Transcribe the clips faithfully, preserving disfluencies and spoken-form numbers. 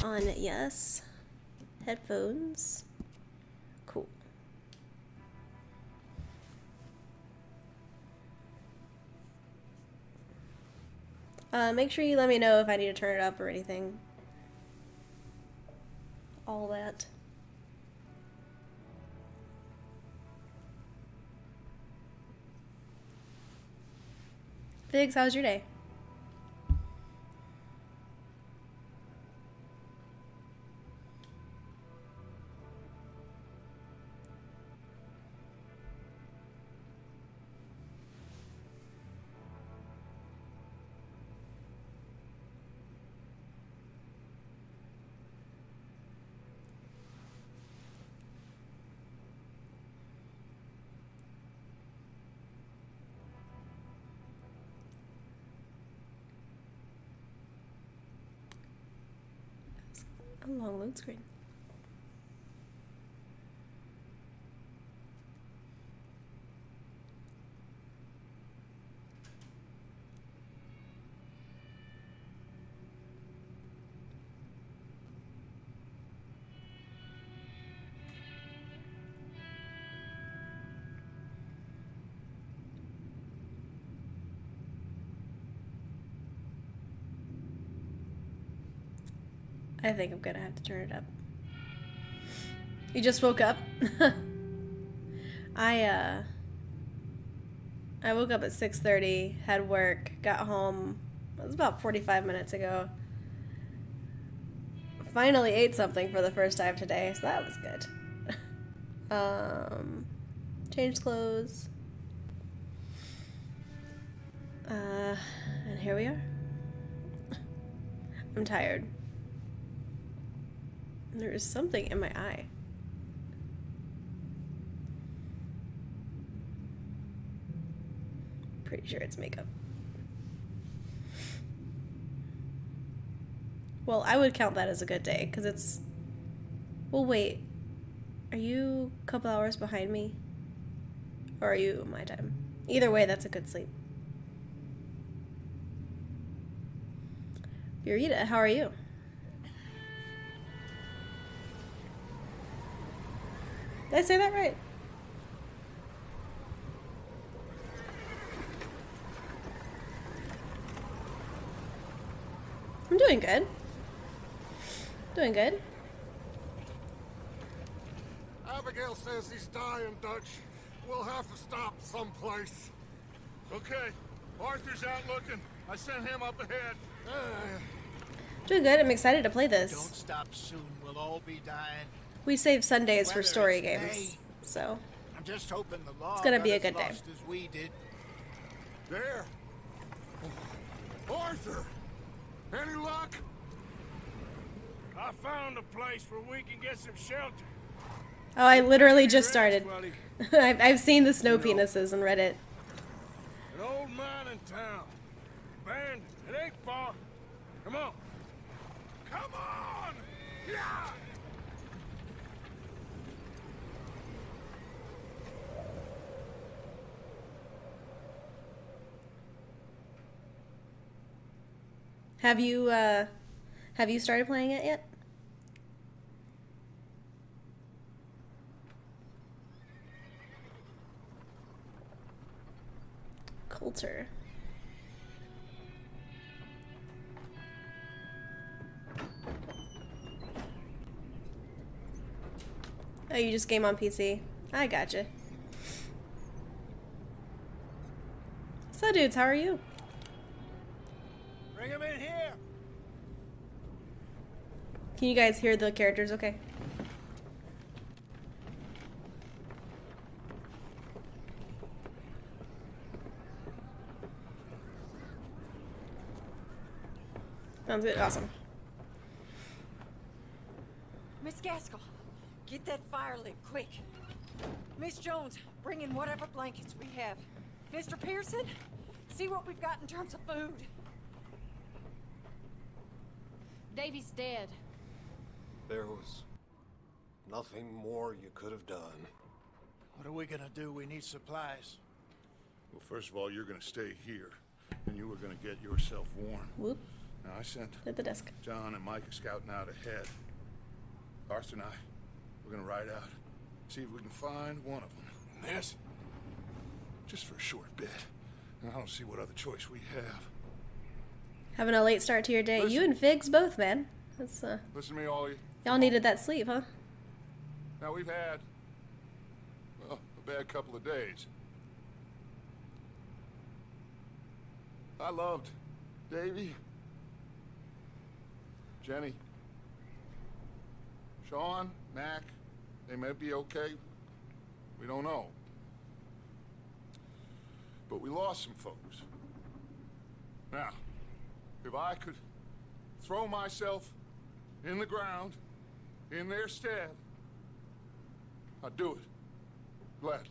on, yes. Headphones. Cool. Uh, make sure you let me know if I need to turn it up or anything. All that. Biggs, how was your day? A long load screen. I think I'm gonna have to turn it up. You just woke up? I, uh... I woke up at six thirty, had work, got home. It was about forty-five minutes ago. Finally ate something for the first time today, so that was good. um... Changed clothes. Uh... And here we are. I'm tired. There is something in my eye. Pretty sure it's makeup. Well, I would count that as a good day, because it's... Well, wait. Are you a couple hours behind me? Or are you my time? Either way, that's a good sleep. Burita, how are you? Did I say that right? I'm doing good. Doing good. Abigail says he's dying, Dutch. We'll have to stop someplace. Okay. Arthur's out looking. I sent him up ahead. Uh, Doing good. I'm excited to play this. Don't stop soon. We'll all be dying. We save Sundays for Whether story it's games, day, so I'm just hoping the law it's gonna got be a as good day. lost as we did. there. Arthur! Any luck? I found a place where we can get some shelter. Oh, I literally just started. Buddy. I've, I've seen the snow penises and read it. An old mine in town. Abandoned. It ain't far. Come on. Come on! Yeah! Have you, uh, have you started playing it yet? Coulter. Oh, you just game on P C? I gotcha. So, dudes, how are you? Bring him in here. Can you guys hear the characters okay? Sounds good. Awesome. Miss Gaskell, get that fire lit, quick. Miss Jones, bring in whatever blankets we have. Mister Pearson, see what we've got in terms of food. Davy's dead. There was nothing more you could have done. What are we gonna do? We need supplies. Well, first of all, you're gonna stay here, and you were gonna get yourself warm. Whoop. Now, I sent At the desk. John and Mike scouting out ahead. Arthur and I, we're gonna ride out, see if we can find one of them. And this, just for a short bit. And I don't see what other choice we have. Having a late start to your day. Listen. You and Figs both, man. That's uh. Listen to me, all you. Y'all needed that sleep, huh? Now, we've had, well, a bad couple of days. I loved Davy, Jenny, Sean, Mac. They may be okay. We don't know. But we lost some folks. Now, if I could throw myself in the ground in their stead, I'd do it gladly.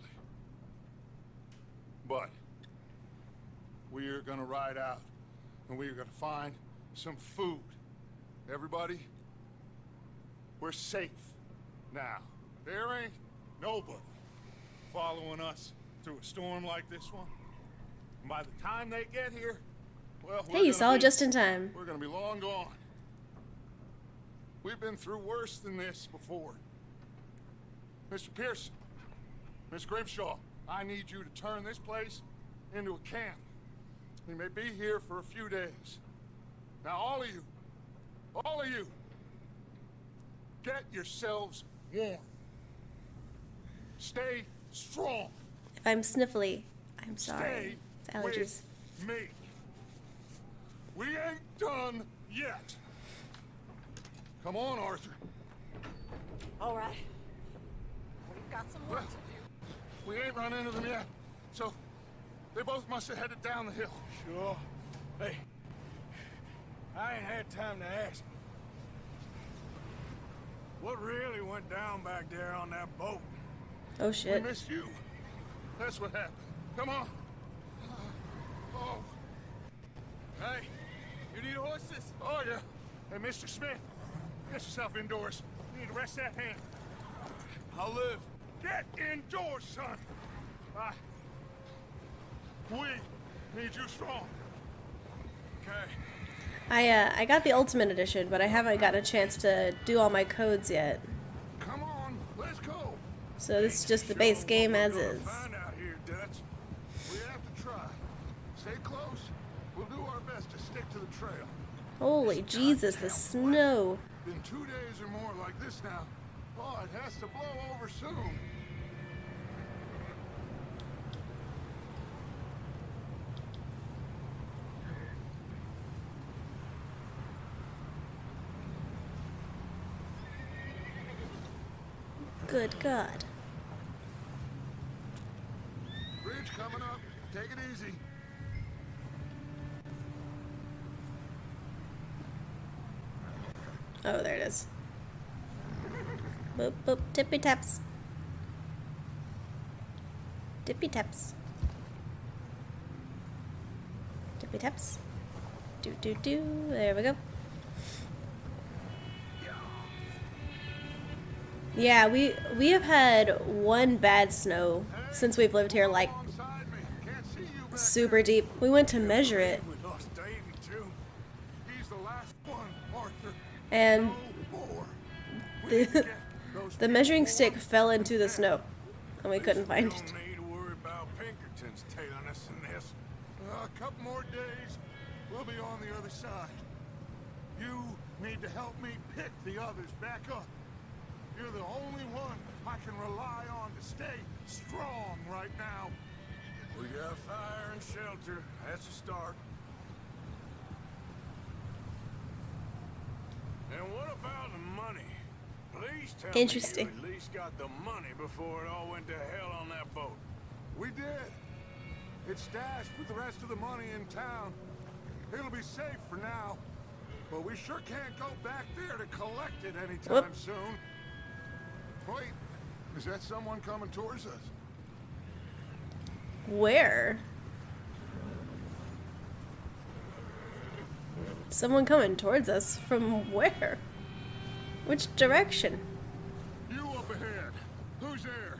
But we are gonna ride out and we are gonna find some food. Everybody, we're safe now. There ain't nobody following us through a storm like this one. And by the time they get here, well, we're Hey, you gonna saw it be- just in time. We're gonna be long gone. We've been through worse than this before. Mister Pearson, Miss Grimshaw, I need you to turn this place into a camp. We may be here for a few days. Now, all of you, all of you, get yourselves warm. Stay strong. If I'm sniffly, I'm Stay sorry. It's allergies. with me. We ain't done yet. Come on, Arthur. All right. We've got some work to do. We ain't run into them yet, so they both must have headed down the hill. Sure. Hey, I ain't had time to ask. What really went down back there on that boat? Oh We shit. missed you. That's what happened. Come on. Oh. Hey, you need horses? Oh, yeah. Hey, Mister Smith, get yourself indoors. You need to rest that hand. I'll live. Get indoors, son. I... We need you strong. Okay. I uh I got the Ultimate Edition, but I haven't gotten a chance to do all my codes yet. Come on, let's go. So this is just the base game as is. Find out here, Dutch. We have to try. Stay close. We'll do our best to stick to the trail. Holy Jesus, the snow. Been two days or more like this now. Oh, it has to blow over soon. Good God. Bridge coming up. Take it easy. Oh, there it is. Boop, boop, tippy taps. Tippy taps. Tippy taps. Do, do, do. There we go. Yeah, we we have had one bad snow since we've lived here, like Alongside me. Can't see you back super deep. We went to measure it, We lost Davy, too. there. He's the last one, Arthur. and No more. We the, need to get those the people measuring warm. stick fell into the snow, and we couldn't find We it. don't need to worry about Pinkertons tailing us in this. Uh, a couple more days, we'll be on the other side. You need to help me pick the others back up. You're the only one I can rely on to stay strong right now. We got fire and shelter. That's a start. And what about the money? Please tell Interesting. me you at least got the money before it all went to hell on that boat. We did. It's stashed with the rest of the money in town. It'll be safe for now. But we sure can't go back there to collect it anytime Whoop. soon. Wait, is that someone coming towards us? Where? Someone coming towards us? From where? Which direction? You up ahead. Who's there?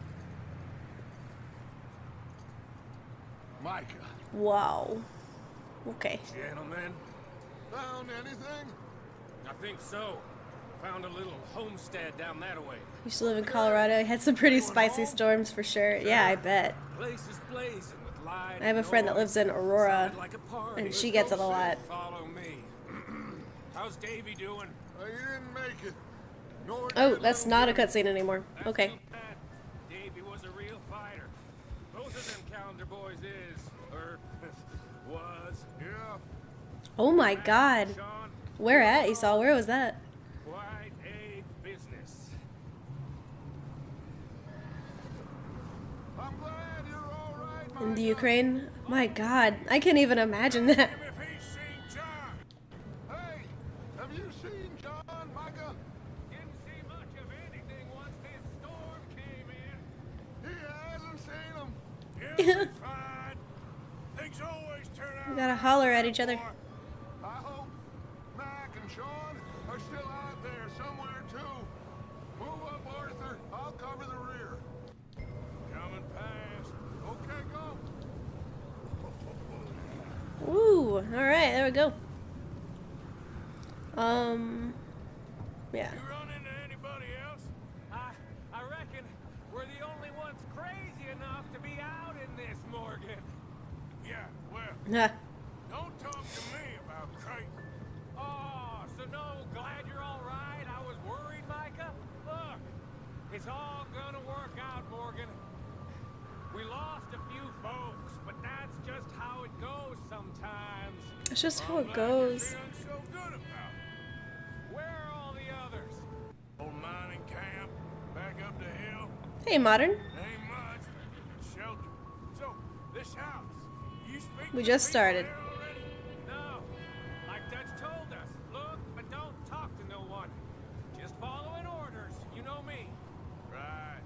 Micah. Wow. Okay. Gentlemen, Found anything? I think so. Found a little homestead down that way. Used to live in Colorado. Had some pretty spicy storms for sure. Yeah, I bet. Place is blazing with light. I have a and friend that noise. lives in Aurora, Sounded like a party. and she gets it a lot. Follow me. How's Davy doing? Uh, he didn't make it. Nor Oh, did that's little not a Jimmy. cutscene anymore. That's Okay. too bad. Davy was a real fighter. Both of them calendar boys is, or was. Yeah. Oh my God. Sean, Where at, Esau? Where was that? quite a business. I'm glad you're all right, In the Micah. Ukraine? My God. I can't even imagine that. If he's seen John. Hey, have you seen John, Micah? Didn't see much of anything once this storm came in. He hasn't seen him. He'll be fine. Things always turn out. We gotta holler at each other. I hope Mac and Sean are still out there somewhere too. Move up, Arthur. I'll cover the rear. Coming past. Okay, go. Ooh. Alright, there we go. Um. Yeah. You run into anybody else? I, I reckon we're the only ones crazy enough to be out in this, Morgan. Yeah, well, Nah. don't talk to me about crazy. Oh, so no, glad you're all right. I was worried, Micah. Look, it's all gonna work out, Morgan. We lost a few folks, but that's just how it goes sometimes. That's just how I'm it glad you're goes. feeling so good about it. Where are all the others? Old mining camp, back up the hill. Hey, Modern. Ain't much, but shelter. So, this house, you speak We to just people started. there already? No. Like Dutch told us, look, but don't talk to no one. Just following orders, you know me. Right.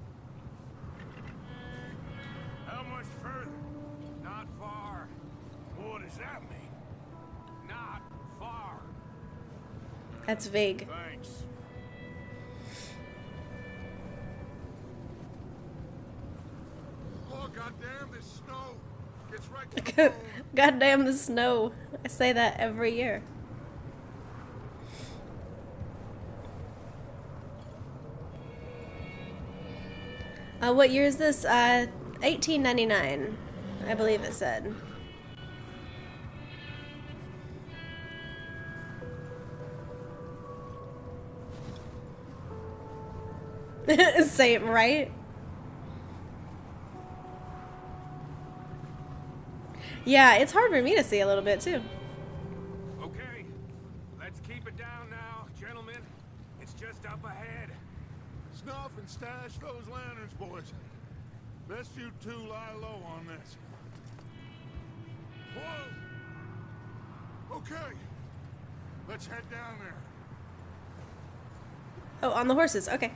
How much further? Not far. What does that mean? Not far. That's vague. Thanks. Oh, goddamn, this snow gets right to the bone. Goddamn the snow. I say that every year. Uh, what year is this? Uh, eighteen ninety-nine, I believe it said. Same, right? Yeah, it's hard for me to see a little bit too. Okay, let's keep it down now, gentlemen. It's just up ahead. Snuff and stash those lanterns, boys. Best you two lie low on this. Whoa! Okay, let's head down there. Oh, on the horses. Okay.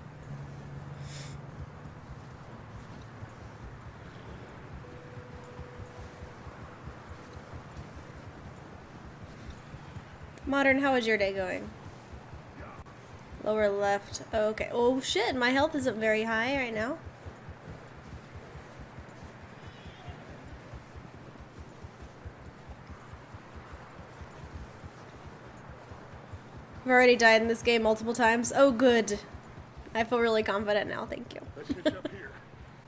Modern, how is your day going? Lower left. Oh, okay. Oh shit, my health isn't very high right now. I've already died in this game multiple times. Oh good. I feel really confident now, thank you. Let's hitch up here.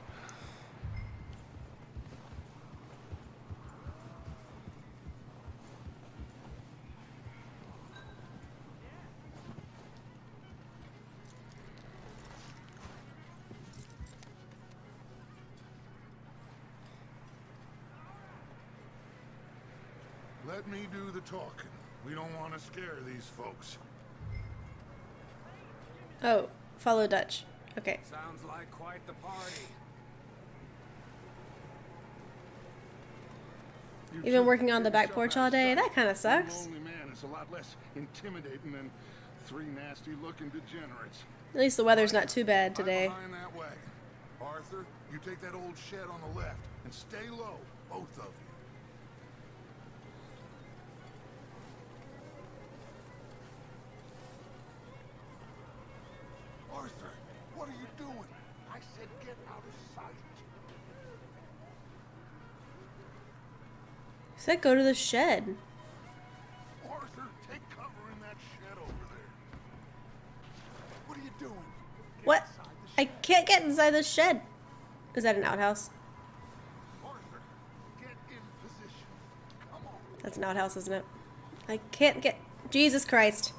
Let me do the talking. We don't want to scare these folks. Oh, follow Dutch. Okay. Sounds like quite the party. You You've been two working on the get back yourself porch all day? outside. That kind of Being sucks. a lonely man is a lot less intimidating than three nasty-looking degenerates. At least the weather's not too bad I'm today. behind that wagon. Arthur, you take that old shed on the left and stay low, both of you. Arthur, what are you doing? I said get out of sight. said go to the shed. Arthur, take cover in that shed over there. What are you doing? Get What? inside the I shed. can't get inside the shed. Is that an outhouse? Arthur, get in position. Come on. That's an outhouse, isn't it? I can't get... Jesus Christ.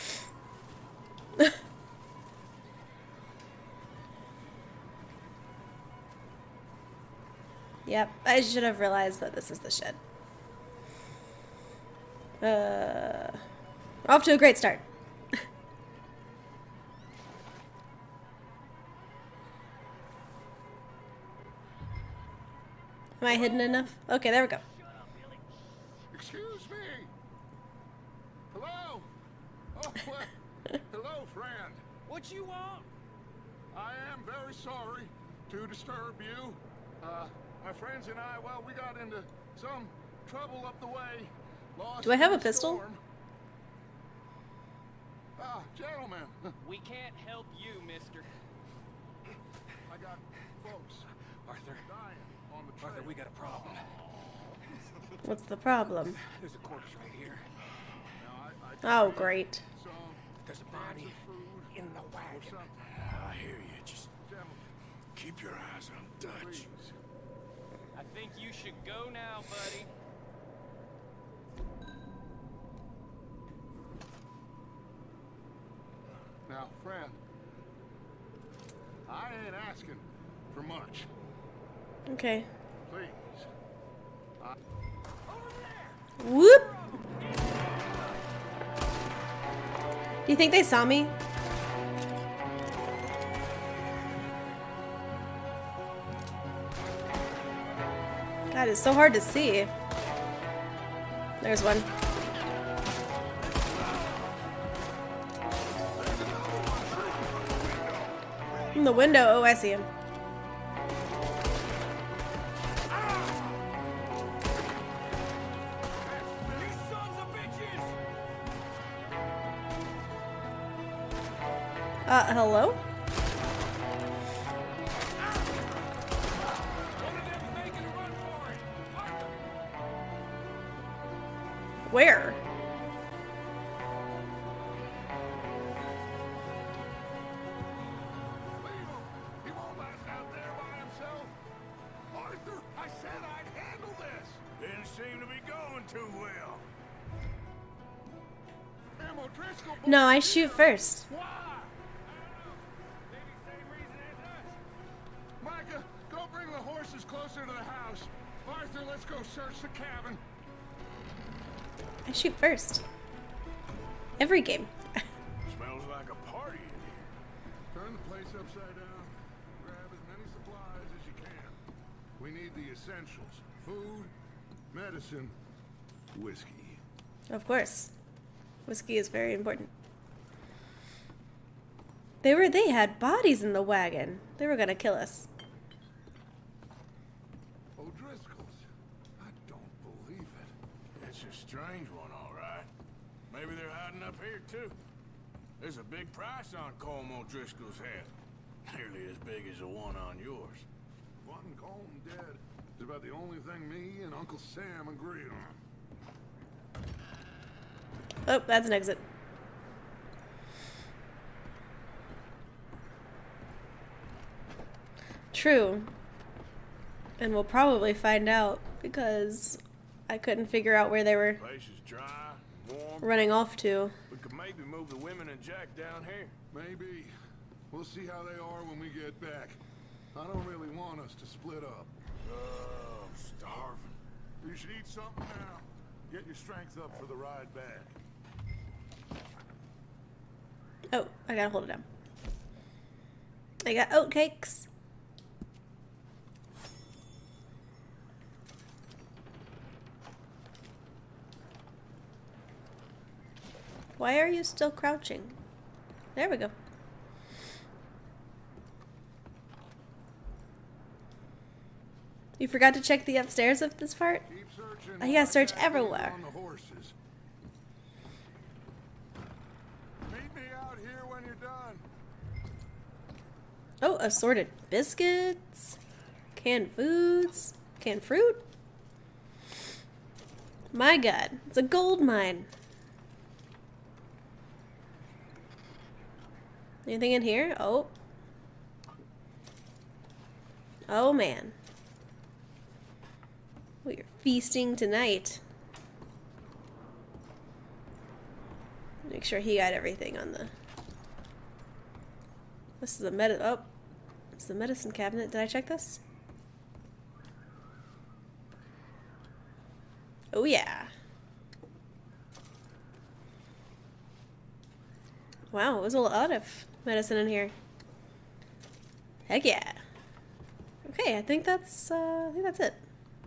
Yep, I should have realized that this is the shed. Uh, we're off to a great start. Am I hidden enough? Okay, there we go. Excuse me. Hello. Oh, well, hello, friend. What you want? I am very sorry to disturb you. Uh, my friends and I, well, we got into some trouble up the way. Lost Do I have in a the pistol? storm. Ah, gentlemen. We can't help you, mister. I got folks Arthur. dying on the trail. Arthur, we got a problem. What's the problem? There's a corpse right here. Now, I, I Oh, great. some There's a body food in the or wagon. something. I hear you. Just Gentlemen, keep your eyes on Dutch. please. I think you should go now, buddy. Now, friend, I ain't asking for much. Okay. Please. Whoop! Do you think they saw me? God, it's so hard to see. There's one. In the window. Oh, I see him. You sons of bitches! Uh, hello? One of them's making a run for it. Arthur! Where? Leave him. He won't last out there by himself. Arthur, I said I'd handle this. Didn't seem to be going too well. Damn O'Driscoll. No, I shoot first. Why? Maybe same reason as us. Micah, go bring the horses closer to the house. Arthur, let's go search the cabin. I shoot first. Every game. Smells like a party in here. Turn the place upside down. Grab as many supplies as you can. We need the essentials. Food, medicine, whiskey. Of course. Whiskey is very important. They were they had bodies in the wagon. They were gonna kill us. O'Driscoll's. I don't believe it. It's a strange one, all right. Maybe they're hiding up here, too. There's a big price on Colm O'Driscoll's head. Nearly as big as the one on yours. Wanting Colm dead is about the only thing me and Uncle Sam agree on. Oh, that's an exit. True. And we'll probably find out because I couldn't figure out where they were Place is dry, warm. running off to. We could maybe move the women and Jack down here. Maybe. We'll see how they are when we get back. I don't really want us to split up. Oh, I'm starving. You should eat something now. Get your strength up for the ride back. Oh, I gotta hold it down. I got oat cakes. Why are you still crouching? There we go. You forgot to check the upstairs of this part? Keep searching. I gotta search Like that everywhere. on the horses. Meet me out here when you're done. Oh, assorted biscuits, canned foods, canned fruit. My god, it's a gold mine. Anything in here? Oh. Oh man. We are feasting tonight. Make sure he got everything on the... This is the med... Oh. It's the medicine cabinet. Did I check this? Oh yeah. Wow, there's a lot of medicine in here. Heck yeah. Okay, I think that's uh, I think that's it.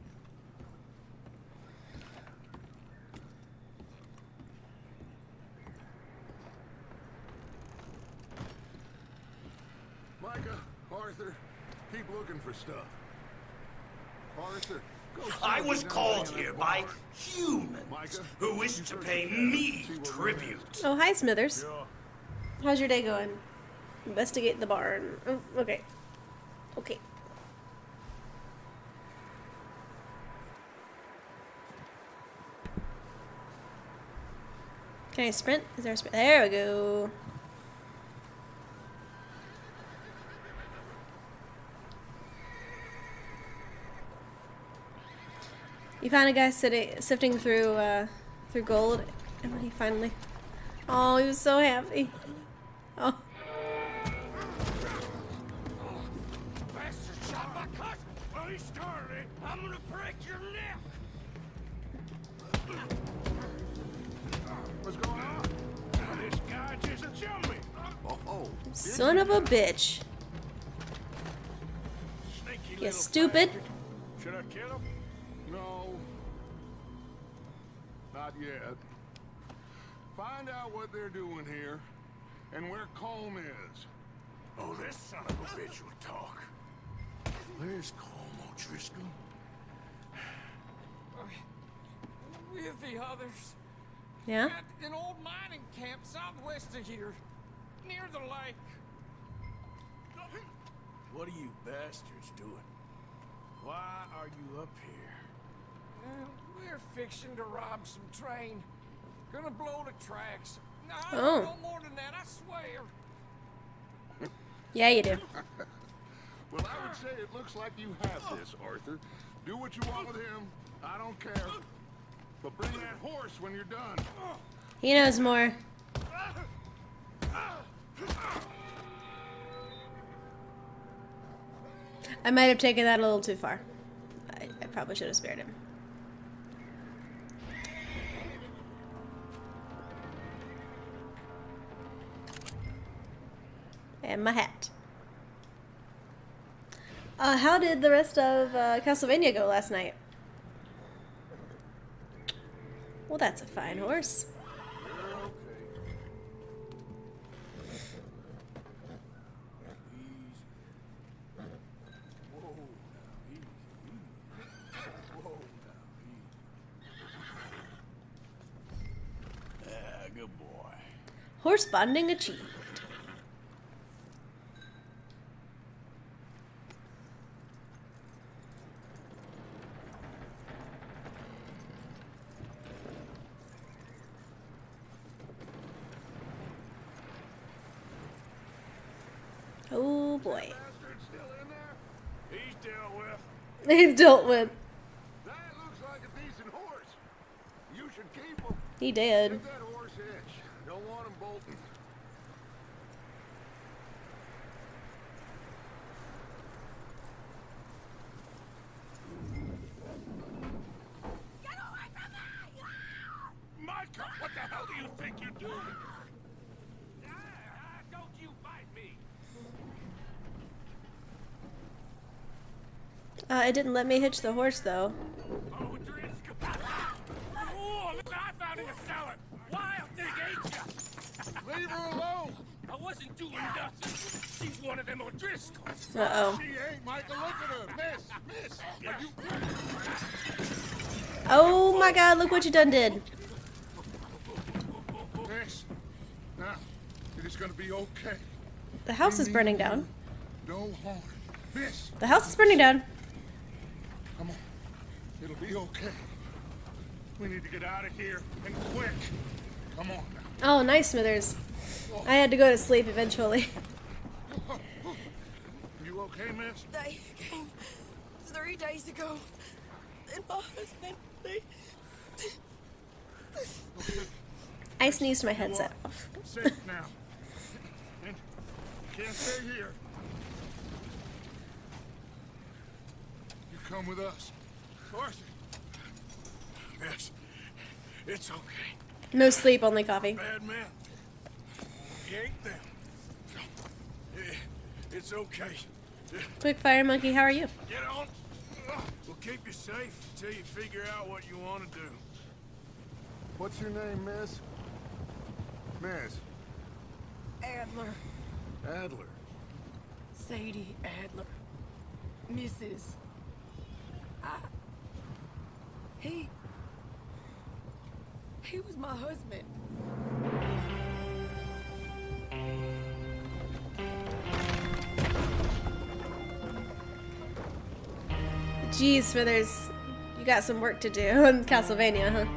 Micah, Arthur, keep looking for stuff. Arthur, go see I if was there's called anything in here that by bar. humans Micah, who wish you to search pay the cabin, me see what tribute. Oh, hi Smithers. Sure. How's your day going? Investigate the barn. Oh, okay. Okay. Can I sprint? Is there a sprint? There we go. You found a guy sitting, sifting through, uh, through gold, and when he finally... Oh, he was so happy. Oh. Bastard shot my cousin! Well, he started it. I'm gonna break your neck! What's going on? This guy just jumped me. Oh, oh. Son of a bitch. Sneaky You little stupid. bastard. Should I kill him? No. Not yet. Find out what they're doing here and where Colm is. Oh, this son of a bitch will talk. Where's Colm O'Driscoll? With the others. Yeah? At an old mining camp southwest of here. Near the lake. What are you bastards doing? Why are you up here? Uh, we're fixing to rob some train. Gonna blow the tracks. No, I Oh. don't know more than that, I swear. Yeah, you do. Well, I would say it looks like you have this, Arthur. Do what you want with him. I don't care. But bring that horse when you're done. He knows more. I might have taken that a little too far. I, I probably should have spared him. And my hat. Uh, how did the rest of uh, Castlevania go last night? Well, that's a fine horse. Ah, good boy. Horse bonding achieved. Oh boy. Bastard still in there? He's dealt with. He's dealt with. That looks like a decent horse. You should keep him. He did. Get that horse hitch. Don't want him bolting. Get away from me! Micah, what the hell do you think you're doing? Ah, don't you bite me. Uh, it didn't let me hitch the horse though. Oh, Driscoll. Oh, look what I found in the cellar. Wild thing, ain't ya? Leave her alone. I wasn't doing nothing. She's one of them O'Driscolls. Uh oh. She ain't, Micah. Look at her. Miss, miss. Are you... Oh my god, look what you done did. Miss. Now, it is going to be okay. The house is burning down. No harm. Miss. The house is burning down. Come on. It'll be okay. We need to get out of here, and quick. Come on now. Oh, nice, Smithers. I had to go to sleep eventually. You okay, miss? They came three days ago. And my husband, they... I sneezed my headset You are off. safe now. And you can't stay here. You come with us. Arthur. Yes, it's okay. No sleep, only coffee. Bad man. You ate them. Eh, It's okay. Quick fire monkey, how are you? Get on. We'll keep you safe until you figure out what you want to do. What's your name, miss? Miss. Adler. Adler. Sadie Adler. Missus I... He... He was my husband. Jeez, Smithers, you got some work to do in Castlevania, huh?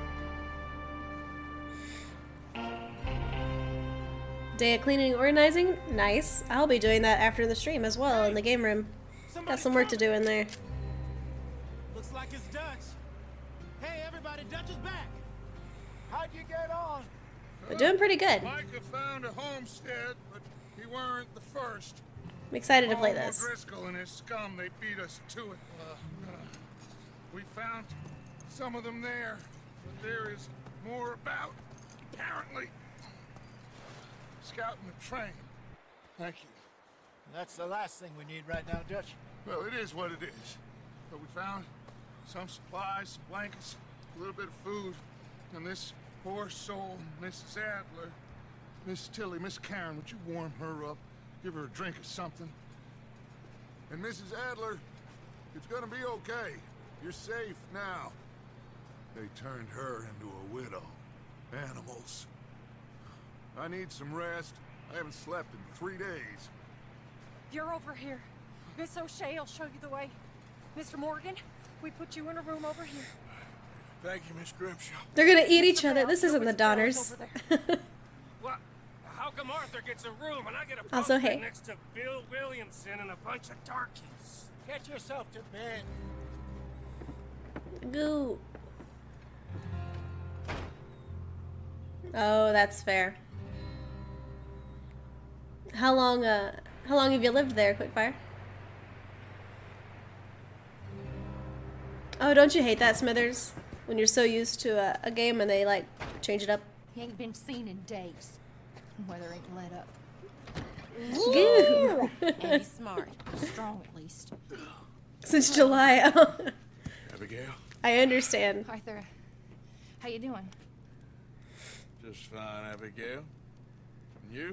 Day of cleaning and organizing? Nice. I'll be doing that after the stream as well in the game room. Got some work to do in there. Looks like it's Dutch. Hey, everybody, Dutch is back. How'd you get on? But doing pretty good. Micah found a homestead, but he weren't the first. I'm excited to play Paul this. O'Driscoll and his scum, they beat us to it. Uh, uh, we found some of them there, but there is more about, apparently. Scouting the train. Thank you. That's the last thing we need right now, Dutch. Well, it is what it is. But we found some supplies, some blankets, a little bit of food, and this poor soul, Missus Adler, Miss Tilly, Miss Karen, would you warm her up? Give her a drink or something. And Missus Adler, it's gonna be okay. You're safe now. They turned her into a widow. Animals. I need some rest. I haven't slept in three days. You're over here. Miss O'Shea will show you the way. Mister Morgan, we put you in a room over here. Thank you, Miss Grimshaw. They're gonna eat each Mister other. Brown, This go isn't the with girls Donners. over there. What? How come Arthur gets a room and I get a Also, bunk bed hey. next to Bill Williamson and a bunch of darkies? Get yourself to bed. Goo. Oh, that's fair. How long, uh, how long have you lived there, Quickfire? Oh, don't you hate that, Smithers? When you're so used to a, a game and they, like, change it up? He ain't been seen in days. Weather ain't let up. Goo. And he's smart. Strong, at least. Since July. Abigail? I understand. Arthur, how you doing? Just fine, Abigail. And you?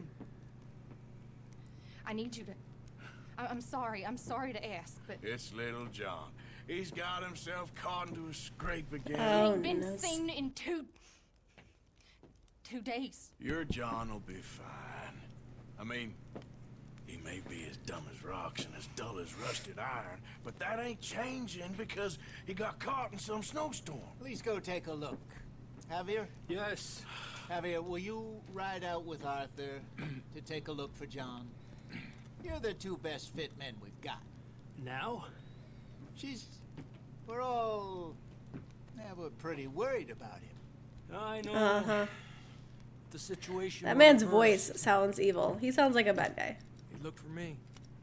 I need you to... I I'm sorry. I'm sorry to ask, but... It's little John. He's got himself caught into a scrape again. Oh, ain't been no. seen in two... Two days. Your John will be fine. I mean, he may be as dumb as rocks and as dull as rusted iron, but that ain't changing because he got caught in some snowstorm. Please go take a look. Javier? Yes. Javier, will you ride out with Arthur to take a look for John? You're the two best fit men we've got. Now? She's... We're all... Yeah, we're pretty worried about him. I know. Uh-huh. The situation. That will man's reverse. voice sounds evil. He sounds like a bad guy. He looked for me.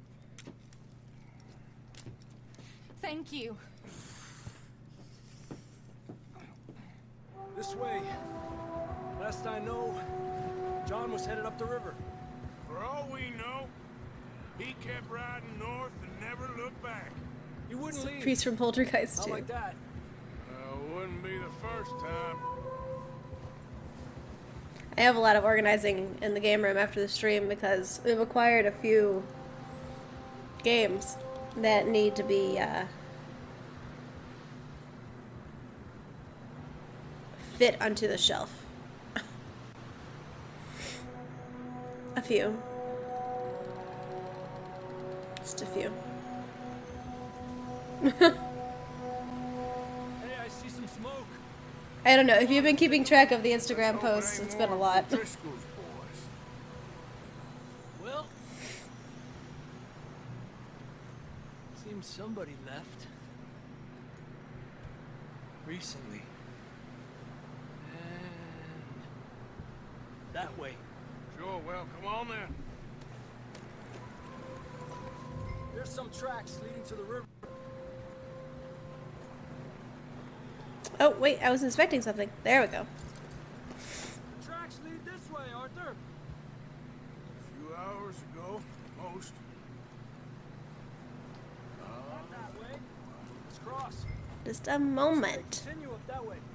Thank you. This way. Last I know, John was headed up the river. For all we know, he kept riding north and never looked back. He wouldn't leave. Priest from Poltergeist Not too. like that. Uh, wouldn't be the first time. I have a lot of organizing in the game room after the stream because we've acquired a few games that need to be uh, fit onto the shelf. A few. Just a few. Hey, I see some smoke. I don't know. If you've been keeping track of the Instagram posts, it's been a lot. Well, seems somebody left recently. And that way. Sure, well, come on then. There's some tracks leading to the river. Oh, wait, I was inspecting something. There we go. The tracks lead this way, Arthur. A few hours ago, most. Not that way. Let's cross. Just a moment. Continue up that way.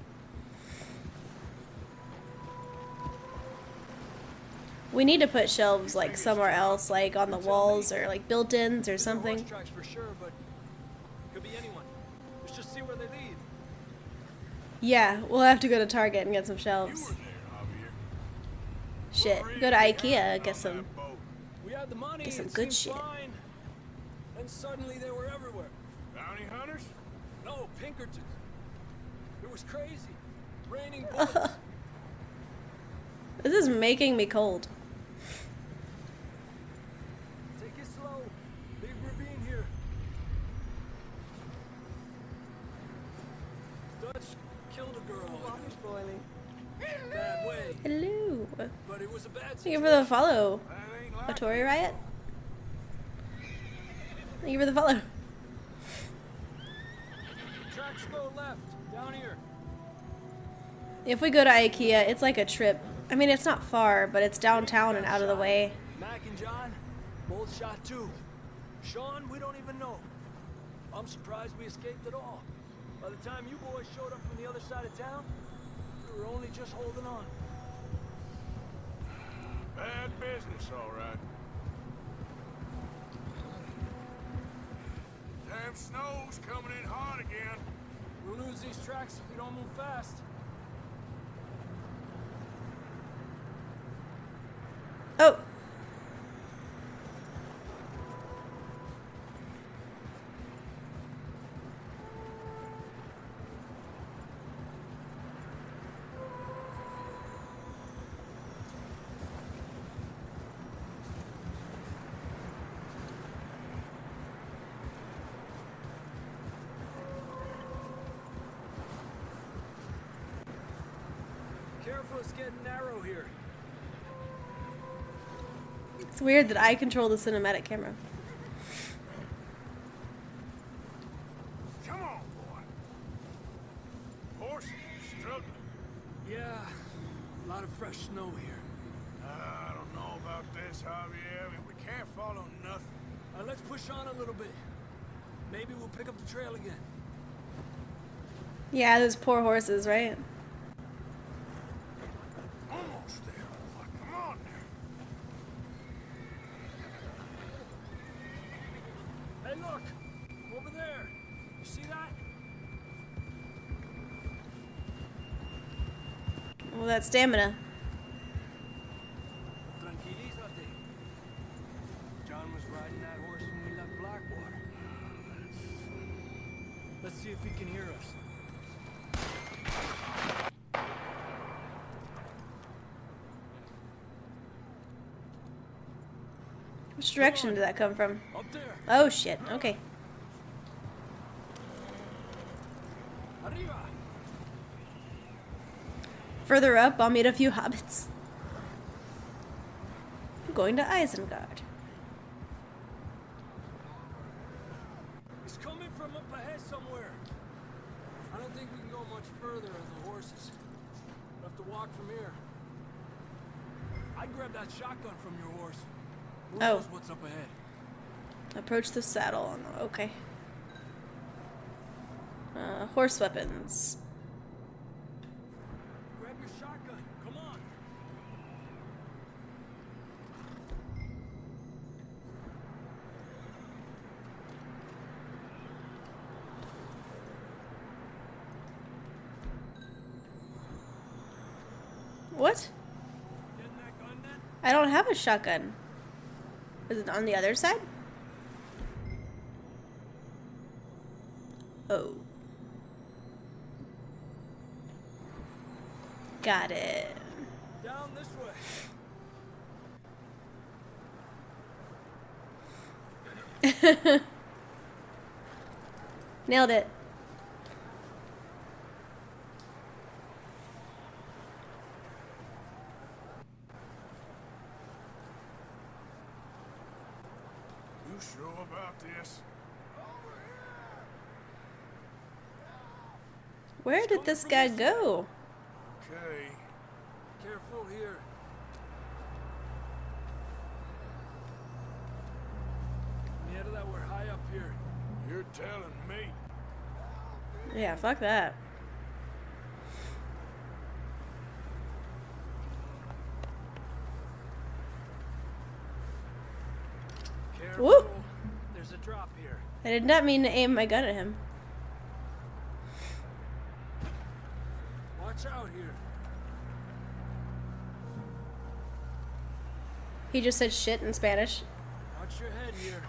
We need to put shelves like somewhere else, like on the walls or like built-ins or something. Horse tracks for sure, but could be anyone. Let's just see where they lead. Yeah, we'll have to go to Target and get some You shelves. were there, Javier. Shit, go to IKEA, get some. We had the money. Get some it good seemed shit. Fine. And suddenly they were everywhere. Bounty hunters? No, Pinkertons. It was crazy. Raining bullets. This is making me cold. Take it slow. Big ravine here. Dutch killed a girl. Water's boiling. Bad way. Hello. But it was a bad Thank you for the follow, That ain't like Tory Riot. Thank you for the follow. Tracks go left. Down here. If we go to IKEA, it's like a trip. I mean, it's not far, but it's downtown and out of the way. Mac and John, both shot too. Sean, we don't even know. I'm surprised we escaped at all. By the time you boys showed up from the other side of town, we were only just holding on. bad business, all right. Damn snow's coming in hot again. We'll lose these tracks if we don't move fast. Oh. Careful, it's getting narrow here. It's weird that I control the cinematic camera. Come on, boy. Horses struggling. Yeah, a lot of fresh snow here. Uh, I don't know about this, Javier. I mean, we can't follow nothing. Uh, let's push on a little bit. Maybe we'll pick up the trail again. Yeah, those poor horses, right? Almost there, boy. Come on now. Hey, look! Over there! You see that? Well, that's stamina. Tranquilízate. John was riding that horse when we left Blackwater. Let's see if he can hear us. Which direction did that come from? Up there! Oh shit, okay. Arriba! Further up, I'll meet a few hobbits. I'm going to Isengard. It's coming from up ahead somewhere. I don't think we can go much further on the horses. We'll have to walk from here. I'd grab that shotgun from your horse. Who Oh. knows what's up ahead? Approach the saddle. Okay. Uh, horse weapons. Grab your shotgun. Come on. What? Getting that gun then? I don't have a shotgun. Is it on the other side? Oh. Got it. Down this way. Nailed it. You sure about this? Where did this guy go? Okay. Careful here. Yeah, that we're high up here. You're telling me. Yeah, fuck that. Careful. Woo! There's a drop here. I did not mean to aim my gun at him. Watch out here. He just said shit in Spanish. Watch your head here.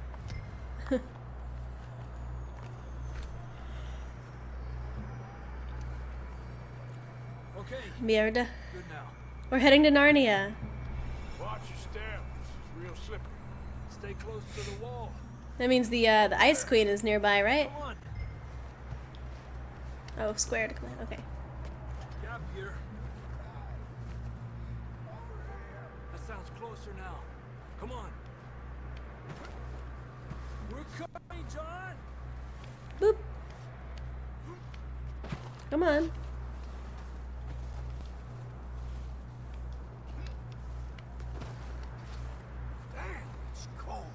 Okay. Mierda. Good now. We're heading to Narnia. Watch your step. This is real slippery. Stay close to the wall. That means the uh, the Ice Queen is nearby, right? Come on. Oh, square to command. Okay. Gap here. That sounds closer now. Come on. We're coming, John. Boop. Come on. Damn, it's cold.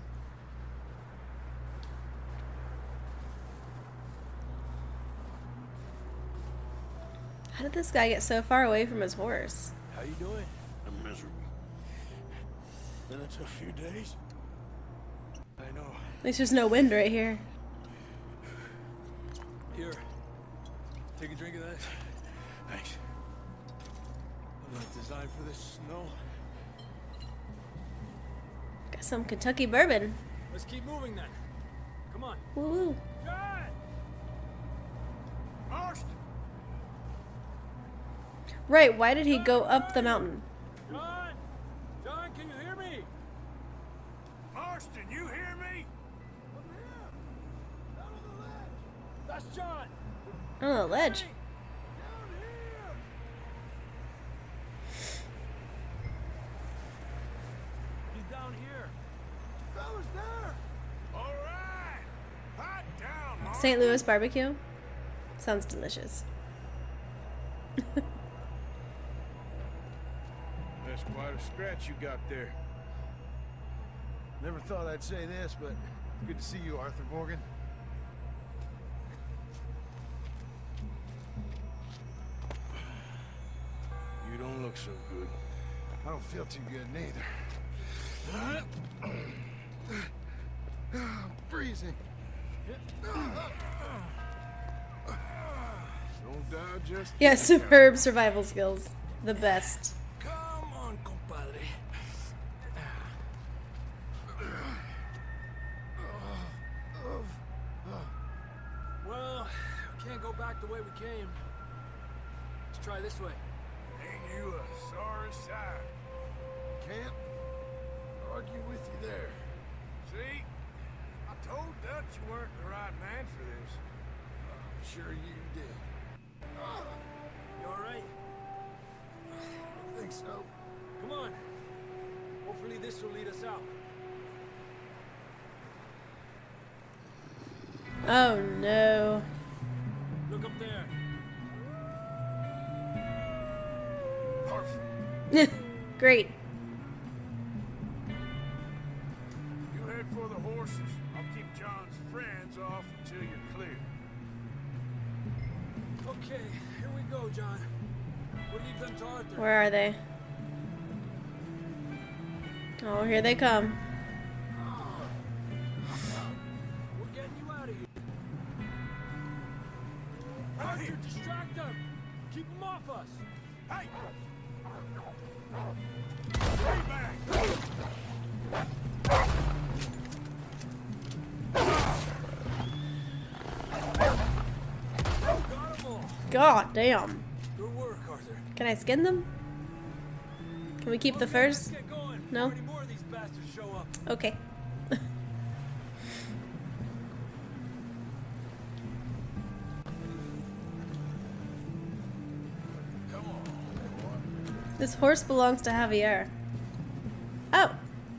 How did this guy get so far away from his horse? How you doing? I'm miserable. Been a tough few days. I know. At least there's no wind right here. Here. Take a drink of that. Thanks. I'm not designed for this snow. Got some Kentucky bourbon. Let's keep moving then. Come on. Woo woo. John! Marston! Right, why did he go up the mountain? John! John, can you hear me? Marston, you hear me? That's John! On the ledge. He's down here. Fellas there! All right! Hot down, Marston! Saint Louis barbecue? Sounds delicious. That's quite a scratch you got there. Never thought I'd say this, but good to see you, Arthur Morgan. You don't look so good. I don't feel too good neither. I'm freezing. Don't die just Yeah, superb survival skills. The best. Come on, compadre. Well, we can't go back the way we came. Let's try this way. Ain't you a sorry sight? Can't argue with you there. See? I told Dutch you weren't the right man for this. I'm sure you did. You alright? I think so. Come on. Hopefully this will lead us out. Oh no. Look up there. Perfect. Great. You head for the horses. I'll keep John's friends off until you're clear. Okay, here we go, John. We'll leave them to Arthur. Where are they? Oh, here they come. We're getting you out of here. Arthur, distract them. Keep them off us. Hey! Stay back! Got them all. God damn. Good work, Arthur. Can I skin them? Can we keep the furs? No? Okay. This horse belongs to Javier. Oh.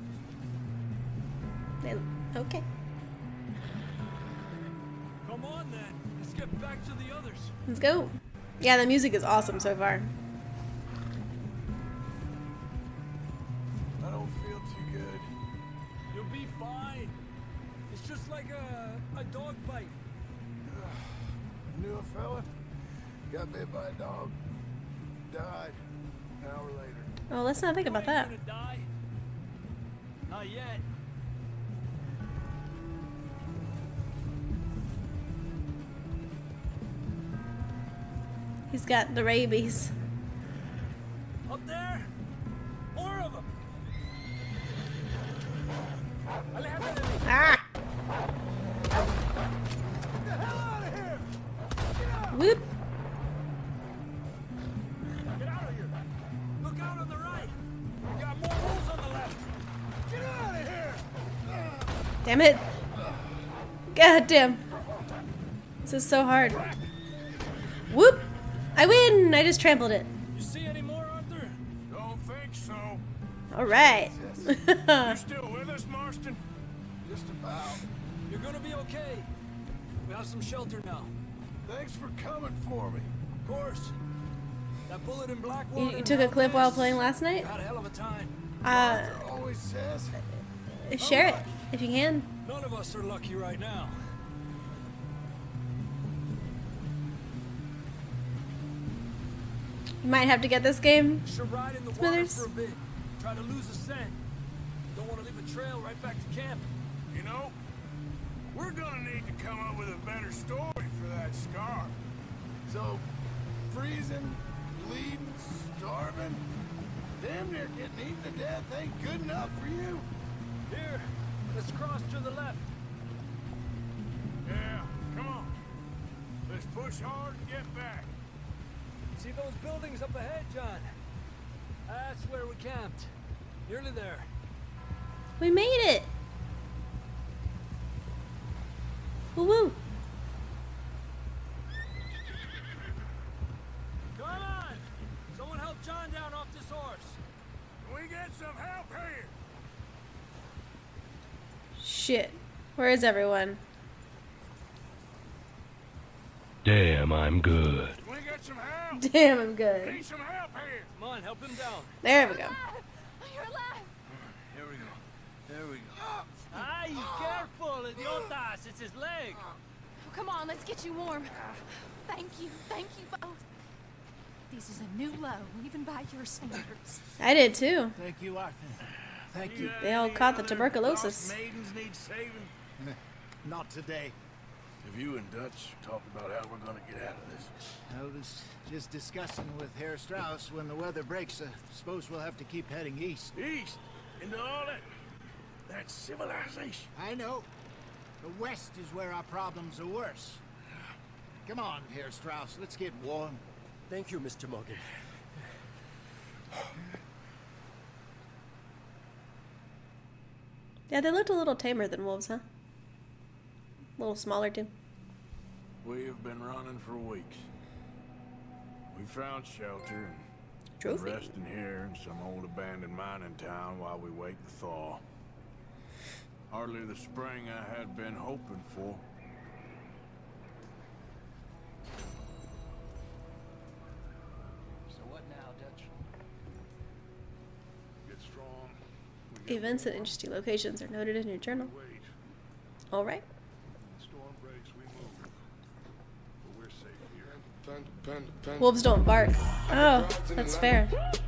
Then, okay. Come on then. Let's get back to the others. Let's go. Yeah, the music is awesome so far. I don't feel too good. You'll be fine. It's just like a, a dog bite. Knew a fella, got bit by a dog, died an hour later. Oh, let's not think about that. Gonna die? Not yet. He's got the rabies. Up there? More of them. Ah! Get the hell out of here! Whoop! Get out of here! Look out on the right! We got more wolves on the left! Get out of here! Damn it! God damn! This is so hard. Whoop! I win! I just trampled it. You see any more, Arthur? Don't think so. All right. You still with us, Marston? Just about. You're gonna be okay. We have some shelter now. Thanks for coming for me. Of course. That bullet in Blackwater. You, you took a clip while playing last night? Had a hell of a time. Uh, Always says. share it if you can. None of us are lucky right now. You might have to get this game. Should ride in the water Smithers. for a bit. Try to lose a scent. Don't want to leave a trail right back to camp. You know, we're gonna need to come up with a better story for that scar. So, freezing, bleeding, starving, damn near getting eaten to death ain't good enough for you. Here, let's cross to the left. Yeah, come on. Let's push hard and get back. See those buildings up ahead, John? That's where we camped. Nearly there. We made it. Woo woo. Come on! Someone help John down off this horse. Can we get some help here? Shit. Where is everyone? Damn, I'm good. Can we get some help? Damn, I'm good. Need some help here. Come on, help him down. There we go. You're alive! Here we go. There we go. Ay, careful, idiotas. It's his leg. Oh, come on, let's get you warm. Thank you, thank you both. This is a new low, even by your standards. I did too. Thank you, Arthur. Thank you. They all caught the tuberculosis. Lost maidens need saving. Not today. Have you and Dutch talked about how we're gonna get out of this? I was just discussing with Herr Strauss when the weather breaks. I suppose we'll have to keep heading east. East? Into all that... That's civilization. I know. The west is where our problems are worse. Come on, Herr Strauss. Let's get warm. Thank you, Mister Morgan. Yeah, they looked a little tamer than wolves, huh? A little smaller too. We have been running for weeks. We found shelter and Trophy. been resting here in some old abandoned mining town while we wait the thaw. Hardly the spring I had been hoping for. So what now, Dutch? Get strong. We get Events and interesting locations are noted in your journal. wait. All right. When the storm breaks, we move. But we're safe here. Wolves don't bark. Oh, that's fair.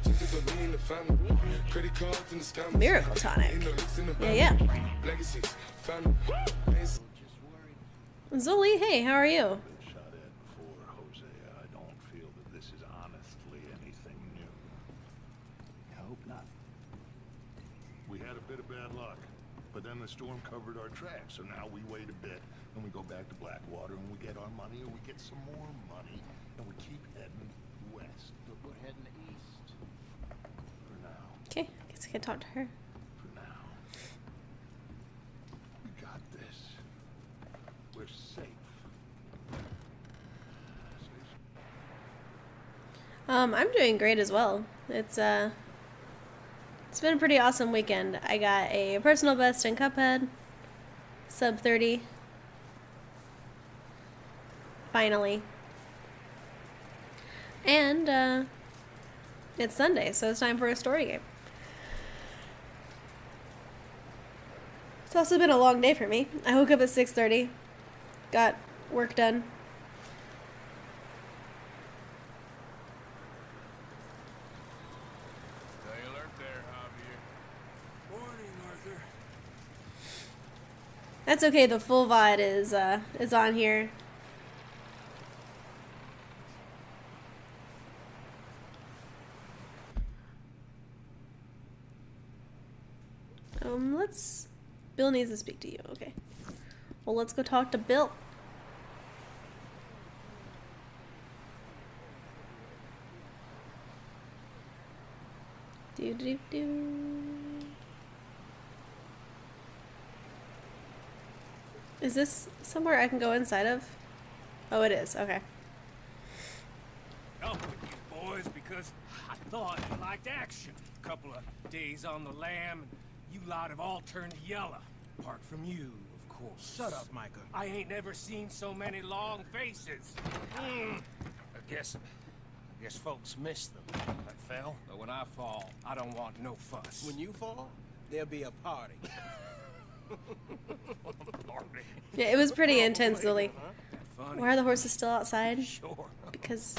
Miracle tonic. Yeah, yeah. Zoli, hey, how are you? Shot at before, Jose. I don't feel that this is honestly anything new. I hope not. We had a bit of bad luck, but then the storm covered our tracks, so now we wait a bit, and we go back to Blackwater, and we get our money, or we get some more money, and we keep heading west. west, but we're heading east. For now. Okay, guess I can talk to her. For now. We got this. We're safe. Um, I'm doing great as well. It's uh, it's been a pretty awesome weekend. I got a personal best in Cuphead, sub thirty. Finally. And uh, it's Sunday, so it's time for a story game. It's also been a long day for me. I woke up at six thirty, got work done. Stay alert there, Javier. Morning, Arthur. That's okay. The full V O D is uh, is on here. Um, let's... Bill needs to speak to you. Okay. Well, let's go talk to Bill. Do do do. Is this somewhere I can go inside of? Oh, it is. Okay. Up with you boys because I thought you liked action. A couple of days on the lam, and you lot have all turned yellow. Apart from you, of course. Shut up, Micah. I ain't never seen so many long faces. Mm. I guess, I guess folks miss them. I fell, but when I fall, I don't want no fuss. When you fall, there'll be a party. Party. Yeah, it was pretty intense, Lily. Funny. Why are the horses still outside? Sure. Because...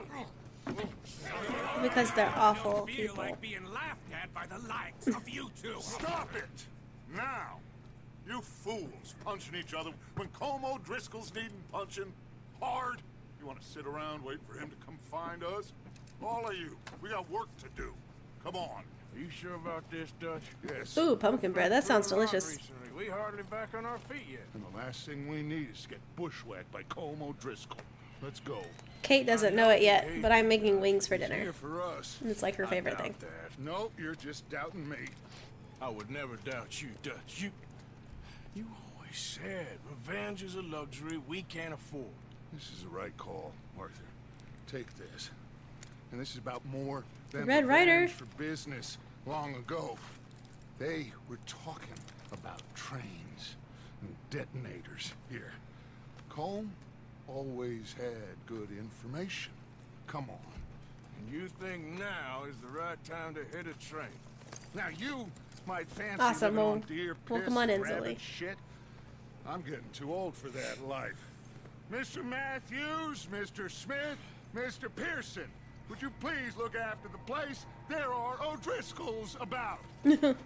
Because they're awful I don't feel people. like being laughed at by the likes of you two. Stop it! Now! You fools punching each other when Como Driscoll's needing punching hard. You want to sit around waiting for him to come find us? All of you, we got work to do. Come on. Are you sure about this, Dutch? Yes. Ooh, pumpkin bread. That sounds delicious. Recently. We hardly back on our feet yet. And the last thing we need is to get bushwhacked by Como Driscoll. Let's go. Kate doesn't know it yet, but I'm making wings for He's dinner. here for us. And it's like her I favorite doubt thing. that. No, you're just doubting me. I would never doubt you, Dutch. You, you always said revenge is a luxury we can't afford. This is the right call, Arthur. Take this. And this is about more than Red Ryder. revenge for business long ago. They were talking about trains and detonators here. Colm always had good information. Come on. And you think now is the right time to hit a train? Now you might fancy Awesome, living well- on deer well, piss come on and in, rabbit Zoe. shit. I'm getting too old for that life. Mister Matthews, Mister Smith, Mister Pearson, would you please look after the place? There are O'Driscolls about. Yeah!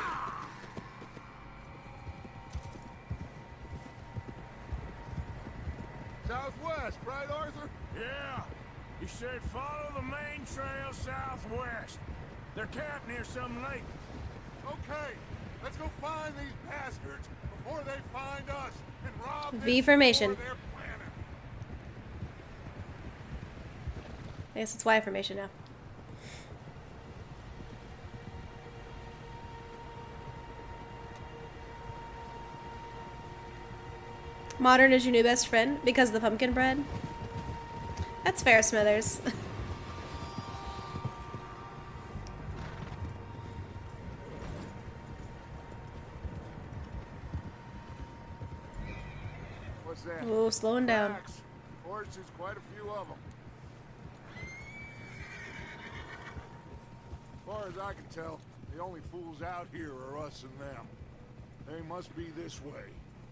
Southwest, right, Arthur? Yeah. You said follow the main trail southwest. They're camped near some lake. Okay, let's go find these bastards before they find us and rob V this formation. before they're planning. I guess it's Y formation now. Modern is your new best friend because of the pumpkin bread? That's fair, Smithers. What's that? Oh, slowing down. Tracks. Horses, quite a few of them. As far as I can tell, the only fools out here are us and them. They must be this way.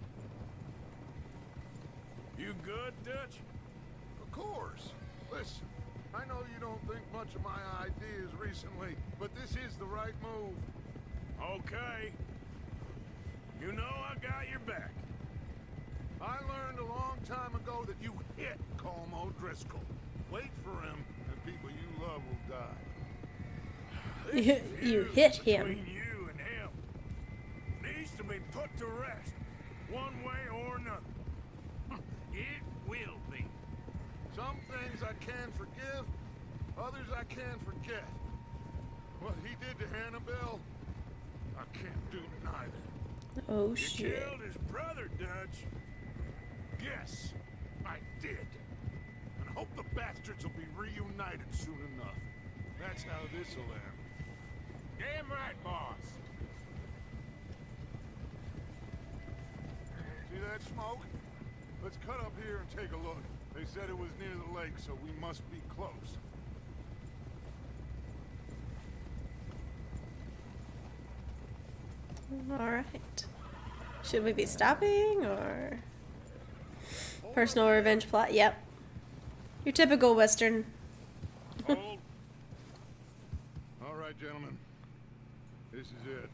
You good, Dutch? Of course. Listen, I know you don't think much of my ideas recently, but this is the right move. Okay. You know I got your back. I learned a long time ago that you hit Colm O'Driscoll. Wait for him, and people you love will die. You, you hit him. Between you and him needs to be put to rest, one way or another. It will be. Some things I can forgive, Others I can't forget. What he did to Annabelle, I can't do neither. Oh, You shit. killed his brother, Dutch. Yes, I did. And I hope the bastards will be reunited soon enough. That's how this'll end. Damn right, boss. See that smoke? Let's cut up here and take a look. They said it was near the lake, so we must be close. Alright. Should we be stopping, or... Personal revenge plot? Yep. Your typical Western. Hold. All right, gentlemen. This is it.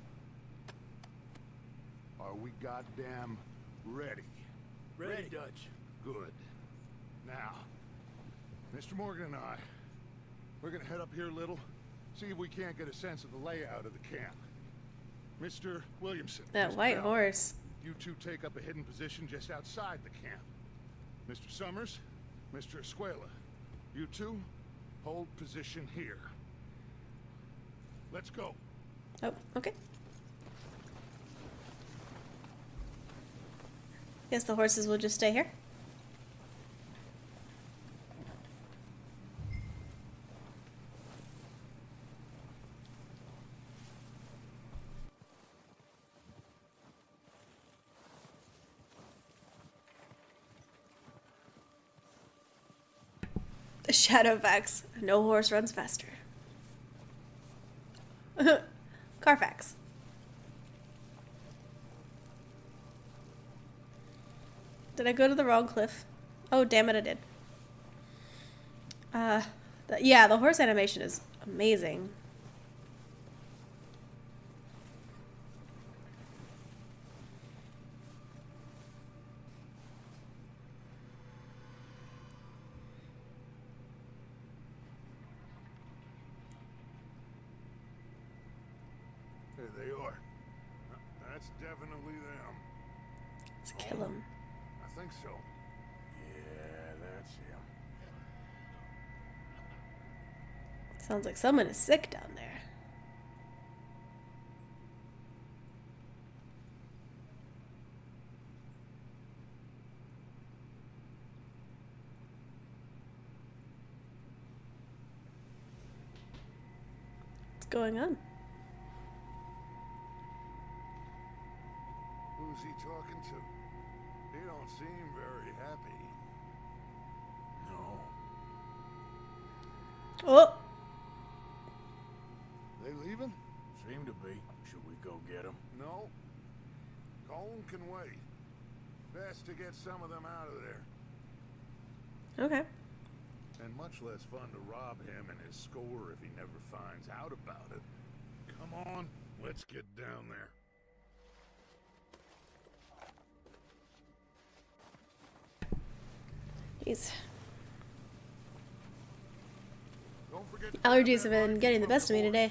Are we goddamn ready? Ready, Ready, Dutch. Good. Now, Mister Morgan and I, we're gonna head up here a little, see if we can't get a sense of the layout of the camp. Mister Williamson. That Mister white Bell, horse. You two take up a hidden position just outside the camp. Mister Summers, Mister Escuela, you two hold position here. Let's go. Oh, okay. Guess the horses will just stay here. Shadowfax. No horse runs faster. Carfax. Did I go to the wrong cliff? Oh, damn it, I did. Uh, the, yeah, the horse animation is amazing. There they are. That's definitely them. Let's kill him. I think so. Yeah, that's him. Sounds like someone is sick down there. What's going on? Who's he talking to? He don't seem very happy. No. Oh! They leaving? Seem to be. Should we go get him? No. Colin can wait. Best to get some of them out of there. Okay. And much less fun to rob him and his score if he never finds out about it. Come on, let's get down there. Jeez. Don't forget to Allergies have been getting the best of me today.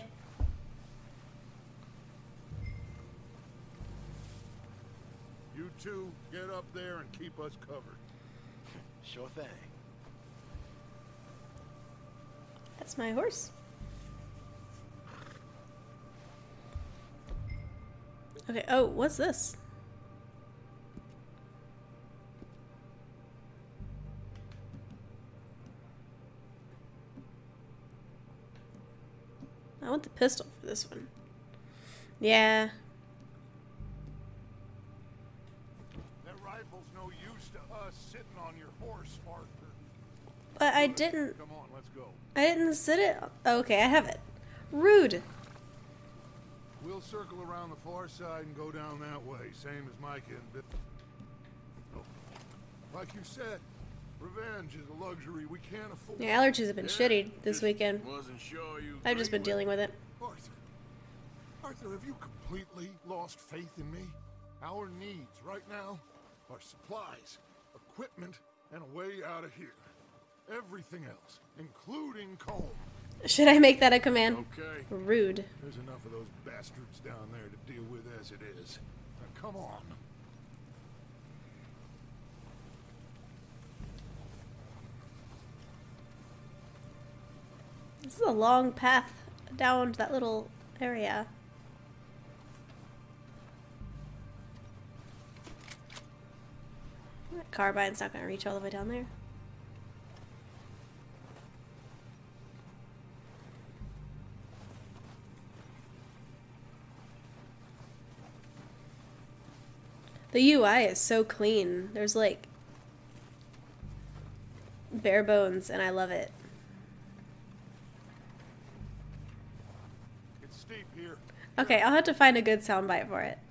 You two get up there and keep us covered. Sure thing. That's my horse. Okay, oh, what's this? I want the pistol for this one. Yeah. That rifle's no use to us sitting on your horse, Arthur. But I didn't... Come on, let's go. I didn't sit it... Okay, I have it. Rude. We'll circle around the far side and go down that way, same as Micah and Bill. Oh. Like you said, revenge is a luxury we can't afford. Yeah, allergies have been Yeah, shitty this just weekend. Wasn't sure you. I've just been dealing with it. Arthur, Arthur, have you completely lost faith in me? Our needs right now are supplies, equipment, and a way out of here. Everything else, including coal. Should I make that a command? Okay. Rude. There's enough of those bastards down there to deal with as it is. Now, come on. This is a long path down to that little area. That carbine's not gonna reach all the way down there. The U I is so clean. There's like bare bones, and I love it. It's steep here. Okay, I'll have to find a good soundbite for it.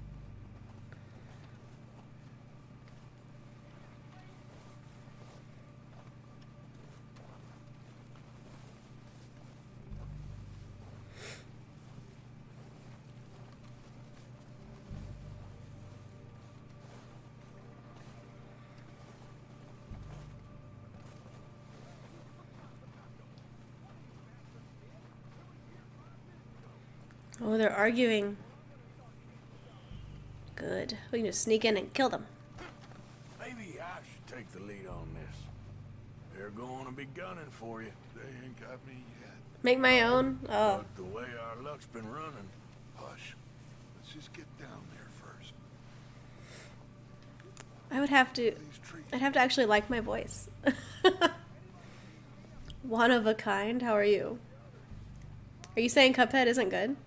Oh, they're arguing. Good. We can just sneak in and kill them. Maybe I should take the lead on this. They're going to be gunning for you. They ain't got me yet. Make my own? Oh. But the way our luck's been running. Hush. Let's just get down there first. I would have to... I'd have to actually like my voice. One of a kind? How are you? Are you saying Cuphead isn't good?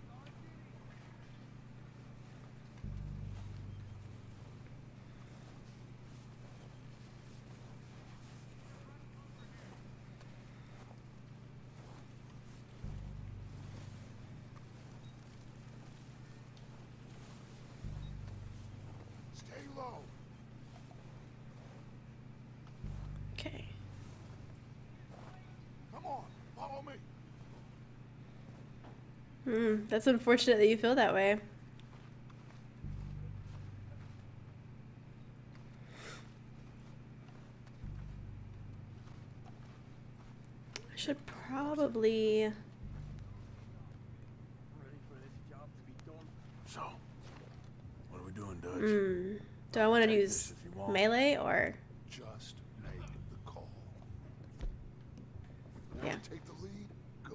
Okay. Come on, follow me. Hmm, that's unfortunate that you feel that way. I should probably... So, what are we doing, Dutch? Hmm. Do I want to use melee or... Just make the call. Yeah. Take the lead. Go.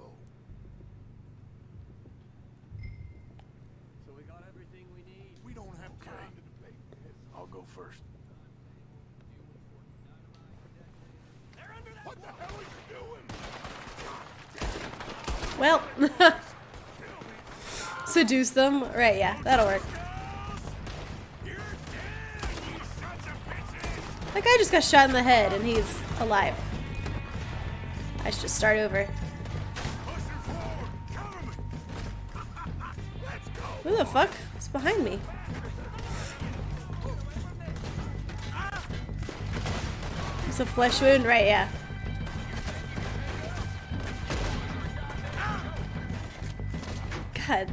So we got everything we need. We don't have Okay. time to debate this. I'll go first. What the hell are you doing? Well... Seduce them? Right, yeah, that'll work. That guy just got shot in the head and he's alive. I should just start over. Who the fuck is behind me? It's a flesh wound? Right, yeah. God.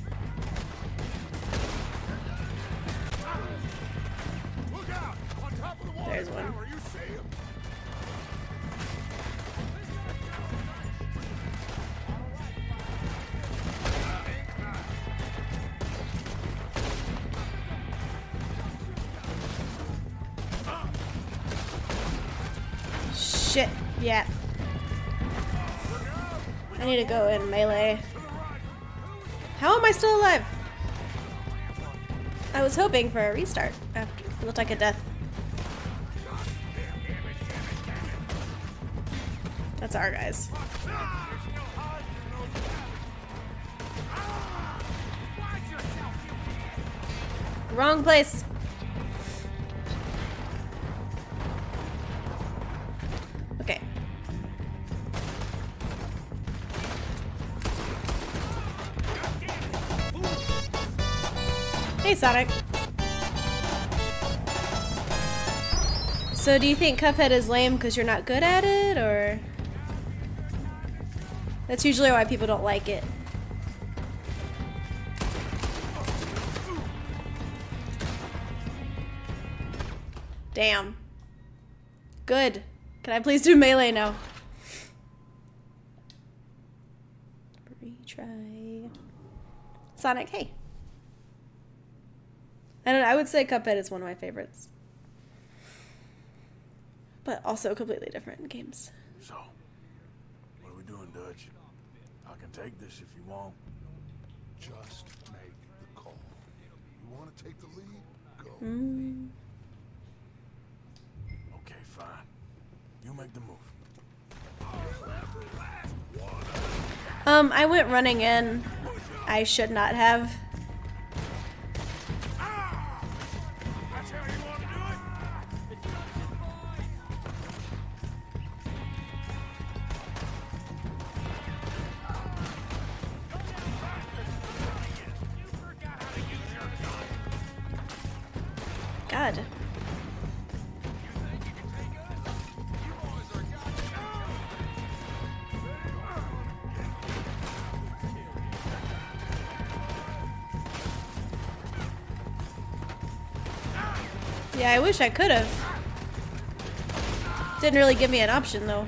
There's one. Shit. Yeah. I need to go in melee. How am I still alive? I was hoping for a restart after it looked like a death. That's our guys. Wrong place. Okay. Hey, Sonic. So do you think Cuphead is lame because you're not good at it, or? That's usually why people don't like it. Damn. Good. Can I please do melee now? Retry. Sonic, hey. I don't know, I would say Cuphead is one of my favorites. But also completely different games. So, what are we doing, Dutch? I can take this if you want. Just make the call. You want to take the lead? Go. Mm. Okay, fine. You make the move. Um, I went running in. I should not have. That's how you want to do it? God. Yeah, I wish I could have. Didn't really give me an option though.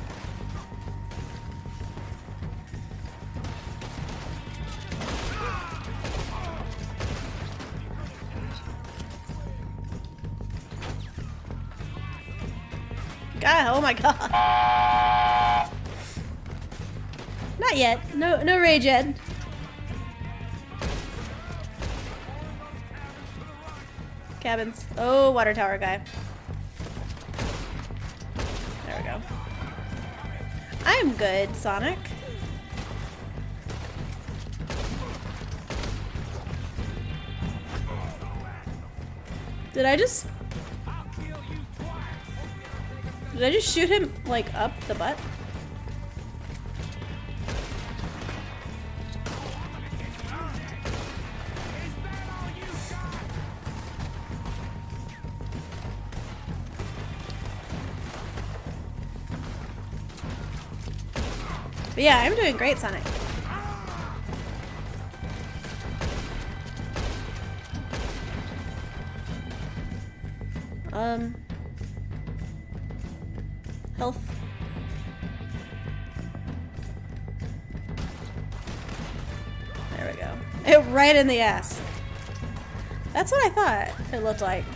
God, oh my god. Not yet. No no rage yet. Cabins. Oh, water tower guy. There we go. I'm good, Sonic. Did I just... Did I just shoot him, like, up the butt? But yeah, I'm doing great, Sonic. Um... Health. There we go. It right in the ass. That's what I thought it looked like.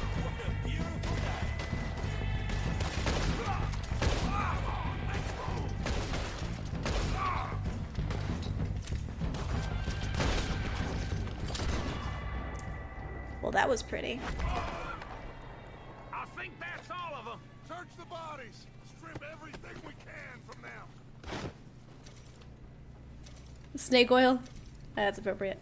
Well, that was pretty. I think that's all of them. Search the bodies. Strip everything we can from them. Snake oil? That's appropriate.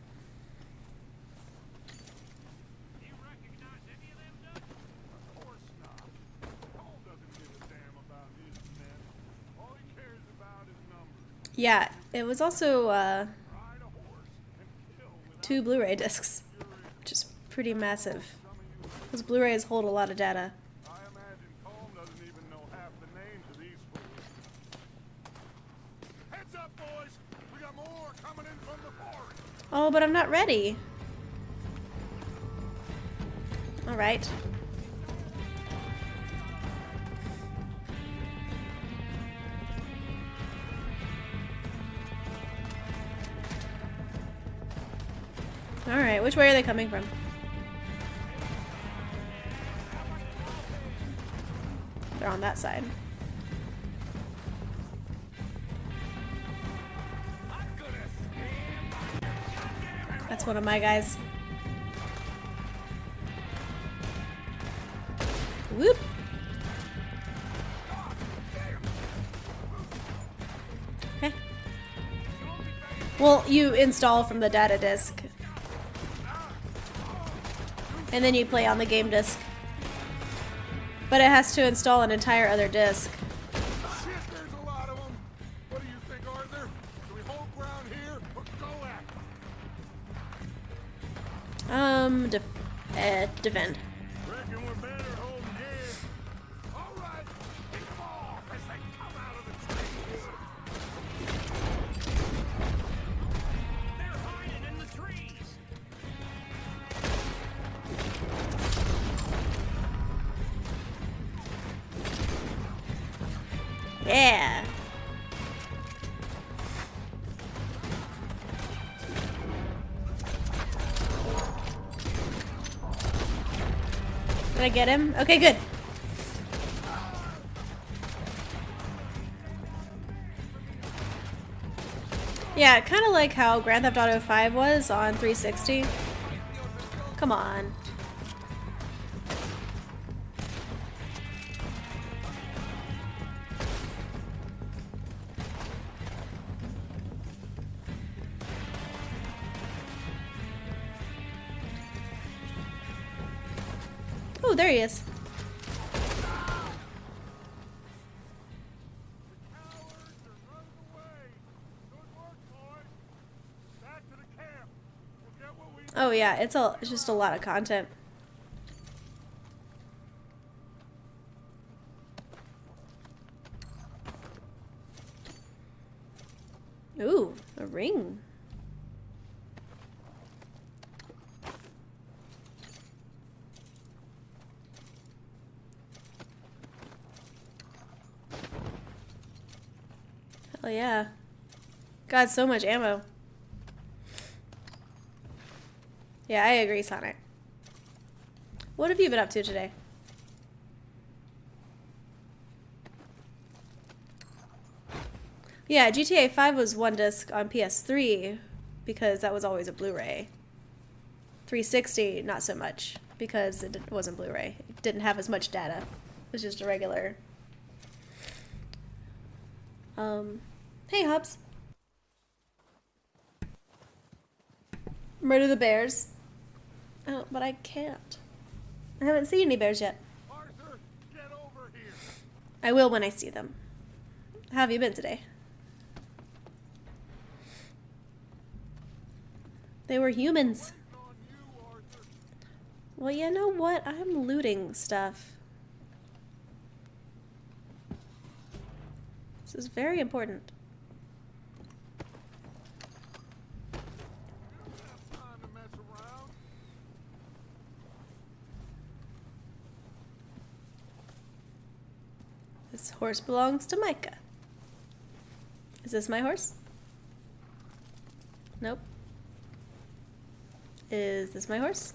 Do you recognize any of them, Doug? Of course not. Cole doesn't give a damn about his men. All he cares about is numbers. Yeah, it was also uh, Ride a horse and kill without two Blu-ray discs, which is pretty massive. Those Blu-rays hold a lot of data. I imagine Colm doesn't even know half the names of these fools. Heads up, boys! We got more coming in from the forest. Oh, but I'm not ready. All right. All right, which way are they coming from? They're on that side. That's one of my guys. Whoop. Okay. Well, you install from the data disk. And then you play on the game disk. But it has to install an entire other disk. Shit, there's a lot of them. What do you think, Arthur? Do we hold ground here or go at? Um, def uh, defend. Reckon we're better holding here. All right, pick them off as they come out of the trees. They're hiding in the trees. Yeah. Did I get him? Okay, good. Yeah, kind of like how Grand Theft Auto five was on three sixty. Come on. Oh, there he is. Oh yeah, it's a it's just a lot of content. Ooh, a ring. Hell yeah. God, so much ammo. Yeah, I agree, Sonic. What have you been up to today? Yeah, G T A five was one disc on P S three because that was always a Blu-ray. three sixty, not so much because it wasn't Blu-ray. It didn't have as much data. It was just a regular. Um, hey, Hubs. Murder the bears. Oh, but I can't. I haven't seen any bears yet. Arthur, get over here. I will when I see them. How have you been today? They were humans. Well, you know what? I'm looting stuff. This is very important. This horse belongs to Micah. Is this my horse? Nope. Is this my horse?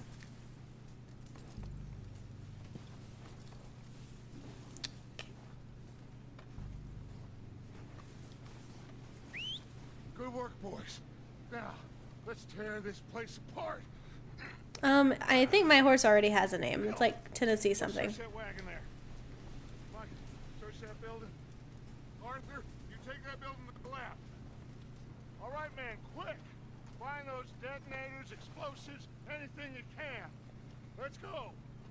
Good work, boys. Now, let's tear this place apart. Um, I think my horse already has a name. It's like Tennessee something. Search that wagon there. Mike, search that building. Arthur, you take that building to the left. All right, man, quick. Find those detonators, explosives, anything you can. Let's go.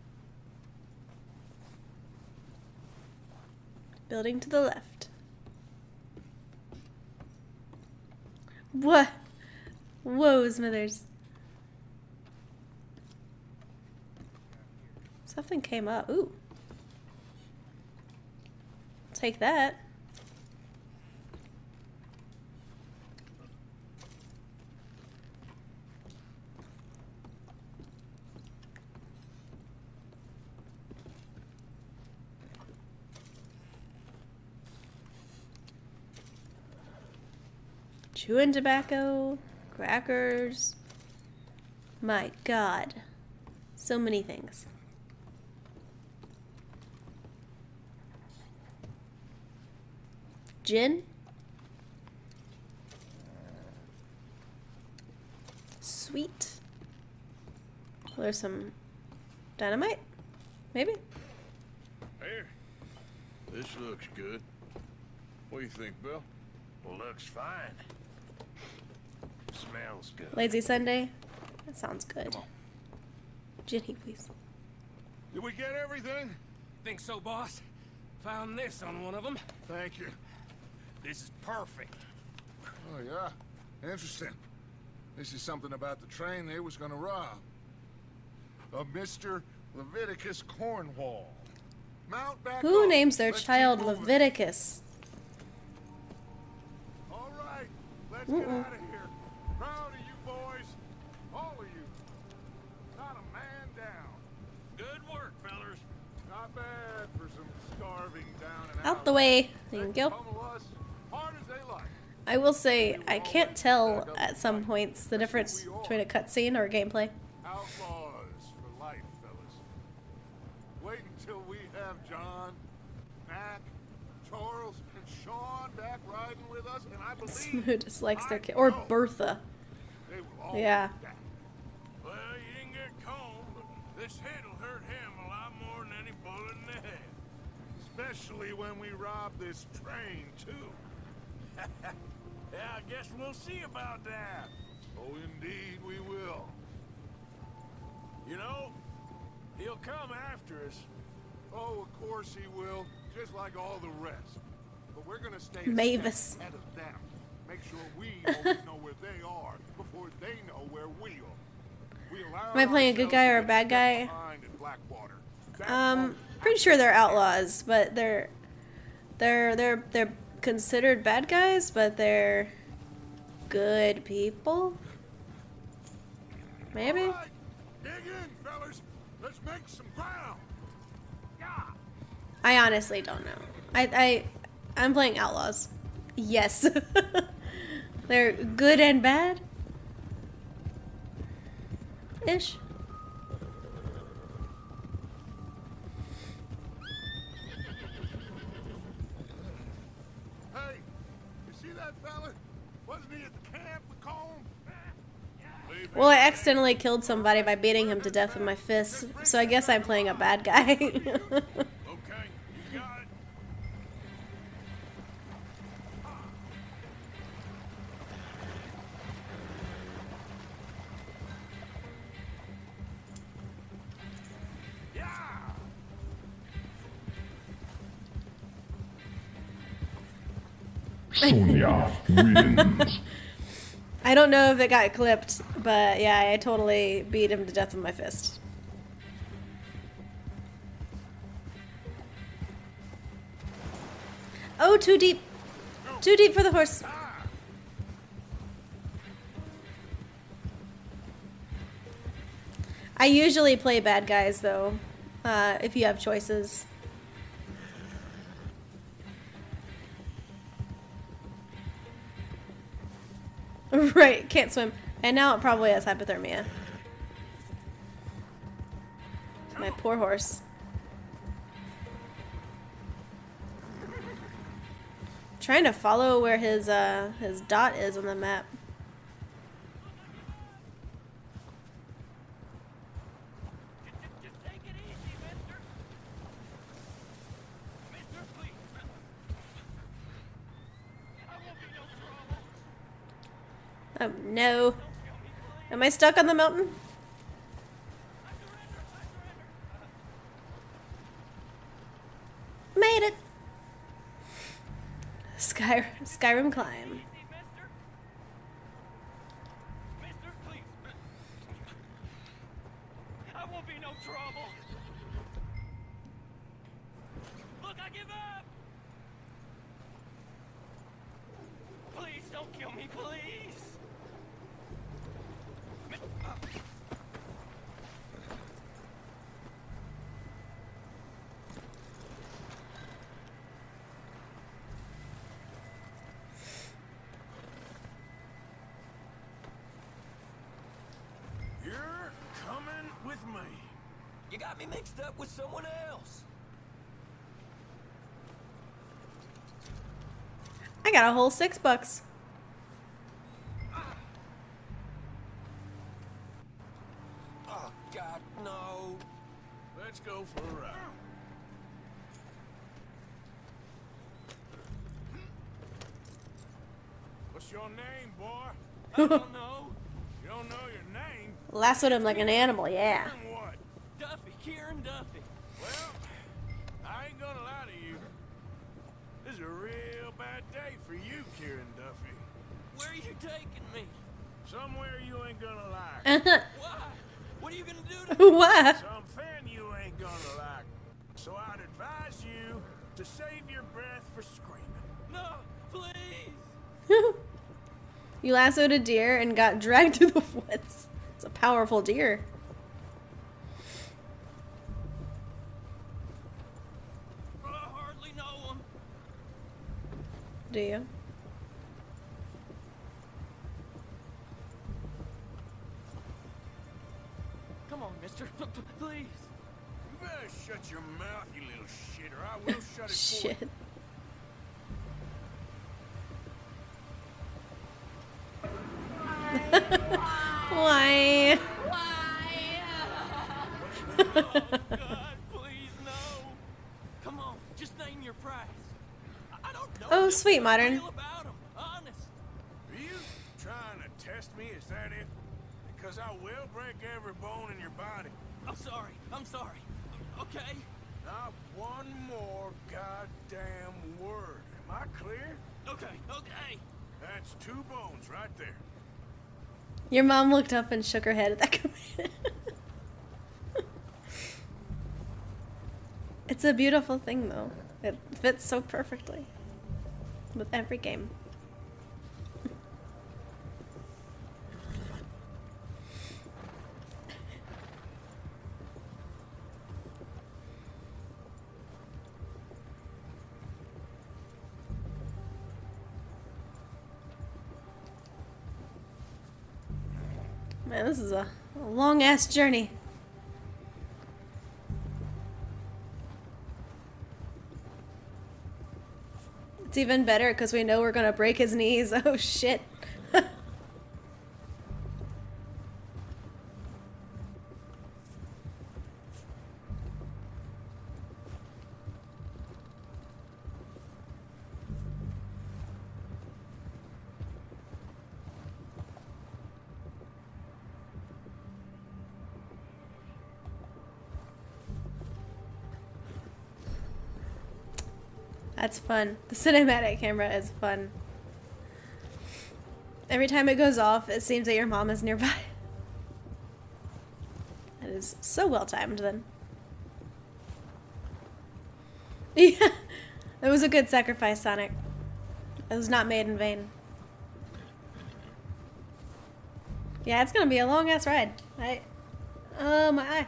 Building to the left. What? Whoa, Smithers. Something came up. Ooh. Take that. Chewing tobacco, crackers. My God. So many things. Gin. Sweet. There's some dynamite? Maybe? Here. This looks good. What do you think, Bill? Well, looks fine. Smells good. Lazy Sunday? That sounds good. Come on. Ginny, please. Did we get everything? Think so, boss? Found this on one of them. Thank you. This is perfect. Oh, yeah? Interesting. This is something about the train they was gonna rob. A Mister Leviticus Cornwall. Mount back Who up. names their Let's child keep moving. Leviticus? All right, let's Mm-mm. get out of here. Proud of you boys. All of you. Not a man down. Good work, fellers. Not bad for some starving down and Out the way. Thank you. Pummel us hard as they like. I will say, I can't tell at some points the difference between a cutscene or gameplay. Outlaws for life, fellas. Wait until we have John, Mac, Charles and Sean back riding with us, and I believe Smoot just likes their I kid. Or know Bertha. they will all Yeah. be back. Well, you didn't get Colm, but this hit'll hurt him a lot more than any bullet in the head. Especially when we rob this train, too. Yeah, I guess we'll see about that. Oh, indeed we will. You know, he'll come after us. Oh, of course he will, just like all the rest. But we're gonna stay a Mavis. step ahead of them. Make sure we always know where they are before they know where we are. We allow Am I playing a good guy or a bad guy? Um, pretty sure they're outlaws, but they're they're they're they're considered bad guys, but they're good people. Maybe. All right, dig in, fellas. Let's make some ground. Yeah. I honestly don't know. I I I'm playing outlaws. Yes. They're good and bad. Ish. Hey, you see that fella? Wasn't he at the camp with Colm? Well, I accidentally killed somebody by beating him to death with my fists, so I guess I'm playing a bad guy. Okay, you got it. Sonja wins. I don't know if it got clipped, but yeah, I totally beat him to death with my fist. Oh, too deep. Too deep for the horse. I usually play bad guys, though, uh, if you have choices. Right, can't swim. And now it probably has hypothermia. My poor horse. Trying to follow where his uh his dot is on the map. Just take it easy, mister. Mister, please. I won't be no trouble. Oh no. Am I stuck on the mountain? Made it. Sky Skyrim climb. Mister, please. I won't be no trouble. Look, I give up. Please don't kill me, please. You're coming with me. You got me mixed up with someone else. I got a whole six bucks. Oh, God, no. Let's go for a ride. What's your name, boy? I don't know. You don't know your name? Lassoed him like an animal, yeah. Then what? Duffy, Kieran Duffy. Well, I ain't gonna lie to you. This is a real bad day for you, Kieran Duffy. Where are you taking me? Somewhere you ain't gonna like. Why? What are you gonna do to me? What? Something you ain't gonna like. So I'd advise you to save your breath for screaming. No, please. You lassoed a deer and got dragged through the woods. It's a powerful deer. Well, I hardly know him. Do you? Come on, mister. P -p Please. You better shut your mouth, you little shit, or I will shut it for you. Shit. Oh, sweet, Modern. About 'em, honest. Are you trying to test me? Is that it? Because I will break every bone in your body. I'm sorry. I'm sorry. Okay. Not one more goddamn word. Am I clear? Okay. Okay. That's two bones right there. Your mom looked up and shook her head at that command. It's a beautiful thing, though. It fits so perfectly with every game. Man, this is a, a long-ass journey. It's even better because we know we're gonna break his knees. Oh shit. That's fun. The cinematic camera is fun. Every time it goes off, it seems that your mom is nearby. That is so well timed then. Yeah, it was a good sacrifice, Sonic. It was not made in vain. Yeah, it's gonna be a long ass ride. I, oh my eye.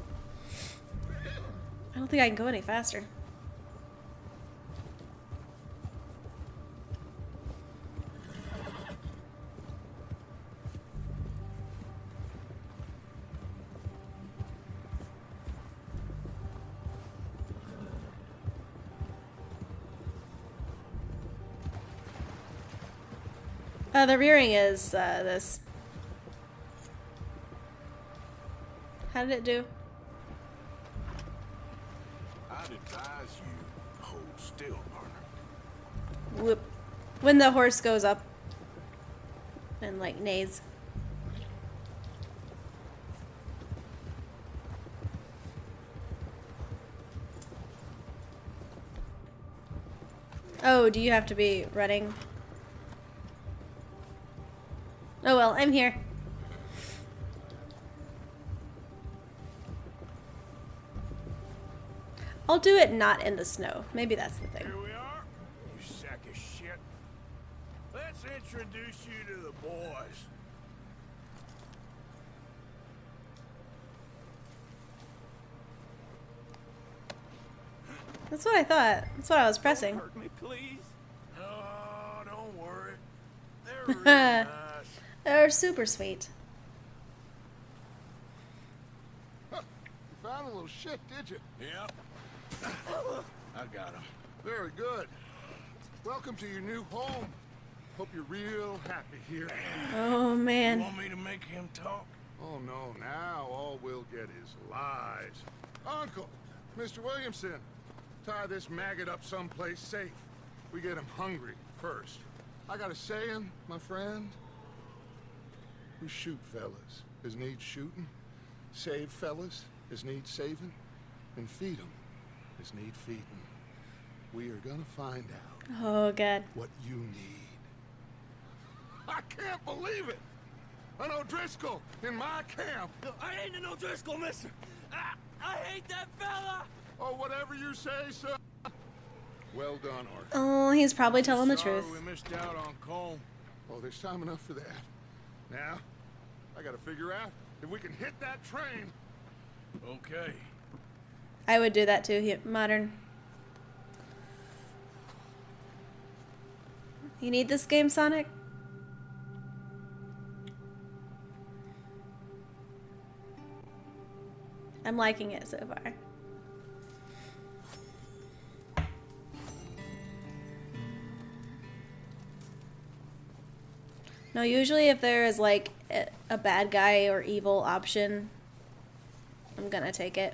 I don't think I can go any faster. Uh, the rearing is uh, this. How did it do? I'd advise you hold still, partner. Whoop. When the horse goes up and like neighs. Oh, do you have to be running? Oh well, I'm here. I'll do it not in the snow. Maybe that's the thing. Here we are, you sack of shit. Let's introduce you to the boys. That's what I thought. That's what I was pressing. Don't hurt me, please. Oh, don't worry. They're really nice. They're super sweet. Huh. You found a little shit, did you? Yep. I got him. Very good. Welcome to your new home. Hope you're real happy here. Oh You man. want me to make him talk? Oh no, now all we'll get is lies. Uncle, Mister Williamson, tie this maggot up someplace safe. We get him hungry first. I got a saying, my friend. We shoot fellas as need shooting, save fellas as need saving, and feed them as need feeding. We are gonna find out Oh god. what you need. I can't believe it! An O'Driscoll in my camp! I ain't an O'Driscoll, mister. I, I hate that fella. Oh, whatever you say, sir. Well done, Arthur. Oh, he's probably telling the Sorry truth. we missed out on Cole. Oh, there's time enough for that. Now, I gotta figure out if we can hit that train. Okay. I would do that too, he- Modern. You need this game, Sonic? I'm liking it so far. No, usually if there is like a, a bad guy or evil option, I'm gonna take it.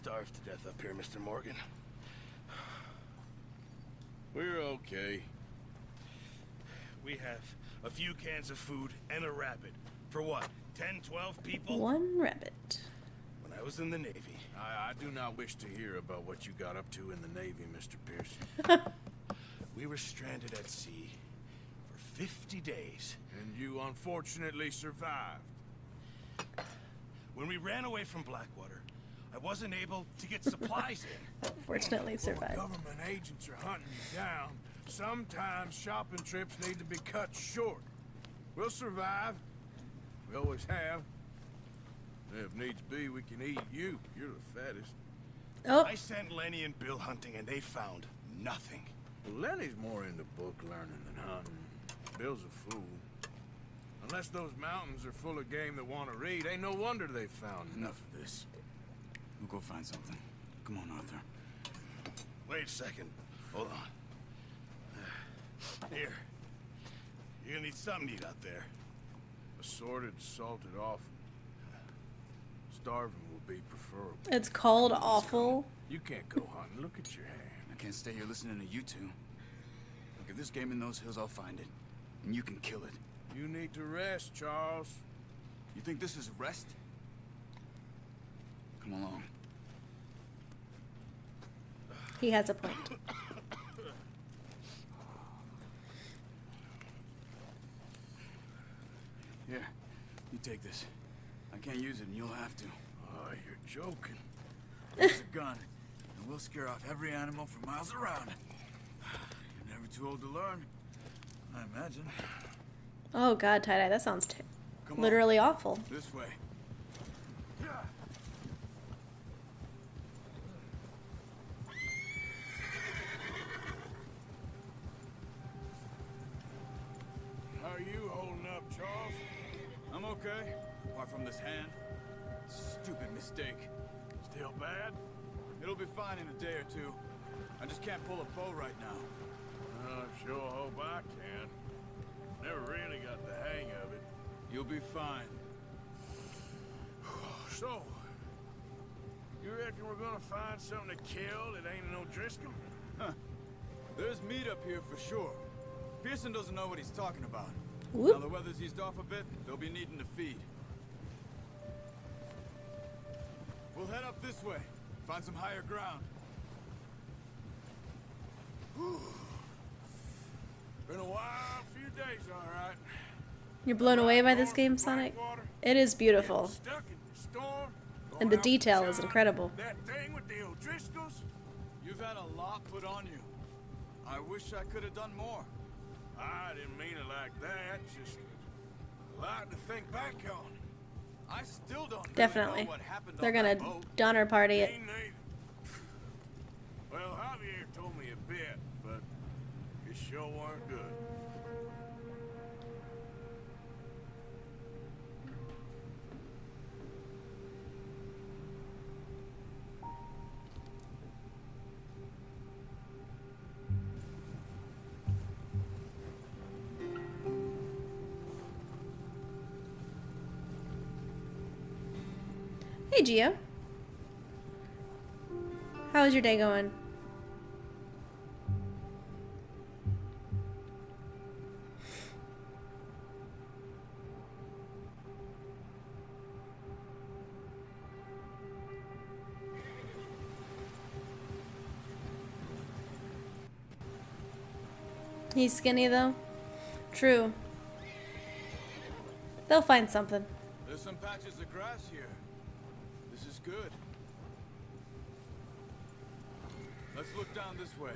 starved to death up here, Mister Morgan. We're okay. We have a few cans of food and a rabbit. For what? ten, twelve people? One rabbit. When I was in the Navy. I, I do not wish to hear about what you got up to in the Navy, Mister Pearson. We were stranded at sea for fifty days. And you unfortunately survived. When we ran away from Blackwater, I wasn't able to get supplies in. Fortunately survived. When government agents are hunting you down, sometimes shopping trips need to be cut short. We'll survive. We always have. If needs be, we can eat you. You're the fattest. Oh. I sent Lenny and Bill hunting, and they found nothing. Well, Lenny's more into book learning than hunting. Bill's a fool. Unless those mountains are full of game that want to read, ain't no wonder they found Enough of this. We'll go find something. Come on, Arthur. Wait a second. Hold on. Here. You're gonna need something to eat out there. Assorted, salted offal. Starving will be preferable. It's called awful. You can't go hunting. Look at your hand. I can't stay here listening to you two. Look, if there's game in those hills, I'll find it. And you can kill it. You need to rest, Charles. You think this is rest? Come along. He has a point. Here, you take this. I can't use it and you'll have to. Oh, you're joking. Here's a gun, and we'll scare off every animal for miles around. You're never too old to learn, I imagine. Oh god, tie-dye, that sounds t Come on. literally awful. This way. How are you holding up, Charles? I'm okay, apart from this hand. Stupid mistake. Still bad? It'll be fine in a day or two. I just can't pull a bow right now. I sure hope I can. Never really got the hang of it. You'll be fine. So, you reckon we're gonna find something to kill that ain't no Driscoll? Huh. There's meat up here for sure. Pearson doesn't know what he's talking about. Whoop. Now the weather's eased off a bit, they'll be needing to feed. We'll head up this way. Find some higher ground. Whew. Been a wild few days, all right. You're blown away by this game, Sonic? It is beautiful. Stuck in the storm, And the going out detail to is town, incredible. That thing with the O'Driscolls? You've had a lot put on you. I wish I could have done more. I didn't mean it like that. Just a lot to think back on. I still don't really Definitely. know what happened They're on gonna that boat. Donner party it. Ain't neither. Well, Javier told me a bit, but it sure weren't good. Hey, Gio. How's your day going? He's skinny, though. True. They'll find something. There's some patches of grass here. This is good. Let's look down this way.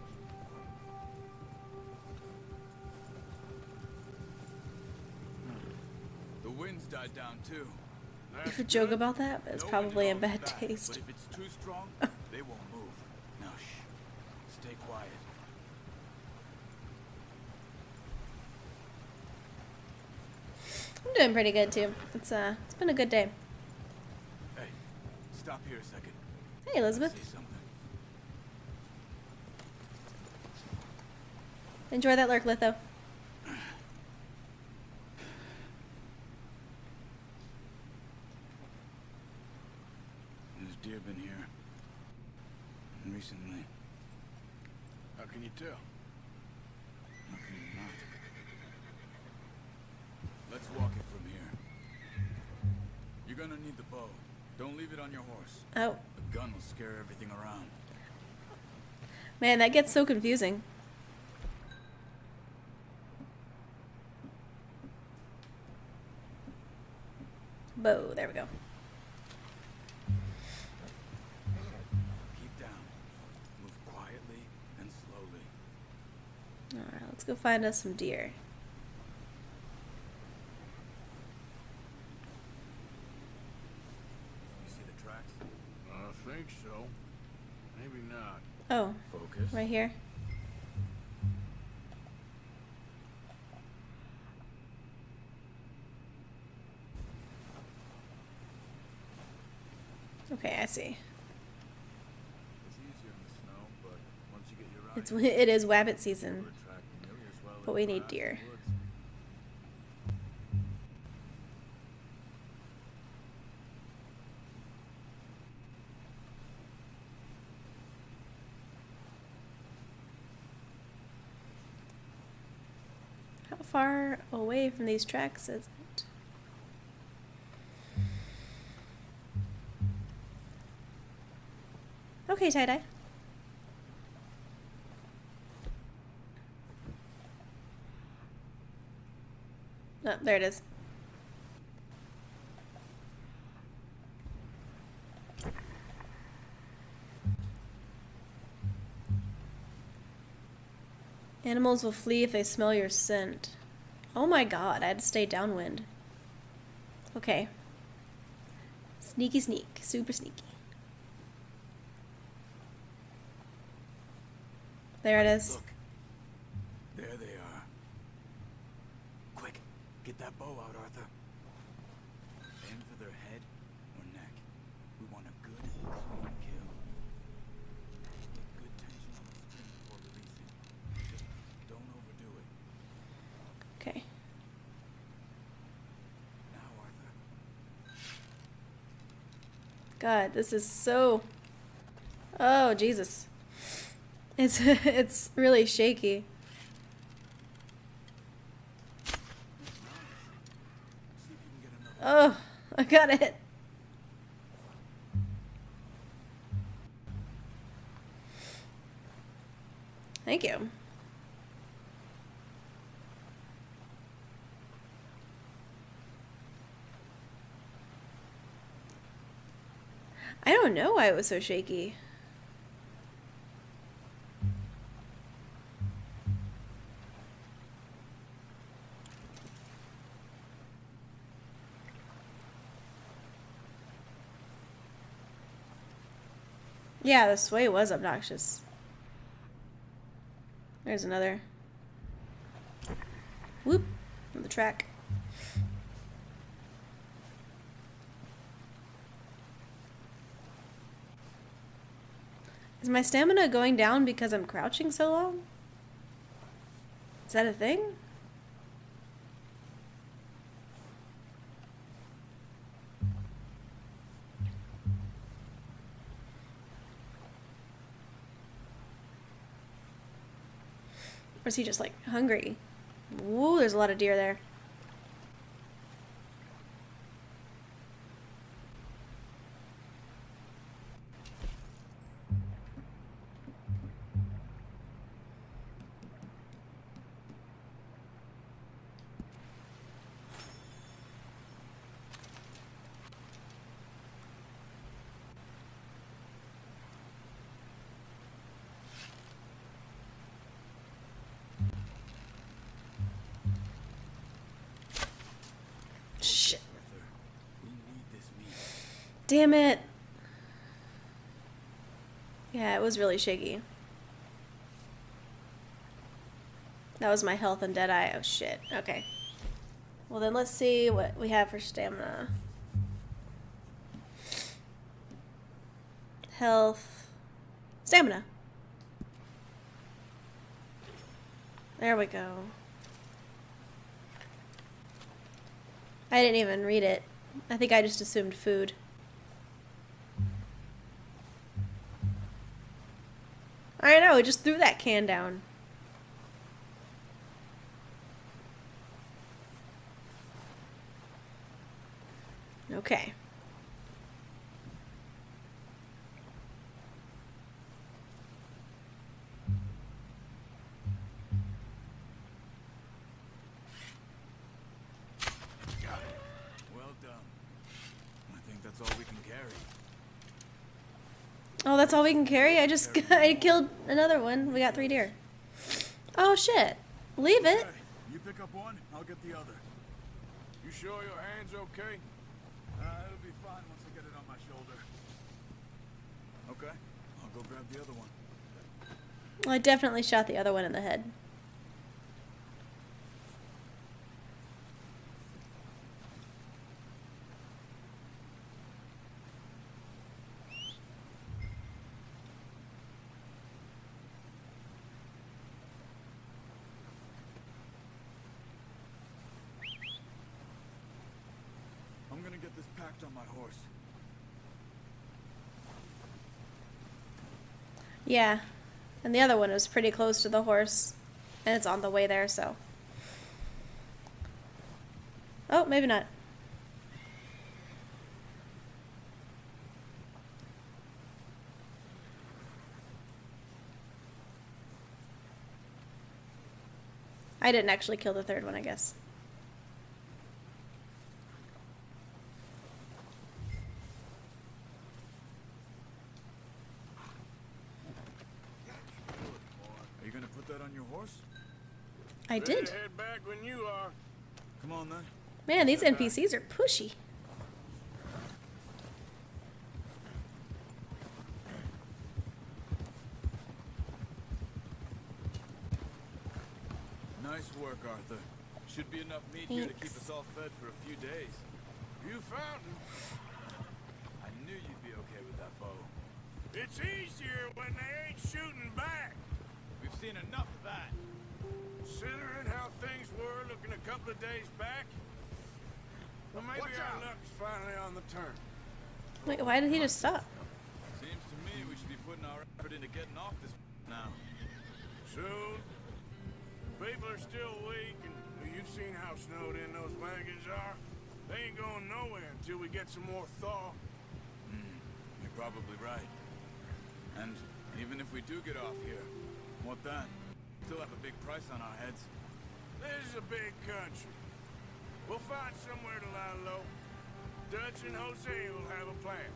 The wind's died down too. You could joke about that, but it's probably in bad But taste. if it's too strong, they won't move. Now shh. Stay quiet. I'm doing pretty good too. It's uh, it's been a good day. Hey, stop here a second. Hey, Elizabeth. Say something. Enjoy that lurk, Litho. It was deer been here recently? How can you tell? How can you not? Let's walk it from here. You're gonna need the bow. Don't leave it on your horse. Oh. The gun will scare everything around. Man, that gets so confusing. Bow, there we go. Keep down. Move quietly and slowly. Alright, let's go find us some deer. You see the tracks? I think so. Maybe not. Oh, Focus. right here. Okay, I see. It's easier in the snow, but once you get your It's it is wabbit season, well but we need deer. How far away from these tracks is it? Okay, tie-dye. Oh, there it is. Animals will flee if they smell your scent. Oh my god, I had to stay downwind. Okay. Sneaky sneak. Super sneaky. There it is. Look. There they are. Quick, get that bow out, Arthur. Aim for their head or neck. We want a good, clean kill. Get good tension on the string before releasing. Just don't overdo it. Okay. Now, Arthur. God, this is so... Oh, Jesus. It's it's really shaky. Oh, I got it. Thank you. I don't know why it was so shaky. Yeah, the sway was obnoxious. There's another. Whoop, on the track. Is my stamina going down because I'm crouching so long? Is that a thing? Or is he just like hungry? Ooh, there's a lot of deer there. Shit. Damn it. Yeah, it was really shaky. That was my health and Deadeye. Oh shit. Okay. Well then let's see what we have for stamina. Health. Stamina. There we go. I didn't even read it. I think I just assumed food. right now. We just threw that can down. Okay. Got it. Well done. I think that's all we can carry. Oh, that's all we can carry? I just I killed another one. We got three deer. Oh, shit. Leave it. Okay, you pick up one, I'll get the other. You sure your hand's okay? Uh, it'll be fine once I get it on my shoulder. Okay, I'll go grab the other one. Well, I definitely shot the other one in the head. I'm gonna get this packed on my horse. Yeah. And the other one was pretty close to the horse. And it's on the way there, so. Oh, maybe not. I didn't actually kill the third one, I guess. Are you gonna put that on your horse? I Ready did. to head back when you are. Come on then. Man, these N P Cs are pushy. Nice work, Arthur. Should be enough meat here to keep Thanks. us all fed for a few days. You found him. I knew you'd be okay with that bow. It's easier when they ain't shooting back. We've seen enough of that. Considering how things were looking a couple of days back, well, maybe Watch our out. luck is finally on the turn. Wait, why did he just stop? Seems to me we should be putting our effort into getting off this now. Soon. People are still weak, and well, you've seen how snowed in those wagons are. They ain't going nowhere until we get some more thaw. Hmm, you're probably right. And even if we do get off here, what then? Still have a big price on our heads. This is a big country. We'll find somewhere to lie low. Dutch and Jose will have a plan.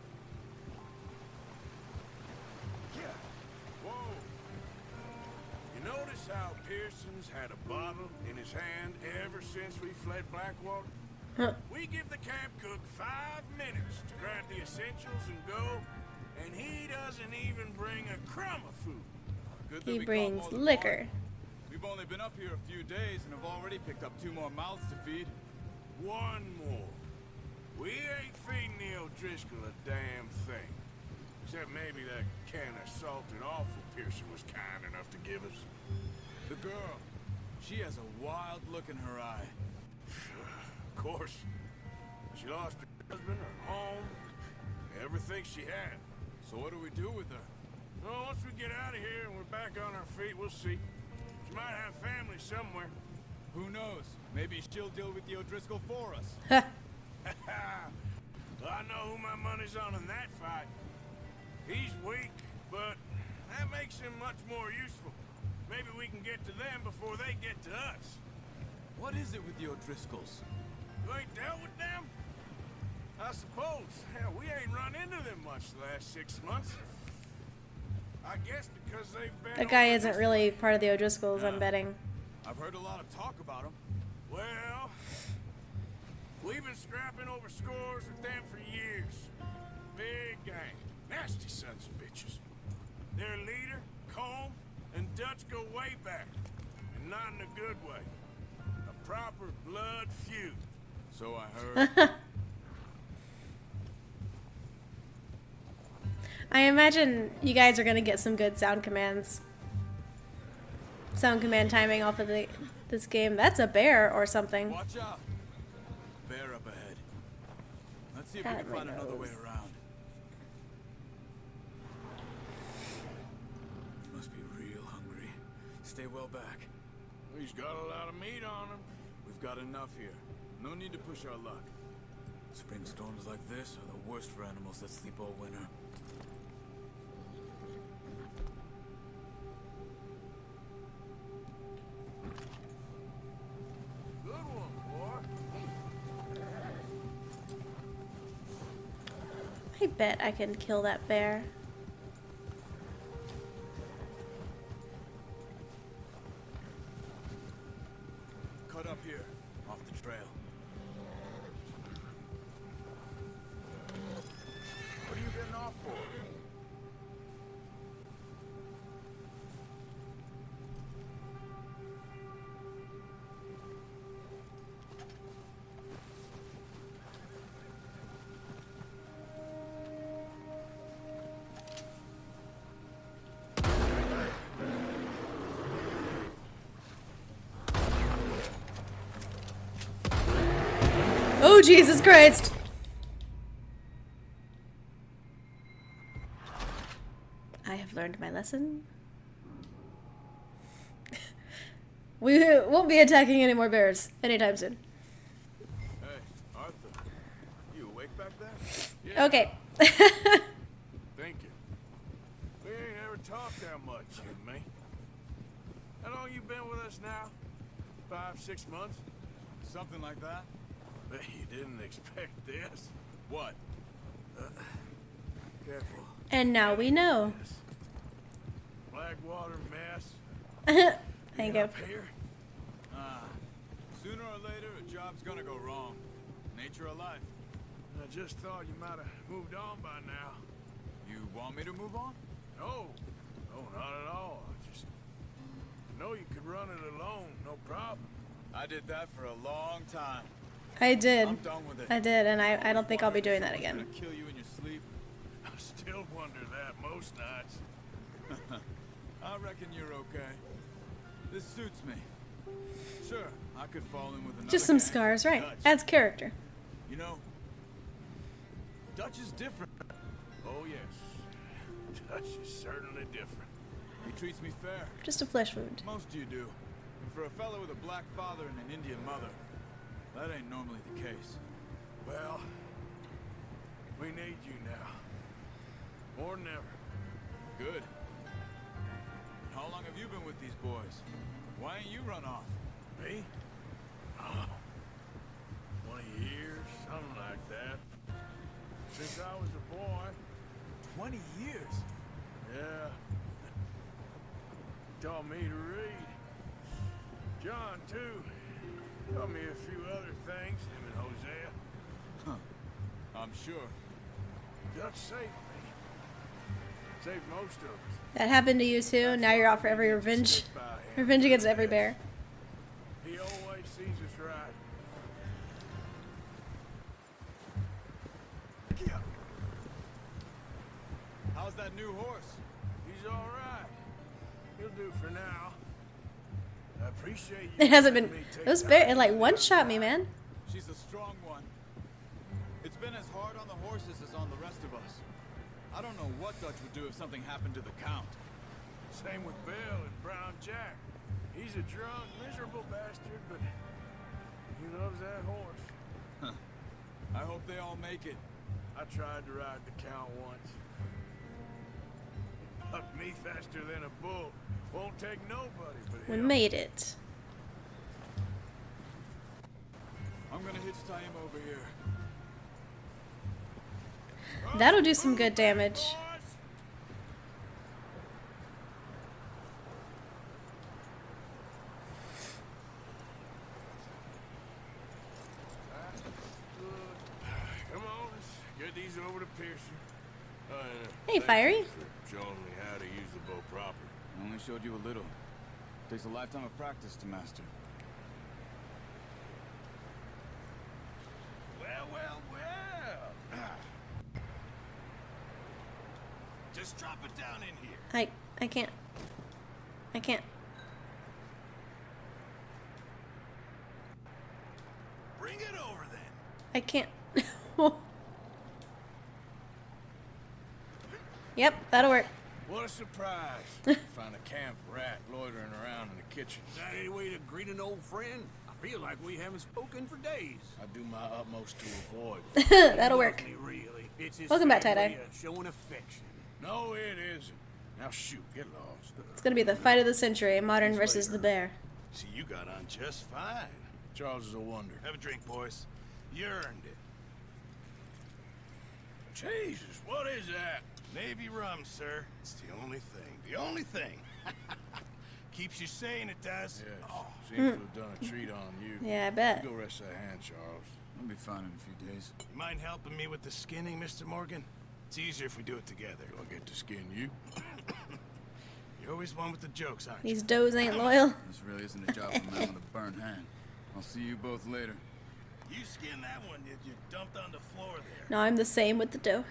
Yeah. Whoa. You notice how Pearson's had a bottle in his hand ever since we fled Blackwater? Huh. We give the camp cook five minutes to grab the essentials and go, and he doesn't even bring a crumb of food. Good that He we brings caught more than liquor. one. We've only been up here a few days and have already picked up two more mouths to feed. One more. We ain't feeding the O'Driscoll a damn thing. Except maybe that can of salted offal Pearson was kind enough to give us. The girl, she has a wild look in her eye. Of course. She lost her husband, her home, everything she had. So what do we do with her? Well, once we get out of here and we're back on our feet, we'll see. She might have family somewhere. Who knows? Maybe she'll deal with the O'Driscoll for us. Well, I know who my money's on in that fight. He's weak, but that makes him much more useful. Maybe we can get to them before they get to us. What is it with the O'Driscolls? You ain't dealt with them? I suppose. Hell, we ain't run into them much the last six months. I guess because they've been... That guy over isn't this really way. part of the O'Driscolls, I'm betting. I've heard a lot of talk about them. Well, we've been scrapping over scores with them for years. Big gang. Nasty sons of bitches. Their leader, Combe, and Dutch go way back. And not in a good way. A proper blood feud. So I heard. I imagine you guys are gonna get some good sound commands. Sound command timing off of the this game. That's a bear or something. Watch out. Bear up ahead. Let's see if we Pat can find another way knows. around. It must be stay well back. He's got a lot of meat on him. We've got enough here. No need to push our luck. Spring storms like this are the worst for animals that sleep all winter. Good one, boy. I bet I can kill that bear. Cut up here, off the trail. What are you getting off for? Oh, Jesus Christ! I have learned my lesson. We won't be attacking any more bears anytime soon. Hey, Arthur. You awake back there? Yeah. Okay. Thinking. We ain't ever talked that much, you and me. How long you been with us now? Five, six months? Something like that? Bet you didn't expect this. What? Uh, careful. And now we know. Blackwater mess. Thank you. Up here? Ah. Sooner or later, a job's gonna go wrong. Nature of life. I just thought you might have moved on by now. You want me to move on? No. No, not at all. I just know you could run it alone, no problem. I did that for a long time. I did. I'm done with it. I did, and I, I don't think I'll be doing that again. Gonna kill you in your sleep. I still wonder that most nights. I reckon you're okay. This suits me. Sure, I could fall in with another Just some gang. scars, right? Dutch. Adds character. You know, Dutch is different. Oh, yes. Dutch is certainly different. He treats me fair. Just a flesh wound. Most of you do. And for a fellow with a black father and an Indian mother, that ain't normally the case. Well, we need you now. More than ever. Good. How long have you been with these boys? Why ain't you run off? Me? Oh, twenty years, something like that. Since I was a boy. Twenty years? Yeah. Taught me to read. John, too. Taught me a few other things, him and Hosea. Huh. I'm sure. Dutch saved me. Saved most of us. That happened to you too. Now you're out for every revenge. Revenge against every bear. He always sees us right. Yeah. How's that new horse? He's all right. He'll do for now. I appreciate you. It hasn't been. letting me take Those time bear. to It like get one out shot of me, the man. She's a strong one. It's been as hard on the horses as on the rest of us. I don't know what Dutch would do if something happened to the Count. Same with Bill and Brown Jack. He's a drunk, miserable bastard, but he loves that horse. Huh. I hope they all make it. I tried to ride the Count once. Bucked me faster than a bull. Won't take nobody but We him. made it. I'm gonna hitch tie him over here. That'll do some good damage. Come on, let's get these over to Pearson. Uh, Hey, thank Fiery. you for showing me how to use the bow properly. I only showed you a little. Takes a lifetime of practice to master. Well, well, well. Just drop it down in here. I I can't. I can't. Bring it over then. I can't. Yep, that'll work. What a surprise. Find a camp rat loitering around in the kitchen. Is that any way to greet an old friend? I feel like we haven't spoken for days. I do my utmost to avoid. That'll work. Really. It's his Welcome back, way Tie-Dye. of showing affection. No, it isn't. Now shoot, get lost. It's gonna be the fight of the century, modern versus the bear. See, you got on just fine. Charles is a wonder. Have a drink, boys. You earned it. Jesus, what is that? Navy rum, sir. It's the only thing. The only thing. Keeps you sane, it does. Yeah, oh. Seems to have done a treat on you. Yeah, I bet. You go rest that hand, Charles. I'll be fine in a few days. You mind helping me with the skinning, Mister Morgan? It's easier if we do it together. Do I get to skin you? You're always one with the jokes, aren't you? These does ain't loyal. This really isn't a job for a man with a burnt hand. I'll see you both later. You skinned that one, did you? Dumped on the floor there. No, I'm the same with the dough.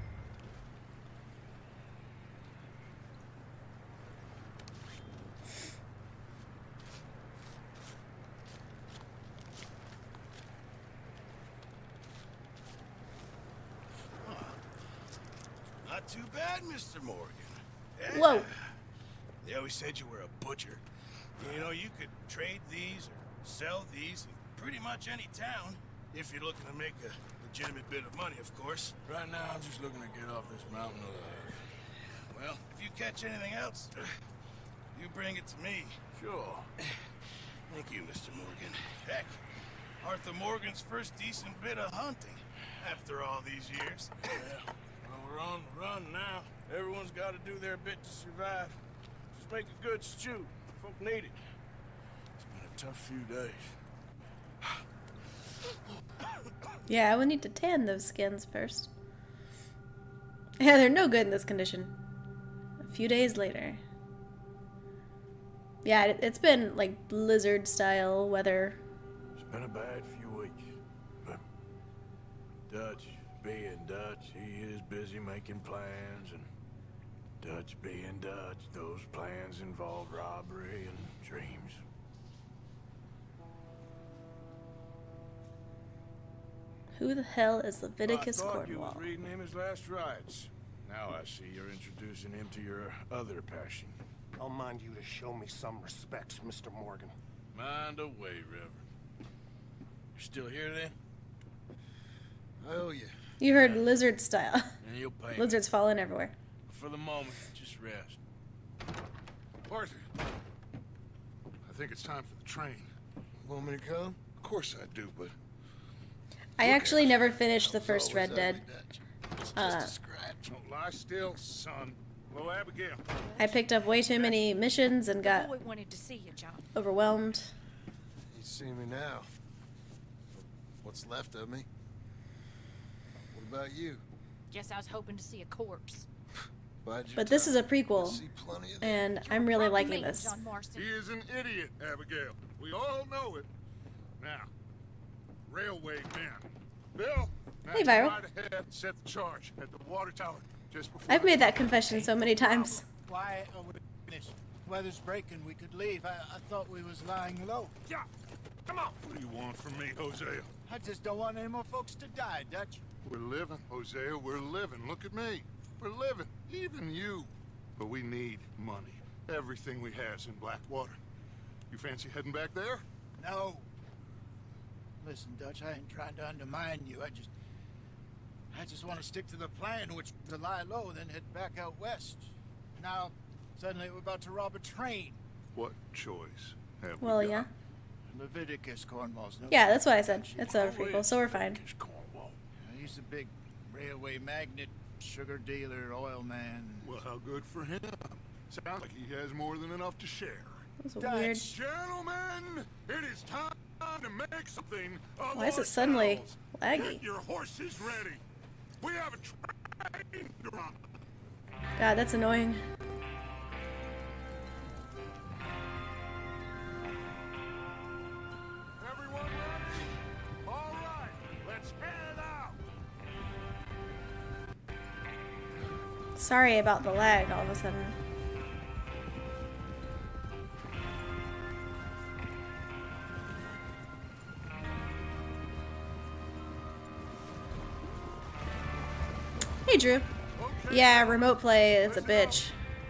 Not too bad, Mister Morgan. Yeah. Whoa. They always said you were a butcher. You know, you could trade these or sell these in pretty much any town. If you're looking to make a legitimate bit of money, of course. Right now, I'm just looking to get off this mountain alive. Well, if you catch anything else, you bring it to me. Sure. Thank you, Mister Morgan. Heck, Arthur Morgan's first decent bit of hunting after all these years. Yeah. Well, we're on the run now. Everyone's got to do their bit to survive. Just make a good stew. Folk need it. It's been a tough few days. Yeah, I will need to tan those skins first. Yeah, they're no good in this condition. A few days later. Yeah, it, it's been like blizzard style weather. It's been a bad few weeks. But Dutch being Dutch, he is busy making plans, and Dutch being Dutch, those plans involve robbery and dreams. Who the hell is Leviticus I thought Cornwall? you was reading him his last rites. Now I see you're introducing him to your other passion. I'll mind you to show me some respect, Mister Morgan. Mind away, Reverend. You're still here then? I owe you. You heard lizard style. And you'll pay me. Lizards falling everywhere. For the moment, just rest. Arthur, I think it's time for the train. Want me to come? Of course I do, but I actually never finished the first Red Dead. Uh, don't lie still, son. Hello, Abigail. I picked up way too many missions and got Boy wanted to see you, John. overwhelmed. You see me now. What's left of me? What about you? Guess I was hoping to see a corpse. But this is a prequel, and I'm really liking Me, this. John Marston. He is an idiot, Abigail. We all know it. Now, railway man. Bill, now Hey, you Viral. ride ahead and set the charge at the water tower just before. I've made that confession so many times. Why are we finished? Weather's breaking. We could leave. I, I thought we was lying low. Yeah, come on. What do you want from me, Hosea? I just don't want any more folks to die, Dutch. We're living, Hosea. We're living. Look at me. We're living. Even you. But we need money. Everything we have's in Blackwater. You fancy heading back there? No. Listen, Dutch, I ain't trying to undermine you. I just... I just want to stick to the plan, which is to lie low, then head back out west. Now, suddenly we're about to rob a train. What choice have Well, we got? yeah. Leviticus Cornwall's no... Yeah, that's what I said. It's a prequel, so we're fine. He's a big railway magnate, sugar dealer, oil man. Well, how good for him. Sounds like he has more than enough to share. That was weird. Gentlemen, it is time to make something of Why is it suddenly ourselves. laggy? Get your horses ready. We have a train to run. God, that's annoying. Everyone ready? All right, let's head out. Sorry about the lag all of a sudden. Hey, Drew. Yeah, remote play is a bitch.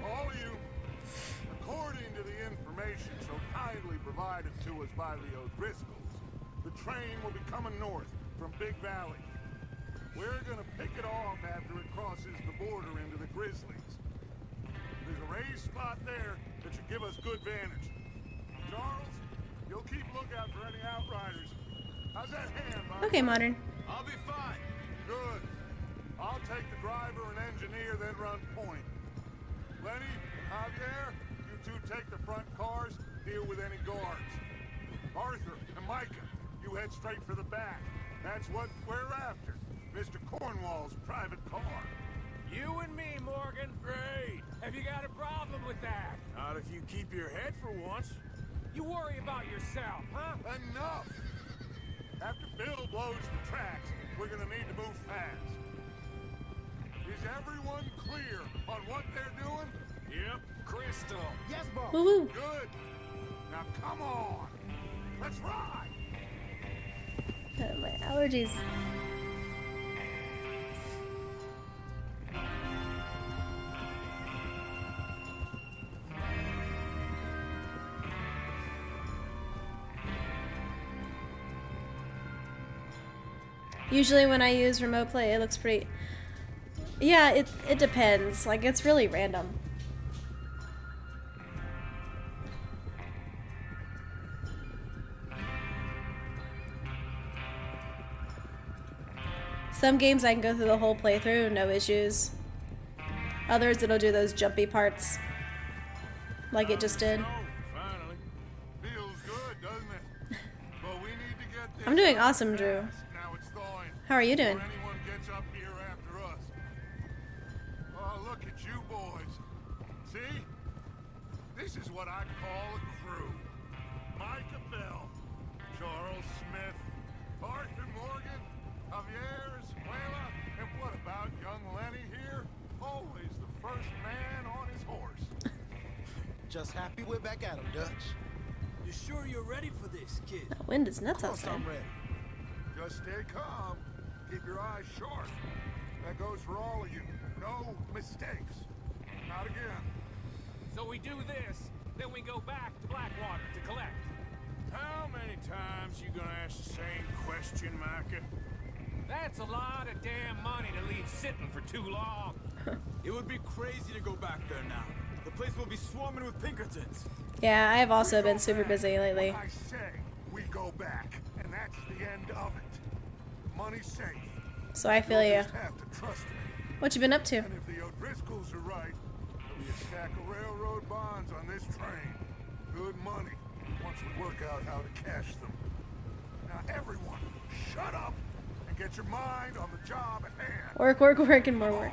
train will be coming north from Big Valley. We're gonna pick it off after it crosses the border into the Grizzlies. There's a raised spot there that should give us good vantage. Charles, you'll keep lookout for any outriders. How's that hand, Mike? Okay, Modern. I'll be fine. Good. I'll take the driver and engineer, then run point. Lenny, Javier, you two take the front cars, deal with any guards. Arthur and Micah, you head straight for the back. That's what we're after. Mister Cornwall's private car. You and me, Morgan. Great. Have you got a problem with that? Not if you keep your head for once. You worry about yourself, huh? Enough! After Bill blows the tracks, we're gonna need to move fast. Is everyone clear on what they're doing? Yep. Crystal. Yes, boss. Woo woo. Good. Now come on. Let's ride. Uh, my allergies. Usually when I use remote play, it looks pretty... Yeah, it, it depends. Like, it's really random. Some games I can go through the whole playthrough, no issues. Others, it'll do those jumpy parts. Like it just did. Finally. Feels good, doesn't it? But we need to get this I'm doing awesome, Drew. Now it's thawing. How are you doing? Before anyone gets up here after us. Oh, look at you boys. See? This is what I call a crew. Micah Bell, Charles Smith, Arthur Morgan, Javier Escuela, and what about young Lenny here? Always the first man on his horse. Just happy we're back at him, Dutch. You sure you're ready for this, kid? That wind is nuts Of course outside. I'm ready. Just stay calm. Keep your eyes sharp. That goes for all of you. No mistakes. Not again. So we do this, then we go back to Blackwater to collect. How many times you gonna ask the same question, Micah? That's a lot of damn money to leave sitting for too long. It would be crazy to go back there now. The place will be swarming with Pinkertons. Yeah, I have also We been go super back. busy lately. I say we go back, and that's the end of it. Money's safe. So I feel You'll you. just have to trust me. What you been up to? And if the O'Driscolls are right, there'll be a stack of railroad bonds on this train. Good money, once we work out how to cash them. Now everyone, shut up and get your mind on the job at hand. Work, work, work, and more work.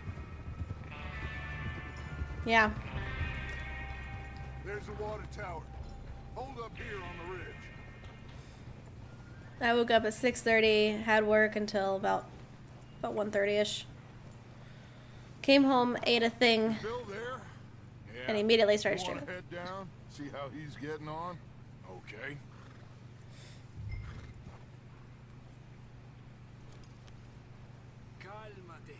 Yeah. There's the water tower. Hold up here on the ridge. I woke up at six thirty, had work until about about one thirty-ish. Came home, ate a thing, Bill there? Yeah. and immediately started You wanna streaming. head down, see how he's getting on? Okay. Cálmate.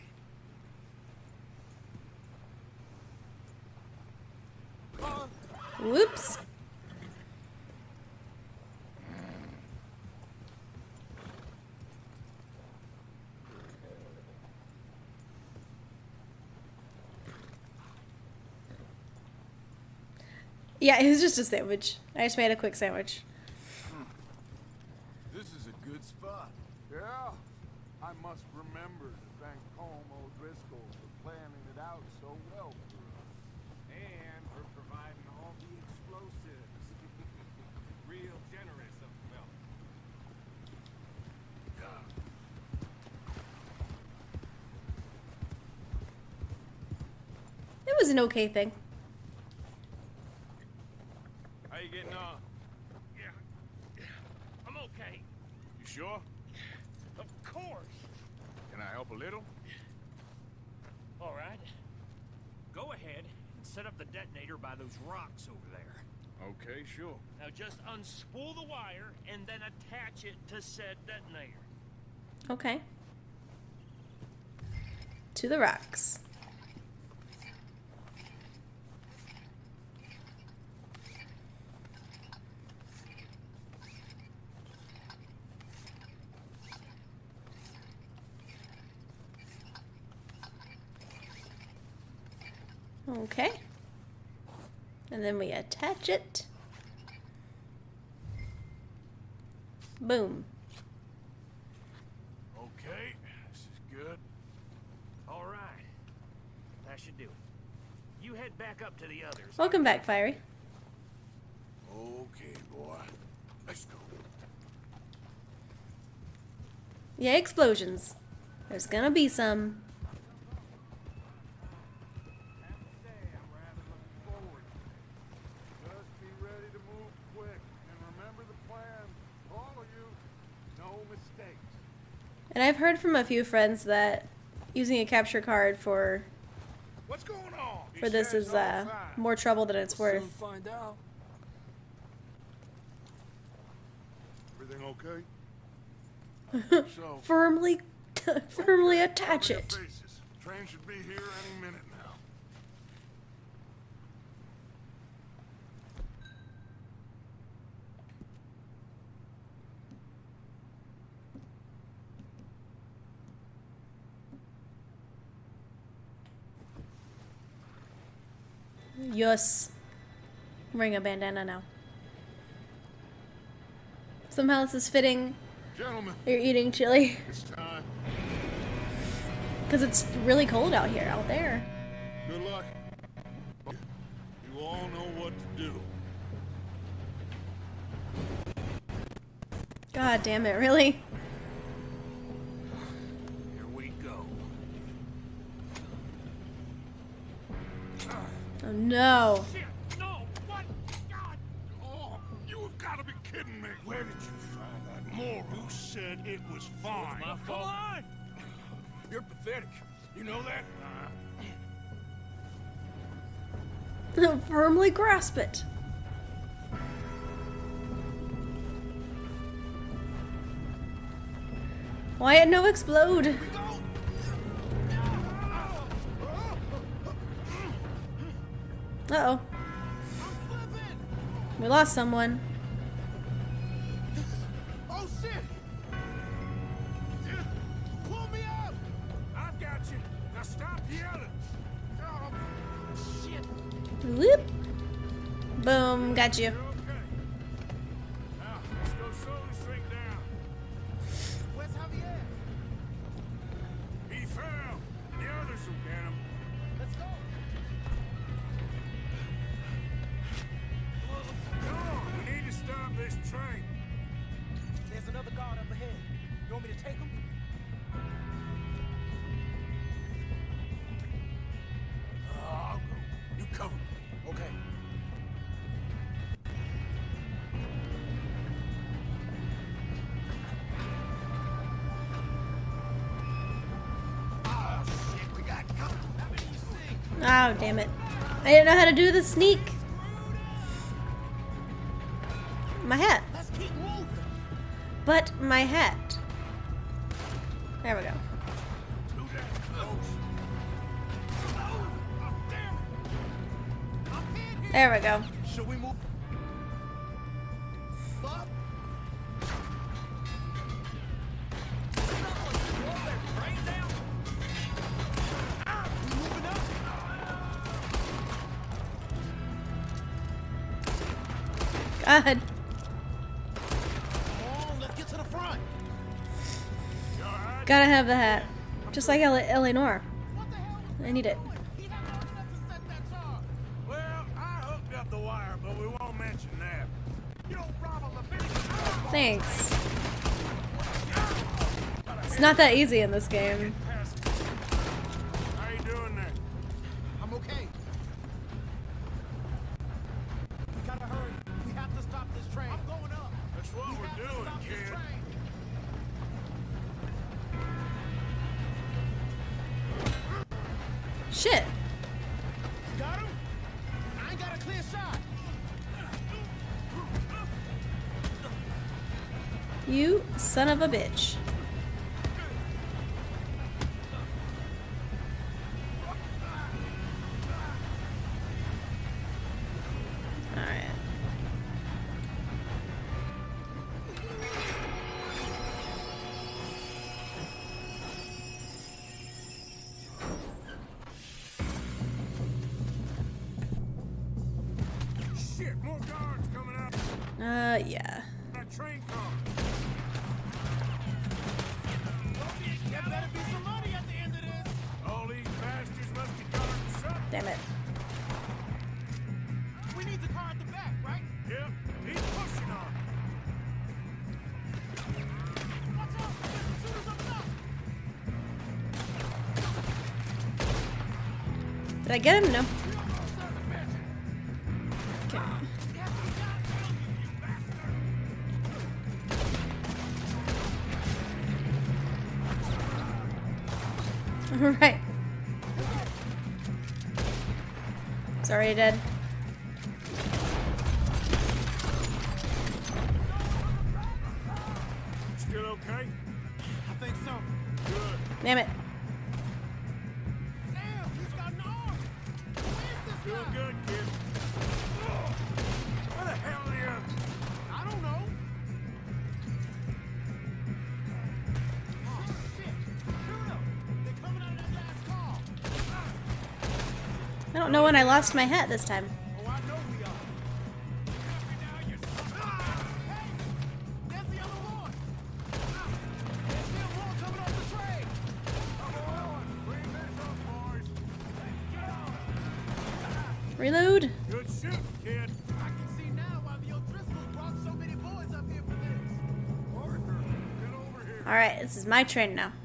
Whoops. Yeah, it was just a sandwich. I just made a quick sandwich. This is a good spot. Yeah. I must remember to thank Home O'Driscoll for planning it out so well for us. And for providing all the explosives. Real generous of Phil. It was an okay thing. How you getting on? Yeah. I'm okay. You sure? Of course. Can I help a little? All right. Go ahead and set up the detonator by those rocks over there. Okay, sure. Now just unspool the wire and then attach it to said detonator. Okay. To the rocks. Okay. And then we attach it. Boom. Okay, this is good. All right. That should do it. You head back up to the others. Welcome back, Fiery. Okay, boy. Let's go. Yeah, explosions. There's gonna be some. Just be ready to move quick. And remember the plan. All of you, no mistakes. And I've heard from a few friends that using a capture card for What's going on? for this is uh, more trouble than it's worth. Soon find out. Everything okay? So, Firmly, firmly attach Cover your it. faces. Train should be here any minute now. Yes. I'm wearing a bandana now. Somehow this is fitting. Gentlemen, You're eating chili. it's time. Because it's really cold out here, out there. Good luck. You all know what to do. God damn it, really? Here we go. Oh no. Shit! No! What? God! Oh, you have got to be kidding me. where did you find that moron? You said it was fine. My fault. Come on! You're pathetic. You know that? Firmly grasp it. Why no explode? Uh oh. We lost someone. Oh shit! Pull me up! I've got you. Now stop yelling. Oh, shit. Whoop. Boom, got you. You're okay. Now let's go slowly straight down. Where's Javier? He fell. The others will get him. Let's go. Come on, we need to stop this train. There's another guard up ahead. You want me to take him? Uh, I'll go. You cover me. Okay. Oh, damn it. I didn't know how to do the sneak. My hat. Let's keep moving. But my hat. There we go. Do that. Oh, damn it. I'm in here. There we go. Should we move? Fuck. God. Oh, let's get to the front. You all right? Gotta have the hat. Just like Ele Eleanor. What the hell was I need it. He had long enough to set that charge. Well, I hooked up the wire, but we won't mention that. You don't rob a Leviticus. Thanks. It's not that easy in this game. How you doing there? I'm okay. We gotta hurry. We have to stop this train. I'm going up. That's what We we're have to doing, stop this kid. train. Shit. Got him? I ain't got a clear shot. You son of a bitch. Alright. Uh, yeah. That train car. There better be some money at the end of this. All these bastards must be darn something. Damn it. We need the car at the back, right? Yep, he's pushing on. Watch out! There's some shooters up top. Did I get him? No. Okay. Right. It's already dead. Still okay? I think so. Good. Damn it. Damn, he's got an arm. Where's this Doing guy? good, kid. Where the hell are the others? I don't know. Oh, shit. Shoot him. They're coming out of that last car. I don't know when I lost my hat this time. Oh, I know we are. Ah! Hey, there's the other one. There's still more coming off the train. Come on, bring this up, boys. Reload. Good shoot, kid. I can see now why the O'Driscolls brought so many boys up here for this. Arthur, get over here. Alright, this is my train now.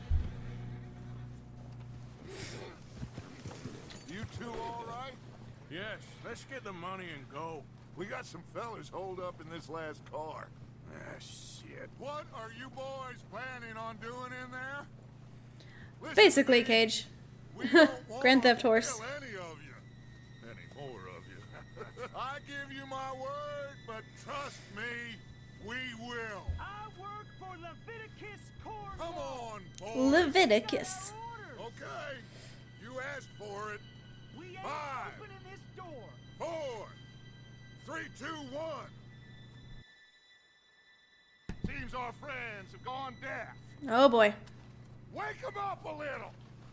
You two all right? Yes, let's get the money and go. We got some fellas holed up in this last car. Ah, shit. What are you boys planning on doing in there? Listen, Basically, Cage. we don't want Grand Theft to Horse. kill any of you. Any more of you. I give you my word, but trust me, we will. I work for Leviticus Corps. Come on, boys. Leviticus. Okay, you asked for it. We ain't Five. opening this door. Four, three, two, one. Seems our friends have gone deaf. Oh boy. Wake them up a little.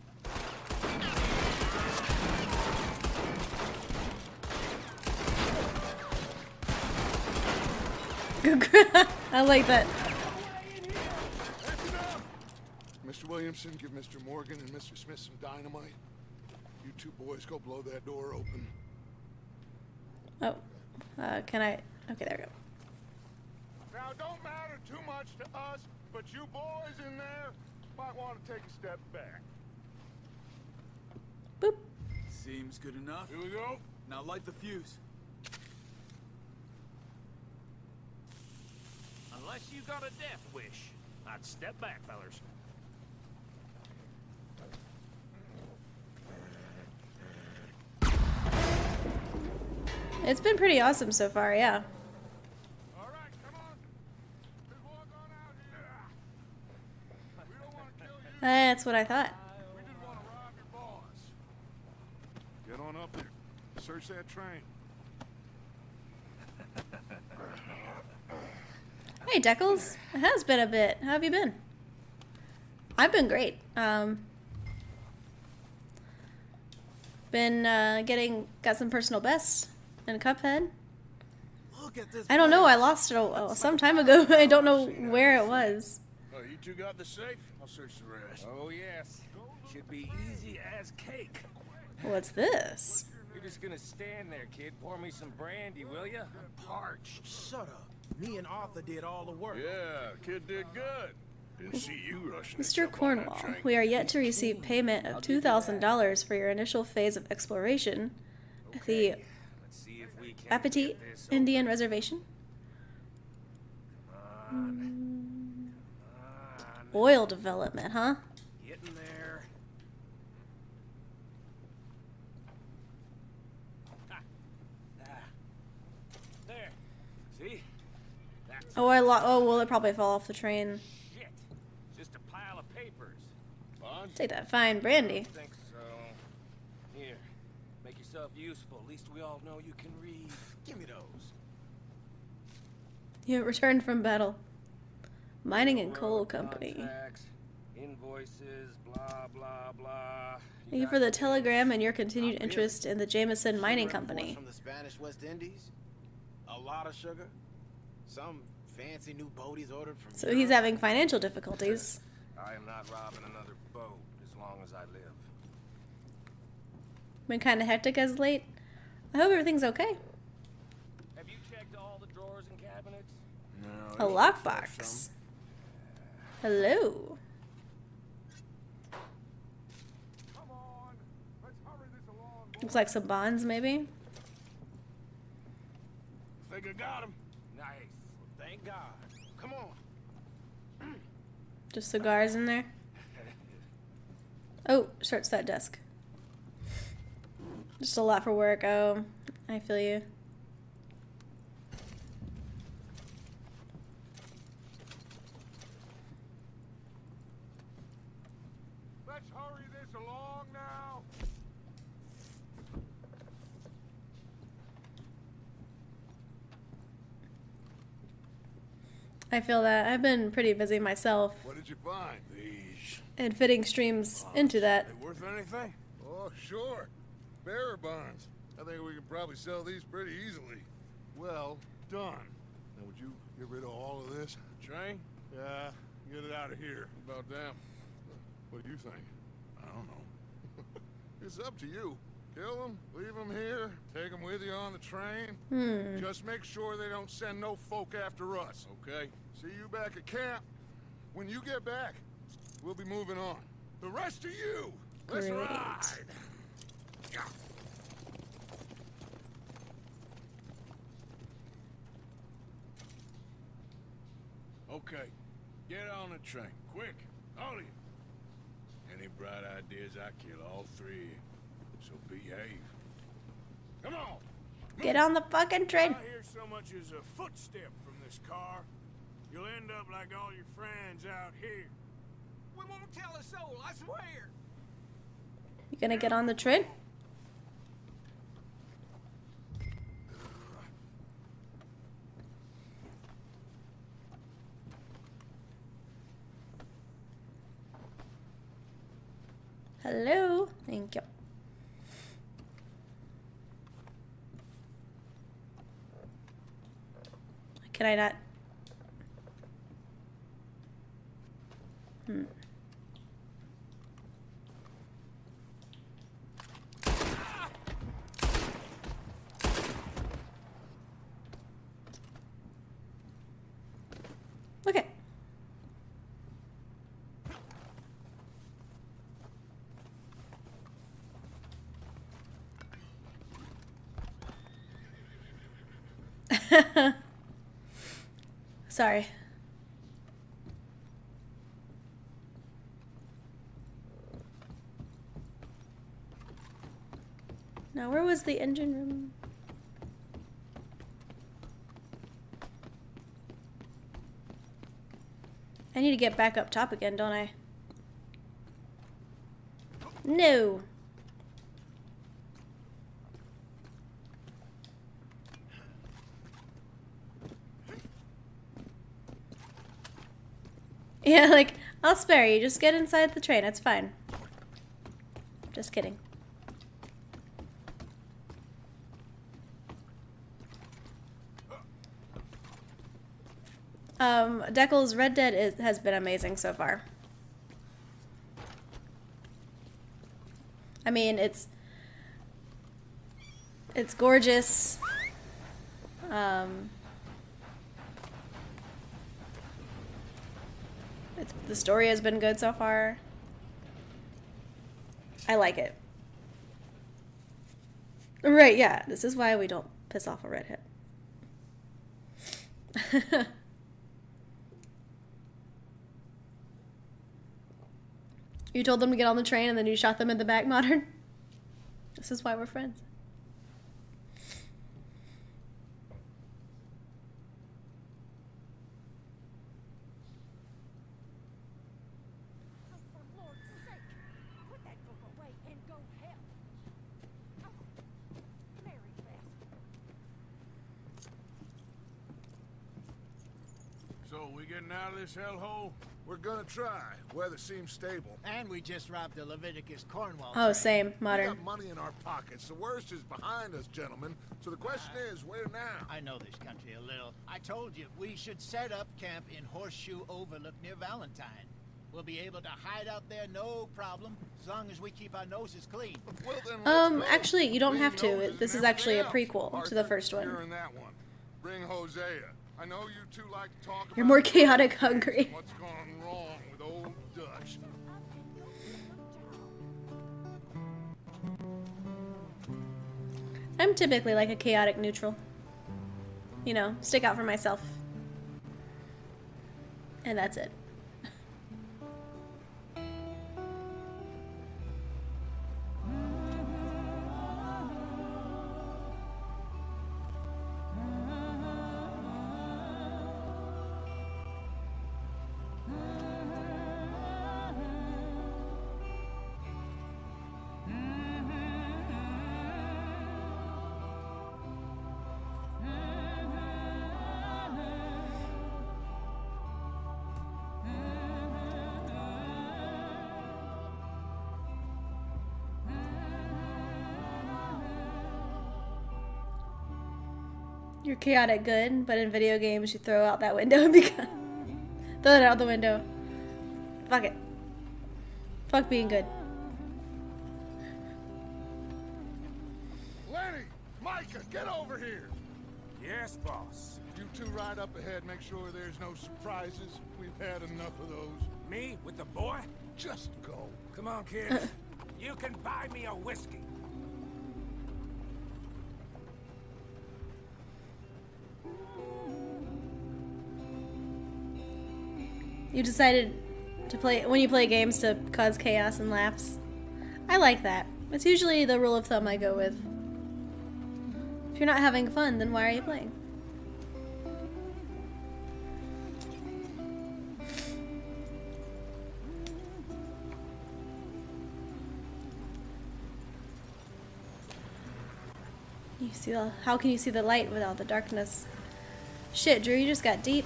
I like that. That's enough. Mister Williamson, give Mister Morgan and Mister Smith some dynamite. You two boys go blow that door open. Oh. Uh, can I? Okay, there we go. Now, it don't matter too much to us, but you boys in there might want to take a step back. Boop. Seems good enough. Here we go. Now light the fuse. Unless you got a death wish, I'd step back, fellers. It's been pretty awesome so far, yeah. All right, come on. Let's walk on out here. We don't want to kill you. That's what I thought. We just want to rob your boss. Get on up there. Search that train. Hey, Deckles. It has been a bit. How have you been? I've been great. Um, been uh, getting got some personal bests in Cuphead. Look at this. I don't know. I lost it a, some time ago. I don't know where it was. Oh, you two got the safe? I'll search the rest. Oh, yes. Should be easy as cake. What's this? You're just gonna stand there, kid. Pour me some brandy, will ya? I'm parched. Shut up. Me and Arthur did all the work. Yeah, kid did good. Didn't see you rushing. to Mister jump on that Cornwall, train. we are yet to receive payment of two thousand dollars for your initial phase of exploration at the Let's see if we can Appetit get this Indian Reservation. on. Oil development, huh? Getting there. Ah. Ah. There. See? That's Oh, I lo- oh, will it probably fall off the train? shit. Just a pile of papers. Bonds? Take that fine brandy. I think so. Here. Make yourself useful. At least we all know you can read. Give me those. You returned from battle. Mining and Coal Railroad Company. contracts, invoices, blah, blah, blah. Thank you for the telegram and your continued interest in the Jameson Mining Sugar Company. imports from the Spanish West Indies? A lot of sugar? Some fancy new boat he's ordered from So he's having financial difficulties. I am not robbing another boat as long as I live. Been kind of hectic as late. I hope everything's okay. Have you checked all the drawers and cabinets? No, A lockbox. Hello. Come on, let's hurry this along. Looks like some bonds, maybe. think I got him. Nice. Well, thank God. Come on. Just cigars in there. Oh, starts that desk. Just a lot for work. Oh, I feel you. Let's hurry this along now. I feel that. I've been pretty busy myself. What did you find? These. And fitting streams into that. They worth anything? Oh, sure. Bearer bonds. I think we can probably sell these pretty easily. Well done. Now, would you get rid of all of this? Train? Yeah, get it out of here. What about them? What do you think? I don't know. It's up to you. Kill them, leave them here, take them with you on the train. Hmm. Just make sure they don't send no folk after us. Okay. See you back at camp. When you get back, we'll be moving on. The rest of you, let's Great. ride. Yeah. Okay. Get on the train. Quick. All of you. Any bright ideas, I kill all three of you. So behave. Come on. Get on the fucking train. If I hear so much as a footstep from this car, you'll end up like all your friends out here. We won't tell a soul, I swear. You gonna get on the train? Hello. Thank you. Can I not? Hmm. Okay. Sorry. Now, where was the engine room? I need to get back up top again, don't I? No. Yeah, like, I'll spare you. Just get inside the train. It's fine. Just kidding. Um, Deckel's Red Dead is, has been amazing so far. I mean, it's... It's gorgeous. Um... It's, the story has been good so far. I like it. Right, yeah. This is why we don't piss off a redhead. You told them to get on the train and then you shot them in the back, Modern? This is why we're friends. So, we getting out of this hellhole? We're gonna try. Weather seems stable. And we just robbed the Leviticus Cornwall. Oh, train. same. We Modern. got money in our pockets. The worst is behind us, gentlemen. So the question Uh, is, where now? I know this country a little. I told you, we should set up camp in Horseshoe Overlook near Valentine. We'll be able to hide out there, no problem, as long as we keep our noses clean. Well, then let's Um, go. actually, you don't Clean have to. noses This and is actually a everything prequel else. to the Arthur, first one. You're in that one. Bring Hosea. I know you two like to talk You're about more the chaotic road hungry. What's gone wrong with old Dutch? I'm typically like a chaotic neutral. You know, stick out for myself. And that's it. You're chaotic good, but in video games you throw out that window and become throw it out the window. Fuck it. Fuck being good. Lenny, Micah, get over here. Yes, boss. You two ride up ahead. Make sure there's no surprises. We've had enough of those. Me with the boy? Just go. Come on, kid. You can buy me a whiskey. You decided to play when you play games to cause chaos and laughs. I like that. It's usually the rule of thumb I go with. If you're not having fun, then why are you playing? You see the, how can you see the light without the darkness? Shit, Drew, you just got deep.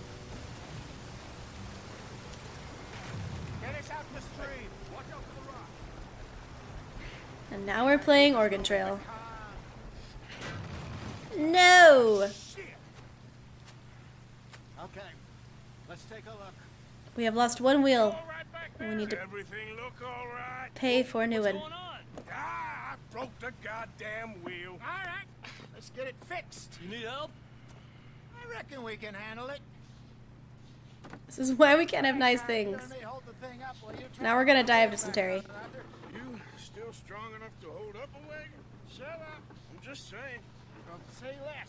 Get us out the stream. Watch out for the rock. And now we're playing Oregon Trail. No! Okay, let's take a look. We have lost one wheel. We need to Everything look all right? pay for a new one. Ah, I broke the goddamn wheel. All right, let's get it fixed. You need help? I reckon we can handle it. This is why we can't have nice things. Let me hold the thing up while you try Now we're gonna die of dysentery. You still strong enough to hold up a wagon? Shut up. I'm just saying. Don't say less.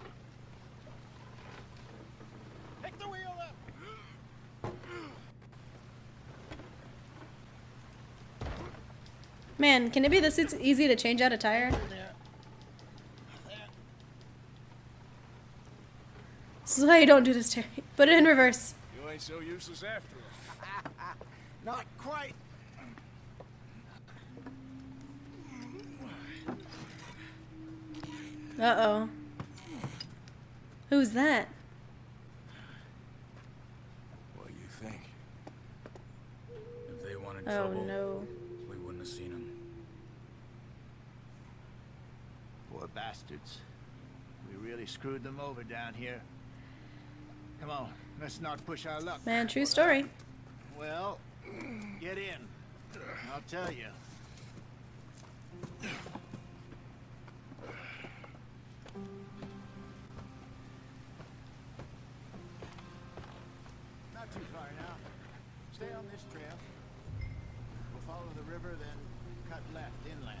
Pick the wheel up. Man, can it be this easy to change out a tire? There. There. This is why you don't do this, Terry. Put it in reverse. You ain't so useless after all. Not quite. Uh-oh. Who's that? What do you think? If they wanted Oh, trouble, no. we wouldn't have seen them. Poor bastards. We really screwed them over down here. Come on, let's not push our luck. Man, true story. Well, get in. I'll tell you. Not too far now. Stay on this trail. We'll follow the river, then cut left inland.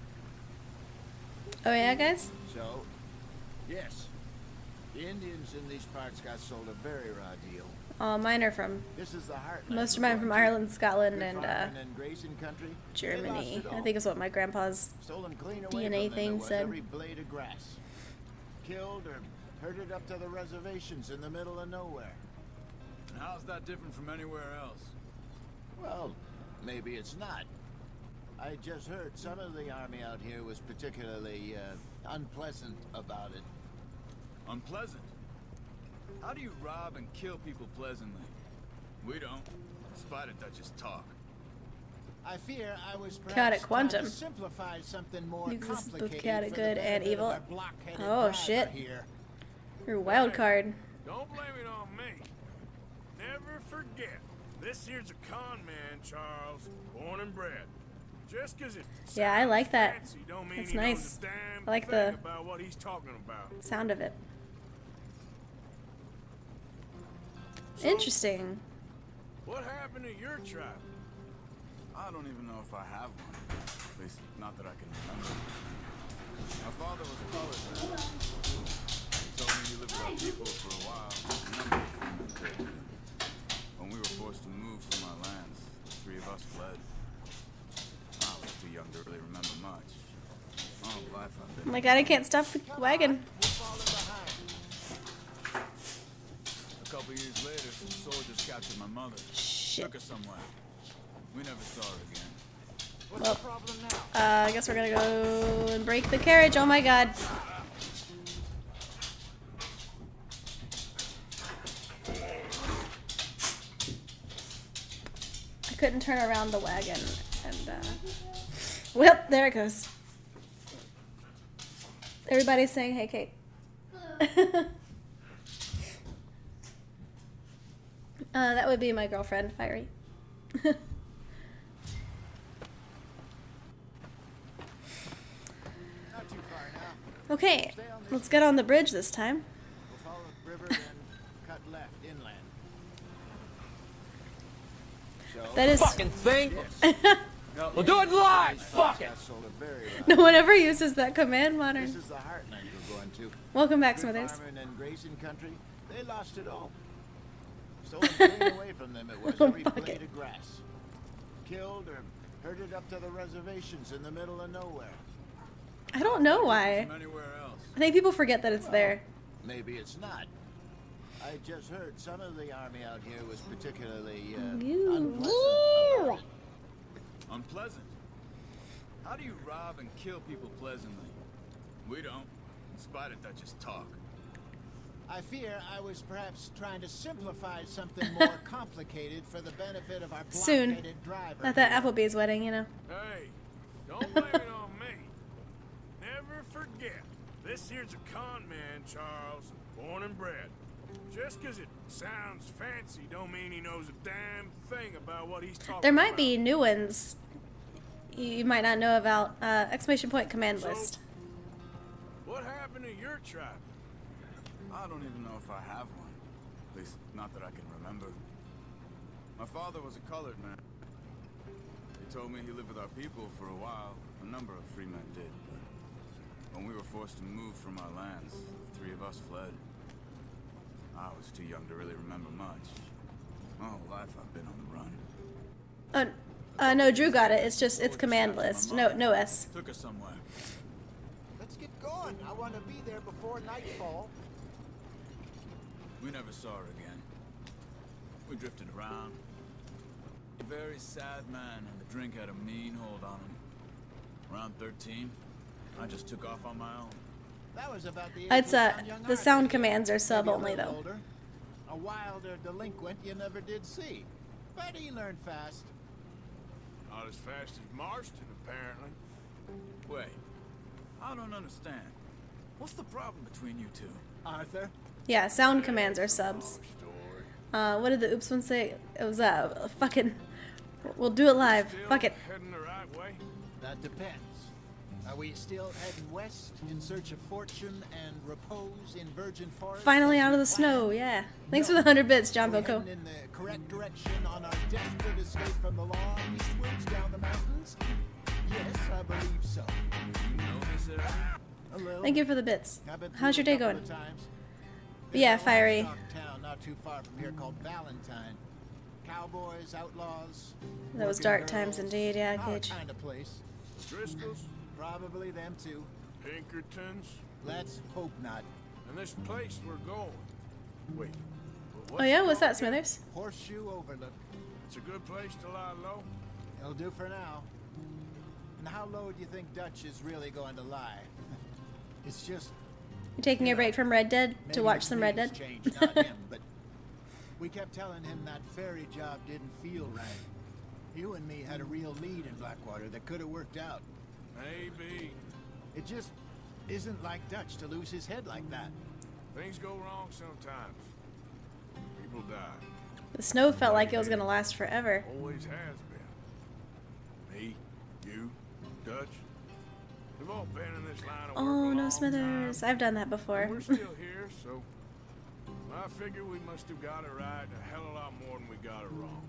Oh yeah, guys? So, yes, the Indians in these parts got sold a very raw deal. Oh, mine are from, This is the heartland. most of we're mine from going to. Ireland, Scotland, Good and uh, farming and grazing country. They lost Germany. it I all. think it's what my grandpa's Stolen clean D away N A from them, thing there was said. every blade of grass. Killed or herded up to the reservations in the middle of nowhere. And how's that different from anywhere else? Well, maybe it's not. I just heard some of the army out here was particularly uh, unpleasant about it. Unpleasant? How do you rob and kill people pleasantly? We don't. Spider Dutch's talk. I fear I was Chaotic perhaps quantum. trying to simplify something more Uses both complicated chaotic for the good and benefit of evil. our blockheaded Oh driver shit. here. Your wild card. Don't blame it on me. Never forget, this here's a con man, Charles, born and bred. Just 'cause it Yeah, I like that. fancy don't mean It's he knows nice. a damn I like thing the about what he's talking about. sound of it. So, Interesting. what happened to your tribe? I don't even know if I have one. At least, not that I can remember. My father was a colored man. He told me he lived with our people for a while. A number of freemen did. When we were forced to move from our lands, the three of us fled. I was too young to really remember much. All of life I've been. Oh my god, I can't stop the wagon. A couple years later, some soldiers captured my mother. Shit. Took her somewhere. We never saw her again. What's Well, the problem now? uh, I guess we're gonna go and break the carriage. Oh my god. I couldn't turn around the wagon. And, uh... well, there it goes. Everybody's saying, hey, Kate. uh, that would be my girlfriend, Fiery. Not too far now. Okay, let's get on the bridge this time. We'll follow the river, then cut left inland. So, That is... Fucking thing! We'll do it live! Fuck it! Castle are very rough. No one ever uses that command modern. This is the heartland we're going to. Welcome back, Good Smithers. farming and grazing country, they lost it all. Stolen clean away from them, it was Oh, every fuck blade it. of grass. Killed or herded up to the reservations in the middle of nowhere. I don't know why. From anywhere else. I think people forget that it's there. Maybe it's not. I just heard some of the army out here was particularly uh, Ew. unpleasant about it. Unpleasant? How do you rob and kill people pleasantly? We don't. Spider Dutch's talk. I fear I was perhaps trying to simplify something more complicated for the benefit of our Soon. blockheaded driver. At that here. Applebee's wedding, you know. Hey, don't blame it on me. Never forget, this here's a con man, Charles, born and bred. Just 'cause it sounds fancy don't mean he knows a damn thing about what he's talking about. There might be new ones you you might not know about. Uh, exclamation point command So, list. what happened to your tribe? I don't even know if I have one. At least, not that I can remember. My father was a colored man. He told me he lived with our people for a while. A number of free men did. But when we were forced to move from our lands, the three of us fled. I was too young to really remember much. My whole life I've been on the run. Oh, uh, no, Drew got it. It's just, it's command list. No, no S. Took her somewhere. Let's get going. I want to be there before nightfall. We never saw her again. We drifted around. A very sad man, and the drink had a mean hold on him. Around thirteen, I just took off on my own. That was about the age It's we uh, found young the Arthur sound here. commands are sub Maybe a only little though. older. A wilder delinquent you never did see. But he learned fast. Not as fast as Marston, apparently. Wait, I don't understand. What's the problem between you two? Arthur? Yeah, sound commands are subs. Uh, what did the oops one say? It was uh, fucking. We'll do it live. Still Fuck it. heading the right way? That depends. Are we still heading west in search of fortune and repose in virgin forest? Finally as out we of the planned? snow. Yeah. Thanks No. for the hundred bits, John We're Boko. heading in the correct direction on our desperate escape from the long eastwards down the mountains? Yes, I believe so. You know this area? A little. Thank you for the bits. I've been How's your through day a couple going? of times. Yeah, There's a fiery. livestock town not too far from here called Valentine. Cowboys, outlaws. Those working dark girls. times indeed, yeah, Our Gage. kind of place. Driscoll's? Probably them too. Pinkertons? Let's hope not. And this place we're going. Wait. Oh yeah, what's that, Smithers? Horseshoe Overlook. It's a good place to lie low. It'll do for now. And how low do you think Dutch is really going to lie? It's just You're taking a break from Red Dead to maybe watch his some Red name's Dead? changed, not him, but We kept telling him that ferry job didn't feel right. You and me had a real lead in Blackwater that could have worked out. Maybe. It just isn't like Dutch to lose his head like that. Things go wrong sometimes. People die. The snow felt like it was gonna last forever. Always has been. Me, you, Dutch. We've all been in this line of work Oh, a no, long Smithers. time. I've done that before. We're still here, so I figure we must have got it right a hell of a lot more than we got it wrong.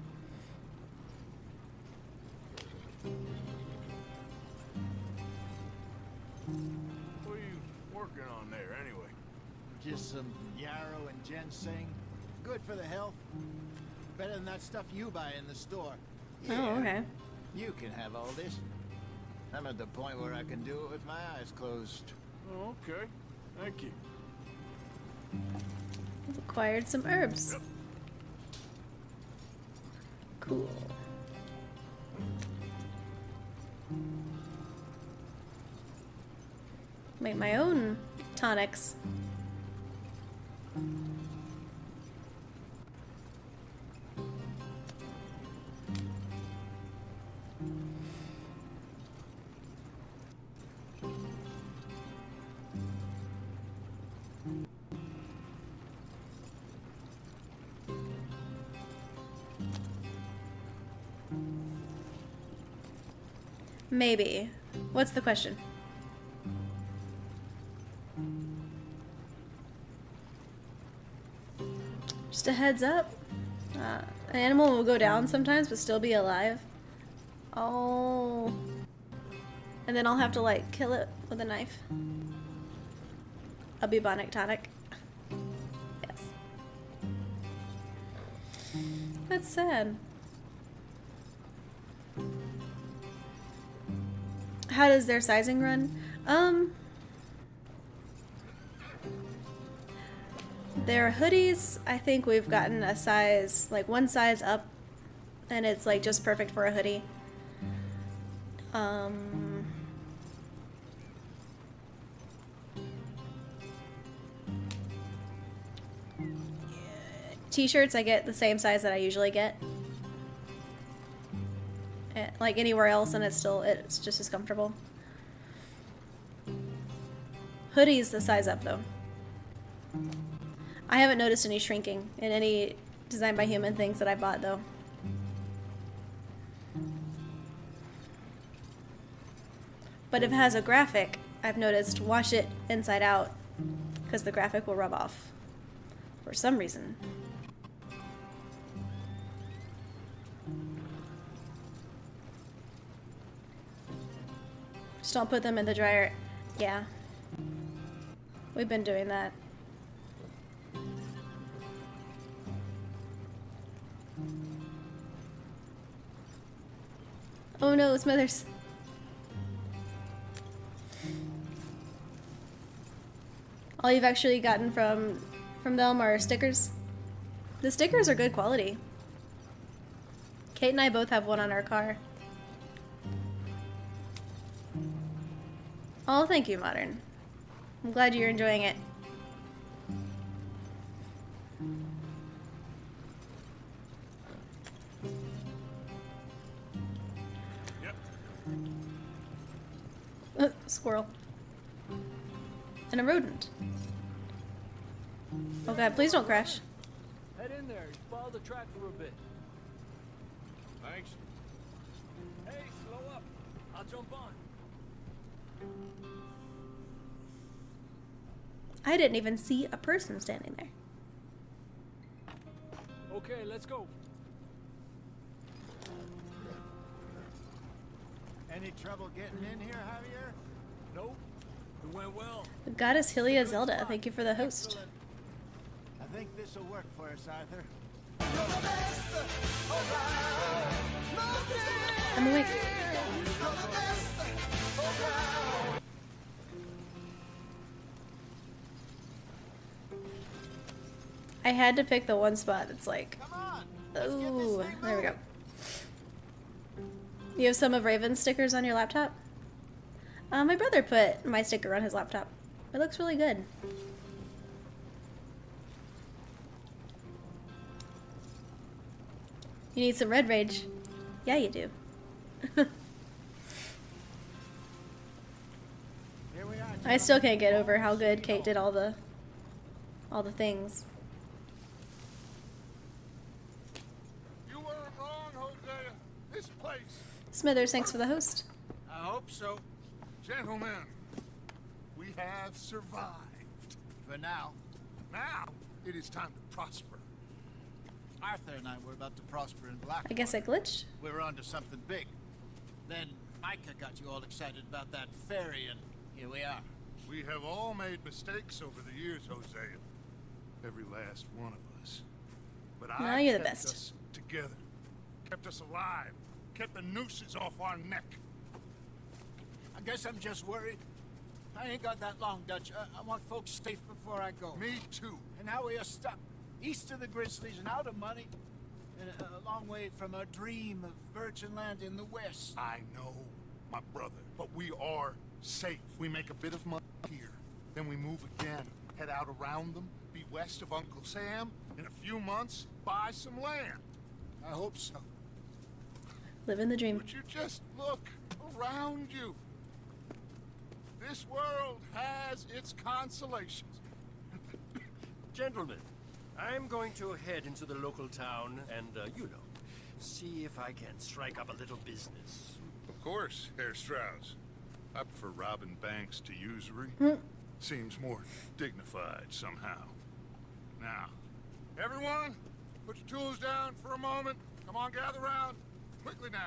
What are you working on there, anyway? Just some yarrow and ginseng. Good for the health. Better than that stuff you buy in the store. Oh, okay. You can have all this. I'm at the point where I can do it with my eyes closed. Oh, okay. Thank you. We've acquired some herbs. Cool. Make my own tonics. Maybe. What's the question? Just a heads up. Uh, an animal will go down sometimes but still be alive. Oh. And then I'll have to like kill it with a knife. A bubonic tonic. Yes. That's sad. How does their sizing run? Um, their hoodies, I think we've gotten a size, like one size up, and it's like just perfect for a hoodie. Um, T-shirts, I get the same size that I usually get. Like anywhere else, and it's still it's just as comfortable. Hoodies the size up though. I haven't noticed any shrinking in any Designed by Human things that I bought though. But if it has a graphic, I've noticed wash it inside out because the graphic will rub off for some reason. Just don't put them in the dryer. Yeah. We've been doing that. Oh no, Smithers. All you've actually gotten from from them are stickers. The stickers are good quality. Kate and I both have one on our car. Oh, thank you, Modern. I'm glad you're enjoying it. Yep. Uh, squirrel. And a rodent. Oh god, please don't crash. Head in there. Follow the track for a bit. Thanks. Hey, slow up. I'll jump on. I didn't even see a person standing there. Okay, let's go. Any trouble getting in here, Javier? Nope. It went well. Goddess Hylia Zelda, thank you for the host. Excellent. I think this will work for us, Arthur. I'm awake. I had to pick the one spot that's like, oh, there we go. You have some of Raven's stickers on your laptop? Uh, my brother put my sticker on his laptop. It looks really good. You need some red rage. Yeah, you do. Here we are. I still can't get over how good Kate did all the all the things. You weren't wrong, Hosea. This place. Smithers, thanks for the host. I hope so. Gentlemen, we have survived. For now. Now, it is time to prosper. Arthur and I were about to prosper in Blackwater. I guess I glitched. We were onto something big. Then Micah got you all excited about that ferry, and here we are. We have all made mistakes over the years, Hosea. Every last one of us. But No, I you're the kept best. us together. Kept us alive. Kept the nooses off our neck. I guess I'm just worried. I ain't got that long, Dutch. I, I want folks safe before I go. Me too. And now we are stuck east of the Grizzlies and out of money, and a, a long way from our dream of virgin land in the west. I know, my brother, but we are safe. We make a bit of money here, then we move again, head out around them, be west of Uncle Sam. In a few months, buy some land. I hope so. Living the dream. Would you just look around you? This world has its consolations. Gentlemen, I'm going to head into the local town and, uh, you know, see if I can strike up a little business. Of course, Herr Strauss. I prefer robbing banks to usury. Seems more dignified somehow. Now, everyone, put your tools down for a moment. Come on, gather round. Quickly now.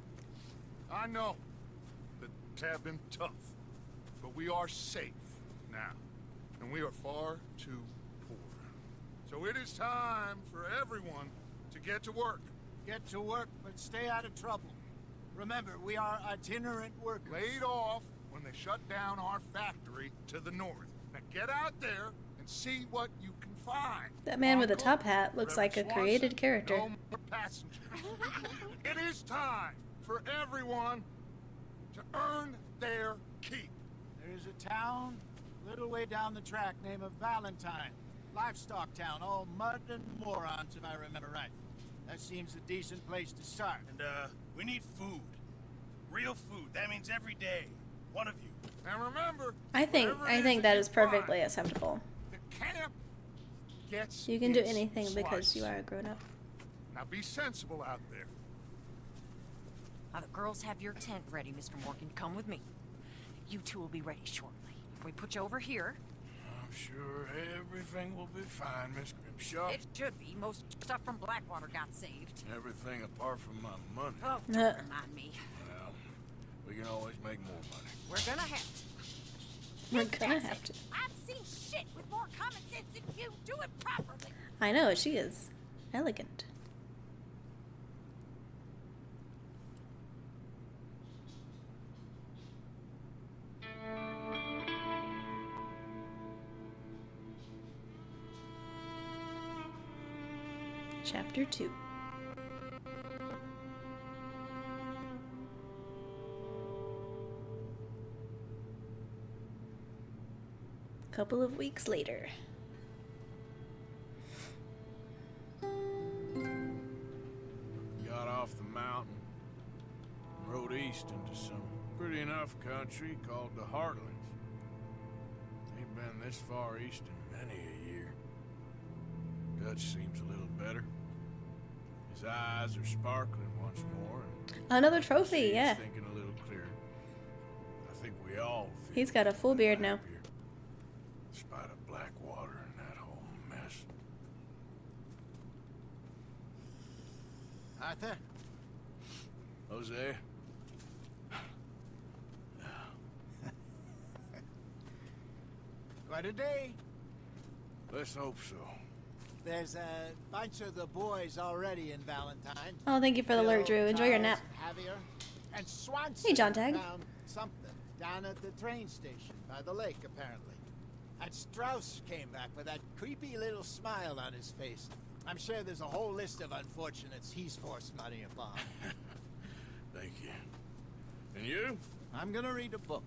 I know that it's have been tough, but we are safe now, and we are far too poor. So it is time for everyone to get to work. Get to work, but stay out of trouble. Remember, we are itinerant workers. Laid off when they shut down our factory to the north. Now get out there and see what you can find. That man with the Uncle, top hat looks like a Reverend created Swanson, character. No more passengers. It is time for everyone to earn their keep. There is a town a little way down the track named Valentine. Livestock town, all mud and morons, if I remember right. That seems a decent place to start. And, uh, we need food. Real food. That means every day. One of you. And remember, I think whatever I it think is that you is perfectly find, acceptable. the camp gets You can do its anything because slice. you are a grown up. Now be sensible out there. Now the girls have your tent ready, Mister Morgan. Come with me. You two will be ready shortly. We put you over here. I'm sure everything will be fine, Miss Grimshaw. It should be. Most stuff from Blackwater got saved. Everything apart from my money. Oh, don't Uh. remind me. Well, we can always make more money. We're gonna have to. We're gonna have to. I've seen shit with more common sense than you. Do it properly. I know, she is elegant. Chapter two. Couple of weeks later. Got off the mountain, rode east into some pretty enough country called the Heartlands. Ain't been this far east in many a year. Dutch seems a little better. His eyes are sparkling once more. And Another trophy, he's yeah. thinking a little clearer. I think we all feel He's got a full beard now. happier, despite of Blackwater and that whole mess. Arthur? Jose? Quite a day. Let's hope so. There's a bunch of the boys already in Valentine. Oh, thank you for the alert, Bill, Drew. Enjoy your Charles, nap. Javier, and Swanson Hey, John Tag. found something down at the train station by the lake, apparently. And Strauss came back with that creepy little smile on his face. I'm sure there's a whole list of unfortunates he's forced money upon. Thank you. And you? I'm gonna read a book.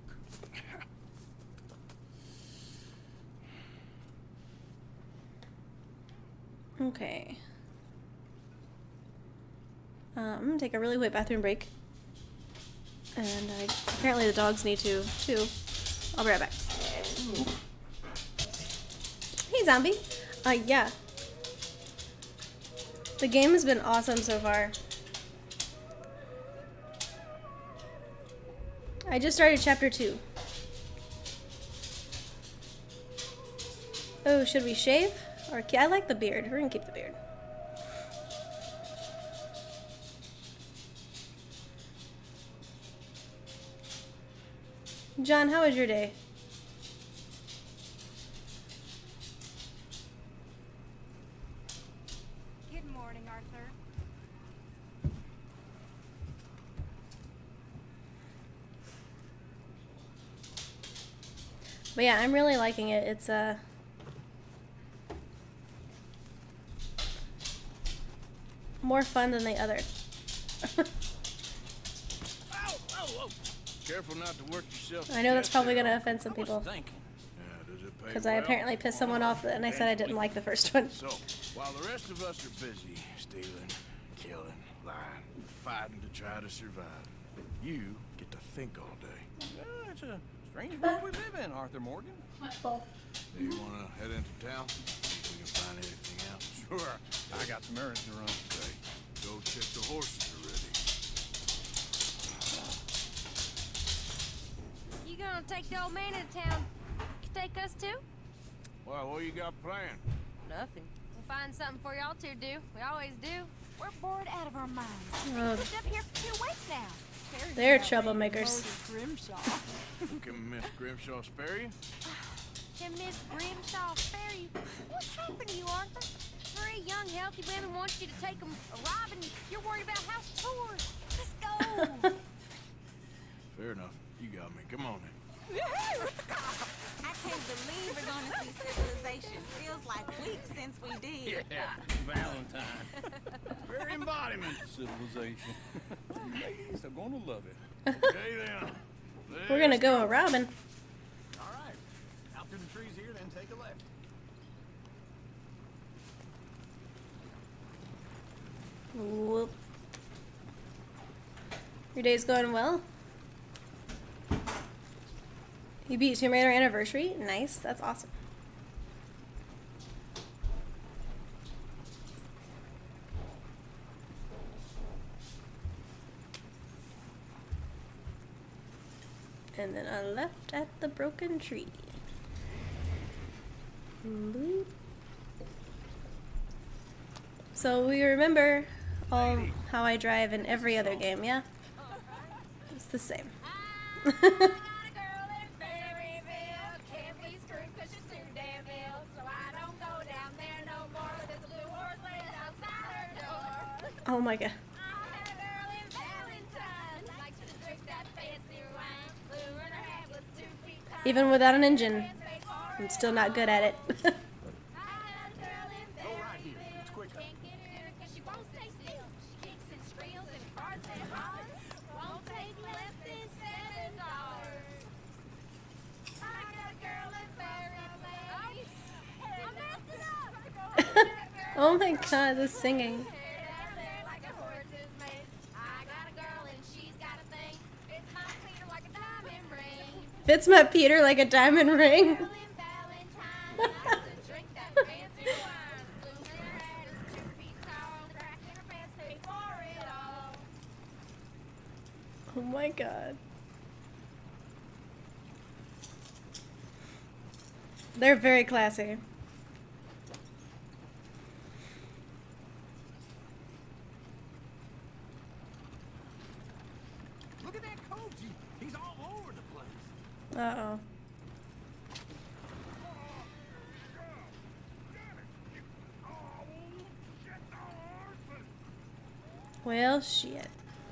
Okay. Uh, I'm gonna take a really quick bathroom break. And I, apparently the dogs need to, too. I'll be right back. Hey, zombie. Uh, yeah. The game has been awesome so far. I just started chapter two. Oh, should we shave? Or I like the beard. We're gonna keep the beard. John, how was your day? Good morning, Arthur. But yeah, I'm really liking it. It's uh more fun than the other. Careful not to work yourself. I know that's probably gonna offend some people. Yeah, does it pay Because I well? apparently pissed someone off and I said I didn't like the first one. So, while the rest of us are busy stealing, killing, lying, fighting to try to survive, you get to think all day. Yeah, it's a strange world we live in, Arthur Morgan. Do you want to head into town? See if we can find anything out? Sure. I got some errands to run. Okay. Go check the horses are ready. You gonna take the old man into town? You take us too? Well, what you got planned? Nothing. We'll find something for y'all to do. We always do. We're bored out of our minds. We've Oh. lived up here for two weeks now. Carrie's They're out troublemakers. raiding Grimshaw. Can Miss Grimshaw spare you? Can Miss Grimshaw spare you? What's happened to you, Arthur? Three young, healthy women want you to take them a robbing. You're worried about house tours. Let's go. Fair enough. You got me. Come on then. I can't believe we're gonna see civilization. Feels like weeks since we did. Yeah, Valentine. Very embodiment of civilization. Ladies are gonna love it. Okay then. We're gonna go a robbing. All right. Out through the trees here, then take a left. Whoop. Your day's going well? You beat Tomb Raider Anniversary? Nice, that's awesome. And then I left at the broken tree. Boop. So we remember all how I drive in every other game, yeah? It's the same. Oh my god. Even without an engine, I'm still not good at it. Oh my god, the singing. Fits my Peter like a diamond ring. Oh my god. They're very classy. Look at that coach. He, he's all over the place. Uh-oh. Well, shit.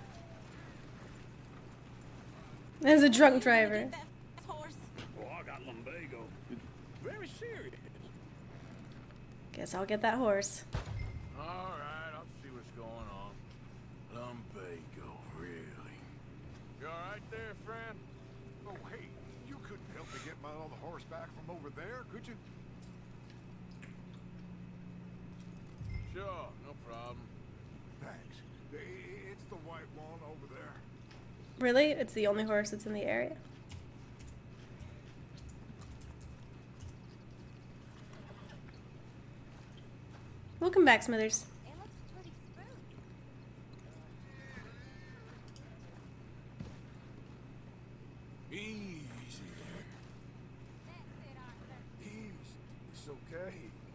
There's a drunk driver. Oh, I got lumbago. It's very serious. Guess I'll get that horse. All right, I'll see what's going on. Lumbago, really? You all right there, friend? Oh, hey, you couldn't help me get my other horse back from over there, could you? Sure, no problem. Thanks. It's the white one over there. Really? It's the only horse that's in the area? Welcome back, Smithers. Easy there. Easy. It's okay.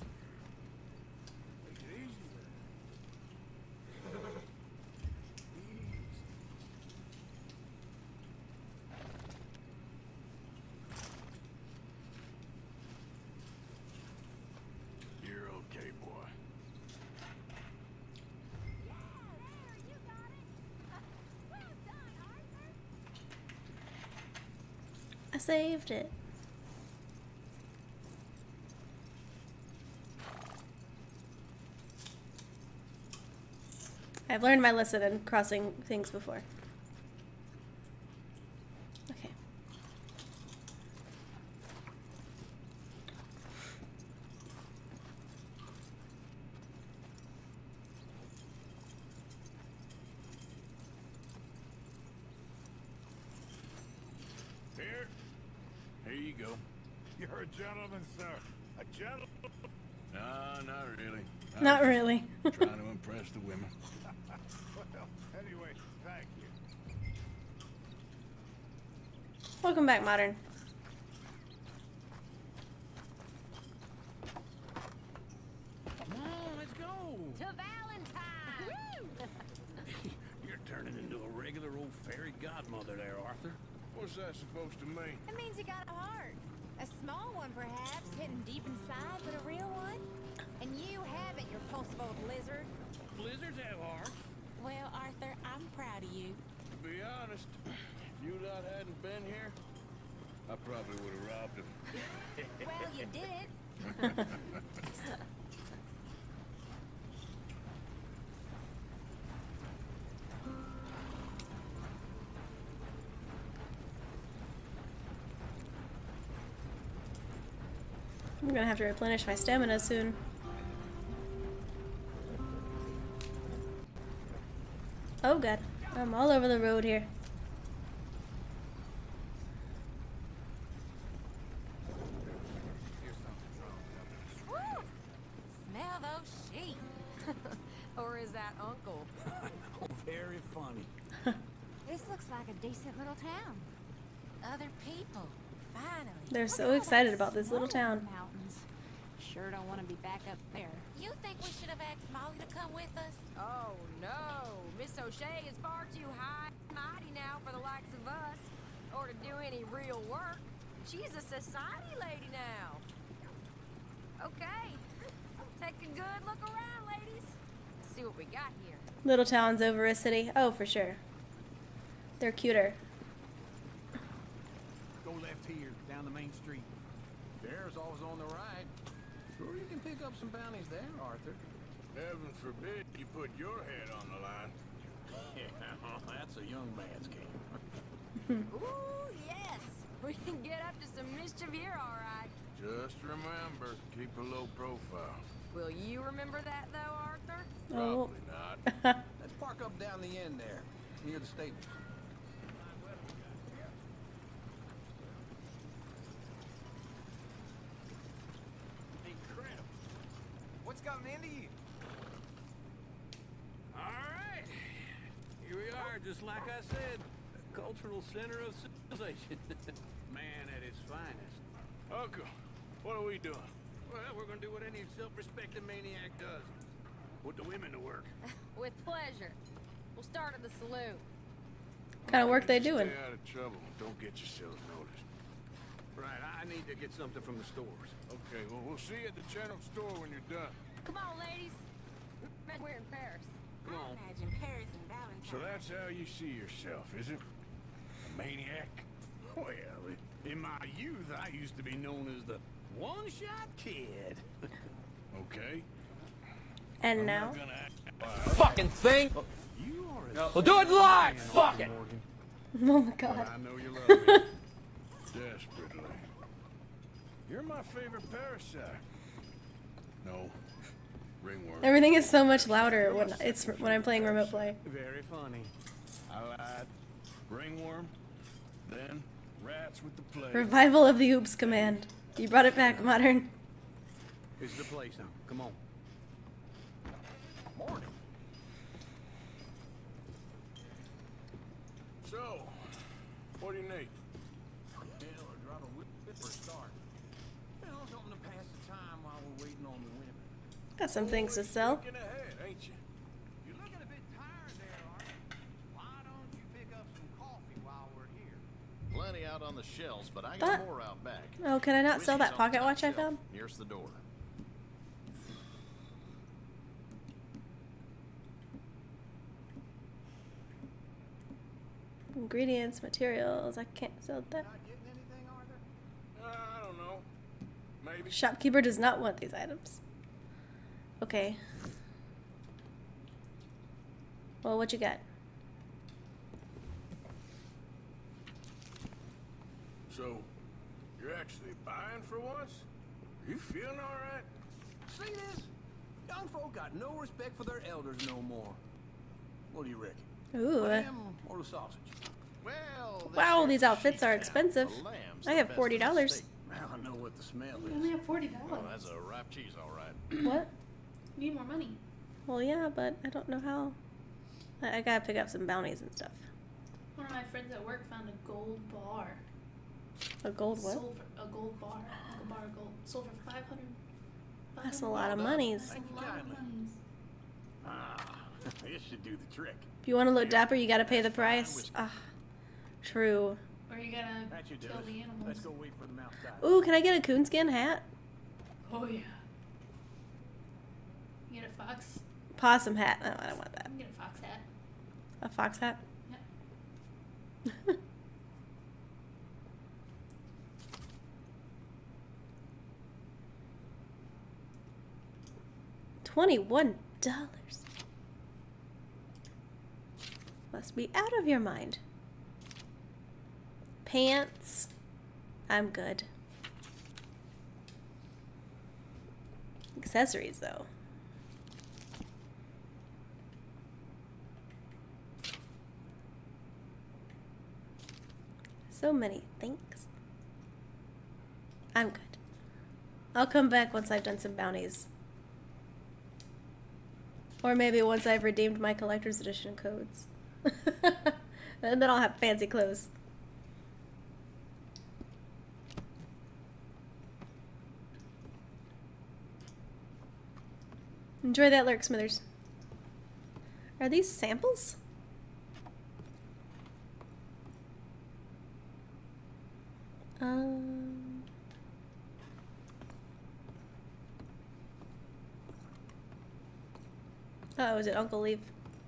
Take it easy there. Easy. You're okay, boy. I saved it. I've learned my lesson in crossing things before. Okay. Here. Here you go. You're a gentleman, sir. A gentleman. No, not really. I Not was really. just trying to impress the women. Well, anyway, thank you. Welcome back, Modern. Come on, let's go. To Valentine! You're turning into a regular old fairy godmother there, Arthur. What's that supposed to mean? It means you got a heart. A small one, perhaps, hidden deep inside, but a real one. And you have it, you repulsive old lizard. Blizzards have hearts. Well, Arthur, I'm proud of you. To be honest, if you lot hadn't been here, I probably would have robbed him. Well, you did. I'm gonna have to replenish my stamina soon. Oh god, I'm all over the road here. Woo! Smell those sheep. Or is that Uncle? Oh, very funny. This looks like a decent little town. Other people. Finally. They're Look so at all excited that about this little snow in town. the mountains. Sure don't want to be back up there. You think we should have asked Molly to come with us? Oh no, Miss O'Shea is far too high and mighty now for the likes of us, or to do any real work. She's a society lady now. Okay, take a good look around, ladies. Let's see what we got here. Little towns over a city. Oh, for sure. They're cuter. Go left here, down the main street. There's always on the right. Sure you can pick up some bounties there, Arthur. Heaven forbid you put your head on the line. Yeah, that's a young man's game. Ooh, yes. We can get up to some mischief here, all right. Just remember, keep a low profile. Will you remember that, though, Arthur? Oh. Probably not. Let's park up down the end there, near the stables. Hey, crap. What's gotten into you? All right. Here we are, just like I said. A cultural center of civilization. Man at its finest. Uncle, what are we doing? Well, we're gonna do what any self-respecting maniac does. Put the women to work. With pleasure. We'll start at the saloon. What kind of work they doing? Stay out of trouble. Don't get yourselves noticed. Right, I need to get something from the stores. Okay, well, we'll see you at the general store when you're done. Come on, ladies. We're in Paris. Come on. I imagine Paris and Valentine. So that's how you see yourself, is it? A maniac? Well, in my youth, I used to be known as the one-shot kid. Okay. And I'm now? not gonna act Fucking thing! You are a We'll do it live! Fuck it! Oh my but god. I know you love me. Desperately. You're my favorite parasite. No. Ringworm. Everything is so much louder when it's when I'm playing remote play. Very funny. I lied. Ringworm. Then rats with the plague. Revival of the Oops command. You brought it back, Modern. This is the place now. Come on. Morning. So, what do you need? Hell, or drop a whip for a start. You know, something to pass the time while we're waiting on the women. Got some things to sell. Looking ahead, ain't you? You're looking a bit tired there, aren't you? Why don't you pick up some coffee while we're here? Plenty out on the shelves, but I got But- more out back. Oh, can I not sell Whiskey's that on pocket the top watch I shelf, found? nearest the door. Ingredients, materials. I can't sell that. Uh, I don't know. Maybe. Shopkeeper does not want these items. Okay. Well, what you got? So, you're actually buying for once? You feeling all right? See this? Young folk got no respect for their elders no more. What do you reckon? Ooh. Lamb or the sausage? Well, Wow, these outfits are expensive. I have forty dollars. I know what the smell You is. only have forty dollars. Oh, that's a ripe cheese, all right. What? You need more money. Well, yeah, but I don't know how. I, I gotta pick up some bounties and stuff. One of my friends at work found a gold bar. A gold what? Sold for a gold bar, like a bar of gold. Sold for five hundred. That's a lot of monies. That's a lot of monies. Ah, this should do the trick. If you want to look dapper, you gotta pay the price. Ah, true. Or you gotta That should do kill it. the animals. Let's go wait for them outside. Ooh, can I get a coonskin hat? Oh yeah. You get a fox. Possum hat. No, I don't want that. You can get a fox hat. A fox hat? Yep. Twenty-one dollars. Must be out of your mind. Pants. I'm good. Accessories, though. So many things. I'm good. I'll come back once I've done some bounties. Or maybe once I've redeemed my collector's edition codes. And then I'll have fancy clothes. Enjoy that lurk, Smithers. Are these samples? Um... Oh, is it Uncle Leave?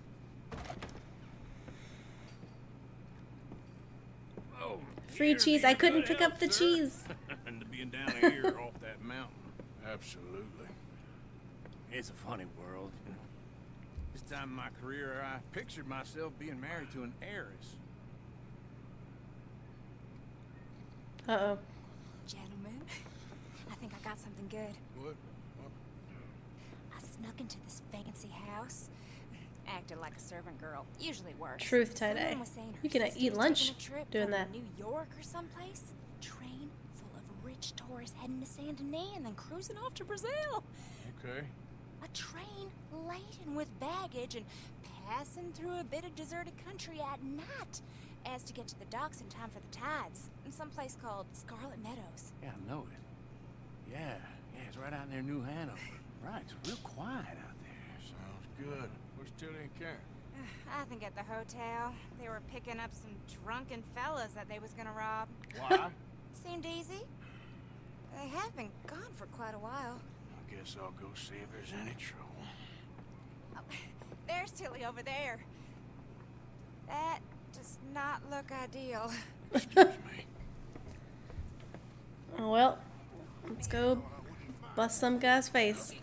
Oh, Free you're cheese. being I couldn't good pick help, up the sir. cheese. And to being down here off that mountain. Absolutely. It's a funny world. This time in my career, I pictured myself being married to an heiress. Uh-oh. Gentlemen, I think I got something good. What? I snuck into this fancy house. Acted like a servant girl. Usually worse. Truth tie-dye. Someone was saying her You can uh, sister eat was lunch taking a trip doing from that. New York or someplace. Train full of rich tourists heading to Saint Denis and then cruising off to Brazil. Okay. A train laden with baggage and passing through a bit of deserted country at night as to get to the docks in time for the tides in some place called Scarlet Meadows. Yeah, I know it. Yeah, yeah, it's right out near New Hanover. Right, it's real quiet out there. Sounds good. We still didn't care. I think at the hotel, they were picking up some drunken fellas that they was gonna rob. Why? Seemed easy. They have been gone for quite a while. I guess I'll go see if there's any trouble. Oh, there's Tilly over there. That does not look ideal. Excuse me. Oh, well, let's go bust some guy's face.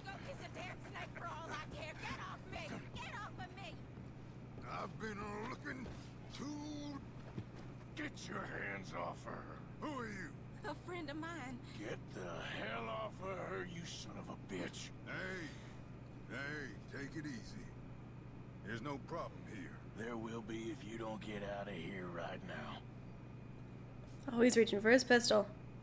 I've been looking to get your hands off her. Who are you? A friend of mine. Get the hell off of her, you son of a bitch. Hey, Hey, take it easy. There's no problem here. There will be if you don't get out of here right now. Oh, he's reaching for his pistol.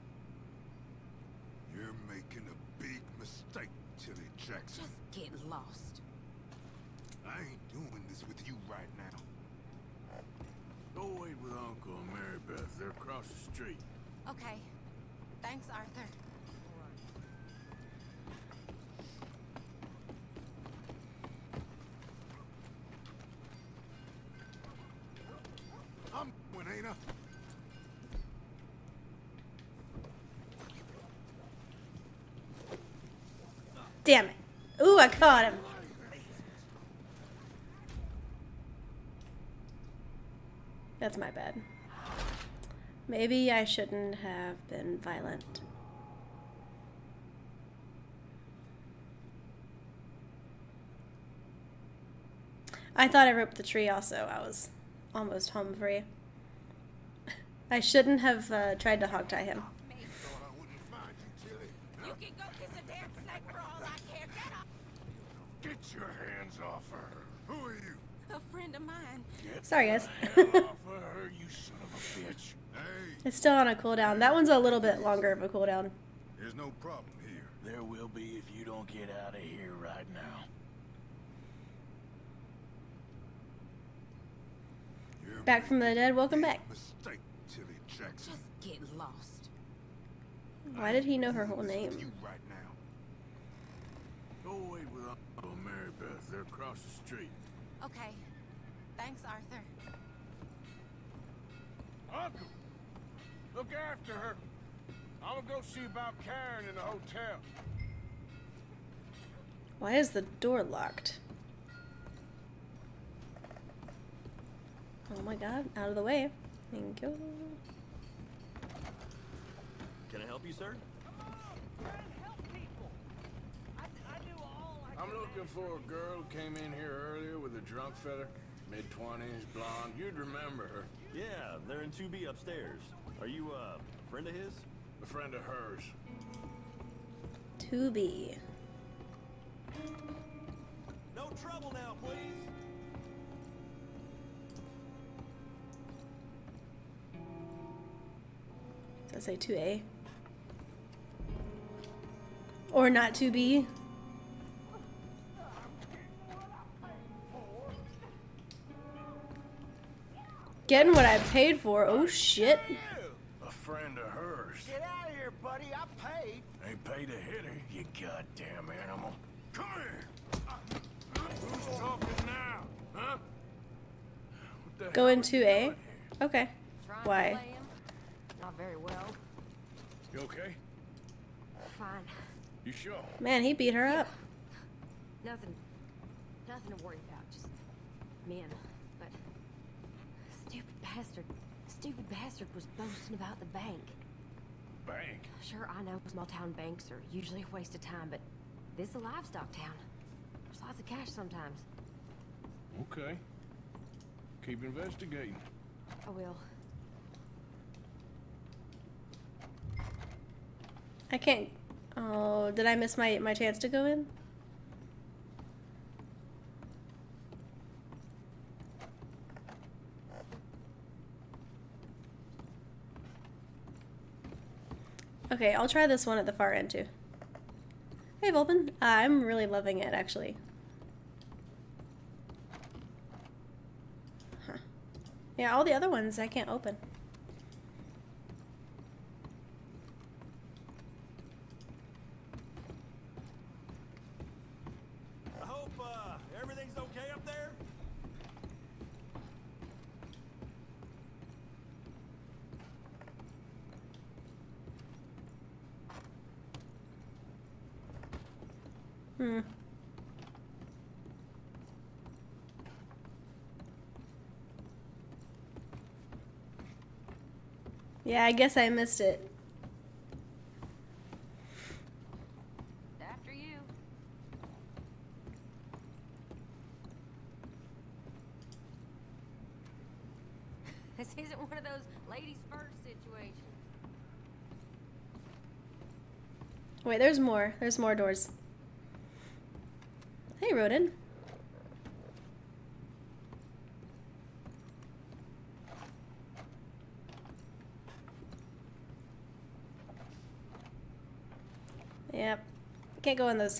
You're making a big mistake, Tilly Jackson. Just get lost. I ain't doing this with you right now. Go wait with Uncle and Mary Beth. They're across the street. Okay. Thanks, Arthur. I'm going, ain't I? Damn it. Ooh, I caught him. That's my bad. Maybe I shouldn't have been violent. I thought I ripped the tree also. I was almost home free. I shouldn't have uh, tried to hogtie him. You can go kiss a damn snake for all I care. Get up! Get your hands off her. Who are you? A friend of mine. Sorry, guys. Hell off of her, you son of a bitch. Hey, It's still on a cooldown. That one's a little bit longer of a cooldown. there's no problem here. There will be if you don't get out of here right now. You're Back from the dead, welcome back. mistake, Tilly Jackson. Just get lost. Why did he know her whole name? You right now. Go wait with Uncle and Mary Beth. They're across the street. Okay. Thanks, Arthur. Uncle, look after her. I'm gonna go see about Karen in the hotel. Why is the door locked? Oh my god, out of the way. Thank you. Can I help you, sir? I'm looking for a girl who came in here earlier with a drunk fella. Mid-twenties, blonde. You'd remember her. Yeah, they're in two B upstairs. Are you uh, a friend of his? A friend of hers. two B. No trouble now, please. Does that say two A? Or not two B? Getting what I paid for. Oh shit. A friend of hers. Get out of here, buddy. I paid. Ain't paid to hit her, you goddamn animal. Come here. Who's talking now? Huh? What the Go hell in are two you A? doing here? Okay. Trying to Why? play him? Not very well. You okay? Fine. You sure? Man, he beat her up. Nothing. Nothing to worry about. Just men. But stupid bastard. Stupid bastard was boasting about the bank. Bank? Sure, I know small town banks are usually a waste of time, but this is a livestock town. There's lots of cash sometimes. Okay. Keep investigating. I will. I can't. Oh, did I miss my, my chance to go in? Okay, I'll try this one at the far end too. Hey, Vulpin. Uh, I'm really loving it, actually. Huh. Yeah, all the other ones I can't open. I hope uh, everything's okay up there. Hmm. Yeah, I guess I missed it. After you. This isn't one of those ladies first situations. Wait, there's more. There's more doors. Hey, Rodin. Yep. Can't go in those.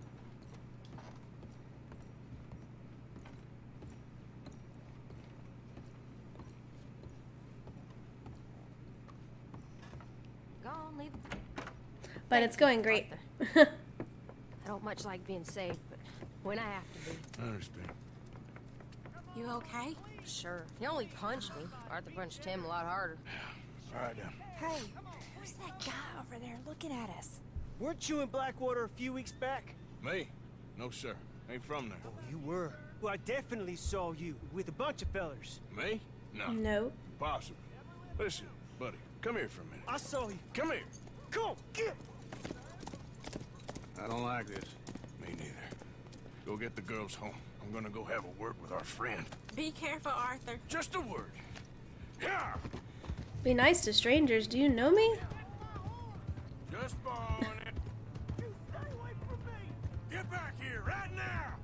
Go on, leave. But it's going great. I don't much like being safe, but when I have to be. I understand. You okay? Sure. He only punched me. Arthur punched him a lot harder. All right, then. Hey, who's that guy over there looking at us? Weren't you in Blackwater a few weeks back? Me? No, sir. Ain't from there. Oh, you were. Well, I definitely saw you with a bunch of fellers. Me? No. No. Impossible. Listen, buddy, come here for a minute. I saw you. Come here. Come on, get. I don't like this. Me neither. Go get the girls home. I'm gonna go have a word with our friend. Be careful, Arthur. Just a word. Yeah. Be nice to strangers. Do you know me? Just borrowing it. You stay away from me. Get back here right now.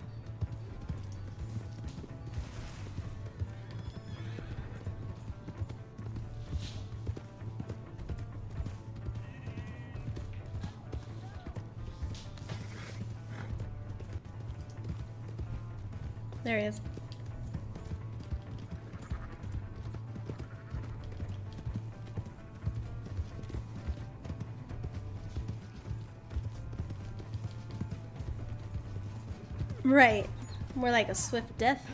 There he is. Right. More like a swift death.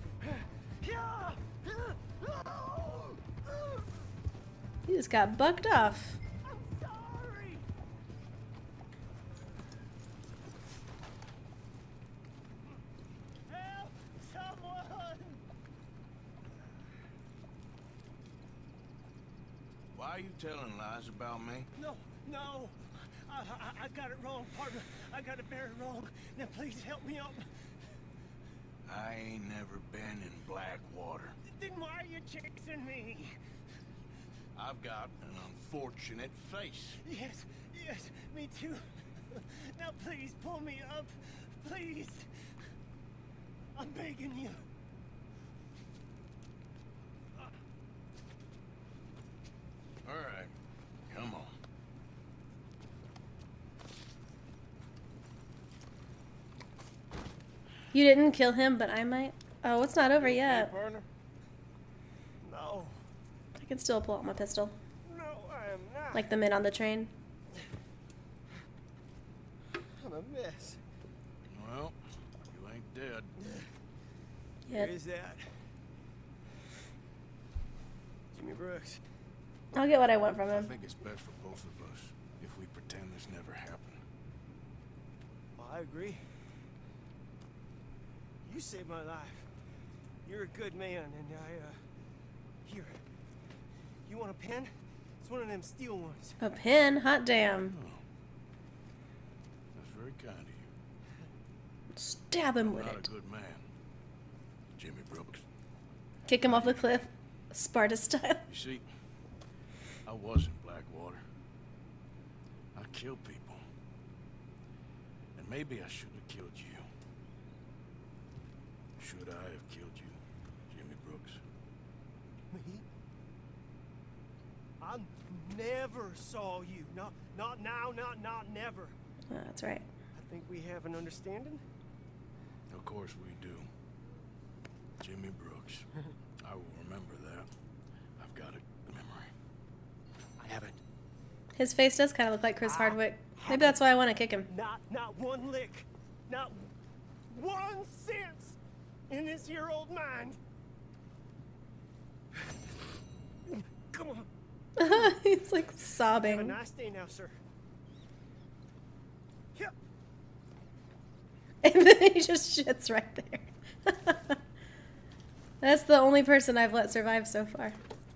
He just got bucked off. Why are you telling lies about me? No, no. I, I, I got it wrong, partner. I got it very wrong. Now, please help me up. I ain't never been in Blackwater. Then why are you chasing me? I've got an unfortunate face. Yes, yes, me too. Now, please pull me up. Please. I'm begging you. All right, come on. You didn't kill him, but I might. Oh, it's not over yet. Hey, partner? No. I can still pull out my pistol. No, I am not. Like the men on the train. I'm a mess. Well, you ain't dead. Yep. Who is that? Jimmy Brooks. I'll get what I want from I him. think it's best for both of us if we pretend this never happened. Well, I agree. You saved my life. You're a good man, and I, uh... Here. You want a pen? It's one of them steel ones. A pin? Hot damn. Oh. That's very kind of you. Stab him I'm with not it. a good man, Jimmy Brooks. Kick him off the cliff. Sparta style. You see, I was in Blackwater. I killed people. And maybe I should have killed you. Should I have killed you, Jimmy Brooks? Me? I never saw you. Not, not now, not, not never. Oh, that's right. I think we have an understanding. Of course we do. Jimmy Brooks. I will remember that. I've got a memory. I haven't. His face does kind of look like Chris Hardwick. Maybe that's why I want to kick him. Not, not one lick. Not one sense in this here old mind. Come on. He's like Have a sobbing. nice day now, sir. Yep. And then he just shits right there. That's the only person I've let survive so far.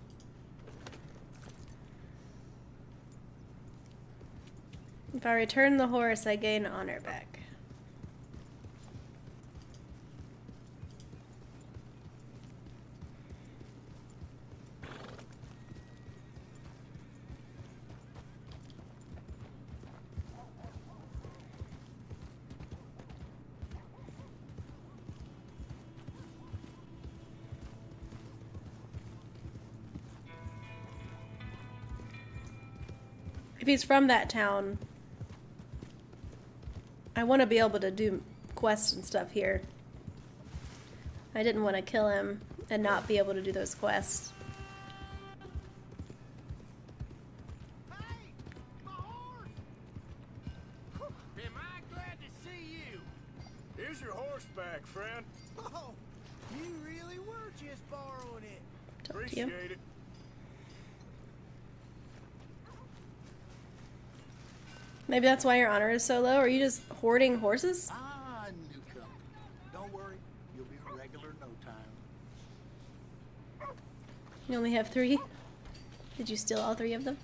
If I return the horse, I gain honor back. If he's from that town, I want to be able to do quests and stuff here. I didn't want to kill him and not be able to do those quests. Am I glad to see you? Here's your horse back, friend. Oh, you really were just borrowing it. Talk to Appreciate you. it. Maybe that's why your honor is so low. Are you just hoarding horses? Ah, newcomer. Don't worry, you'll be a regular in no time. You only have three? Did you steal all three of them?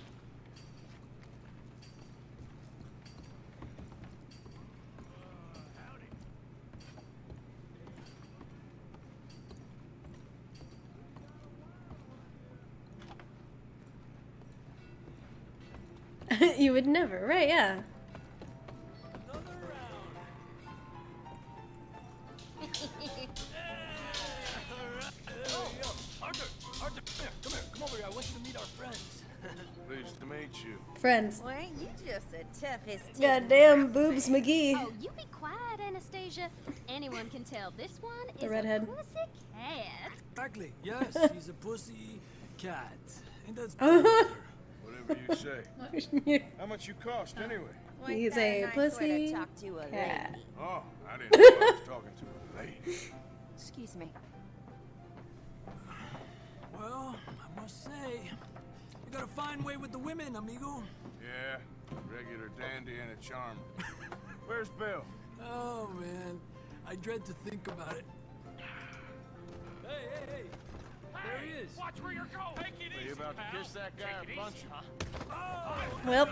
You would never, right? Yeah. Arthur, Arthur, come here, come here, come over here. I want you to meet our friends. Pleased to meet you. Friends. Well, ain't you just the toughest? Goddamn boobs McGee. Oh, you be quiet, Anastasia. Anyone can tell this one The is redhead. a pussy cat. Exactly. Yes, she's a pussy cat. And that's Whatever you say. How much you cost anyway? Ain't He's that a nice way pussy to talk to a cat. lady? Oh, I didn't know I was talking to a lady. Excuse me. Well, I must say, you got a fine way with the women, amigo. Yeah, regular dandy and a charmer. Where's Bill? Oh, man. I dread to think about it. Hey, hey, hey. There he is. Watch where you're going. Take it Are you easy, about to pal. kiss that guy Take or it punch easy, him? huh? Well.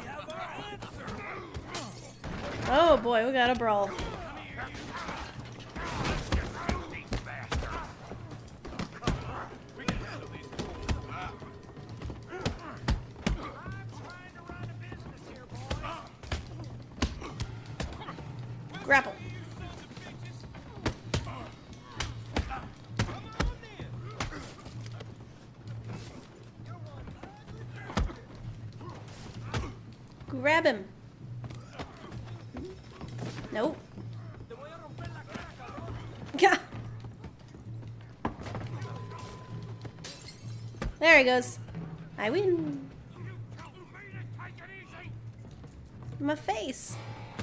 Oh boy, we got a brawl. Grapple. Grab him. Nope. Yeah. There he goes. I win. My face.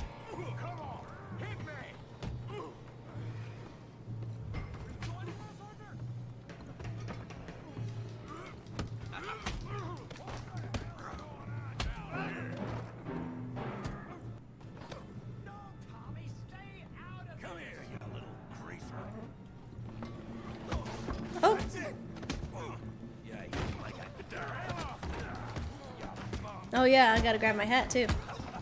Oh. Oh yeah, I gotta grab my hat too.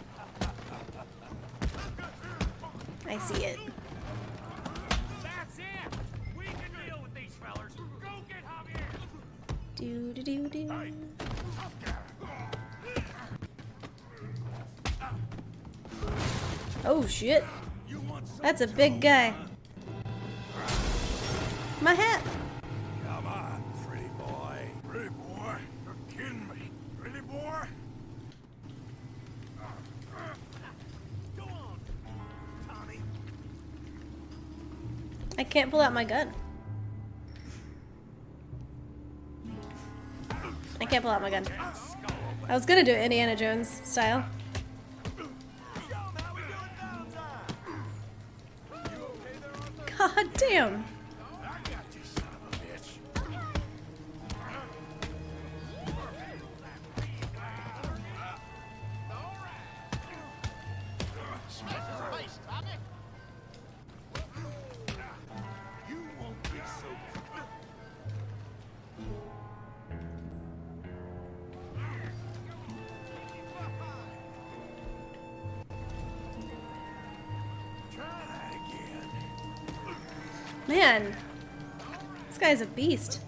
I see it. That's it. We can deal with these fellers. Go get Javier. Do do do do. Oh shit. That's a big guy. My hat. Come on, pretty boy. Pretty boy? You're kidding me. Pretty boy? Go on, Tommy. I can't pull out my gun. I can't pull out my gun. I was gonna do it Indiana Jones style. God damn. Man, this guy's a beast.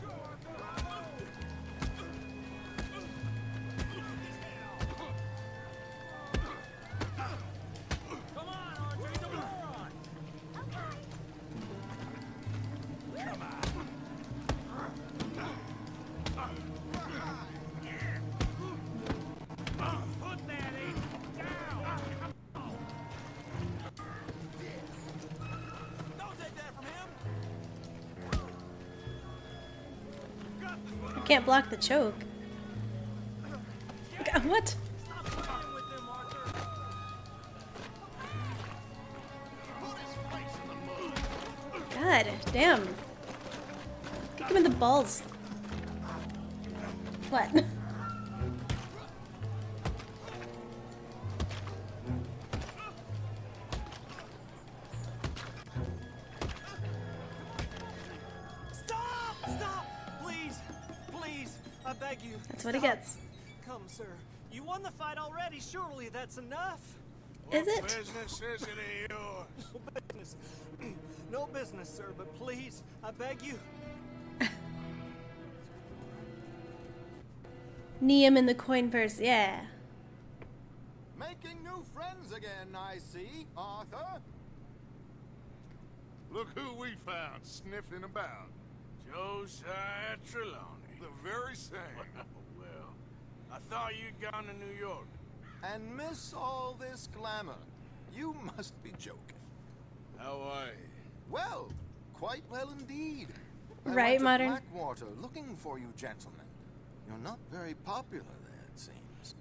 can't block the choke. God, what? God damn. Kick him in the balls. What? Stop! Stop! Please! Please! I beg you. That's what he stop. gets. Come, sir. You won the fight already. Surely that's enough. Is it? What business is it of yours? No business. No business, sir, but please, I beg you. Knee him in the coin purse, yeah. Making new friends again, I see, Arthur. Look who we found sniffing about. Josiah Trelawney. The very same. Well, I thought you'd gone to New York. And miss all this glamour. You must be joking. How are you? Well, quite well indeed. I Right, went to Modern? Blackwater looking for you gentlemen. You're not very popular there, it seems.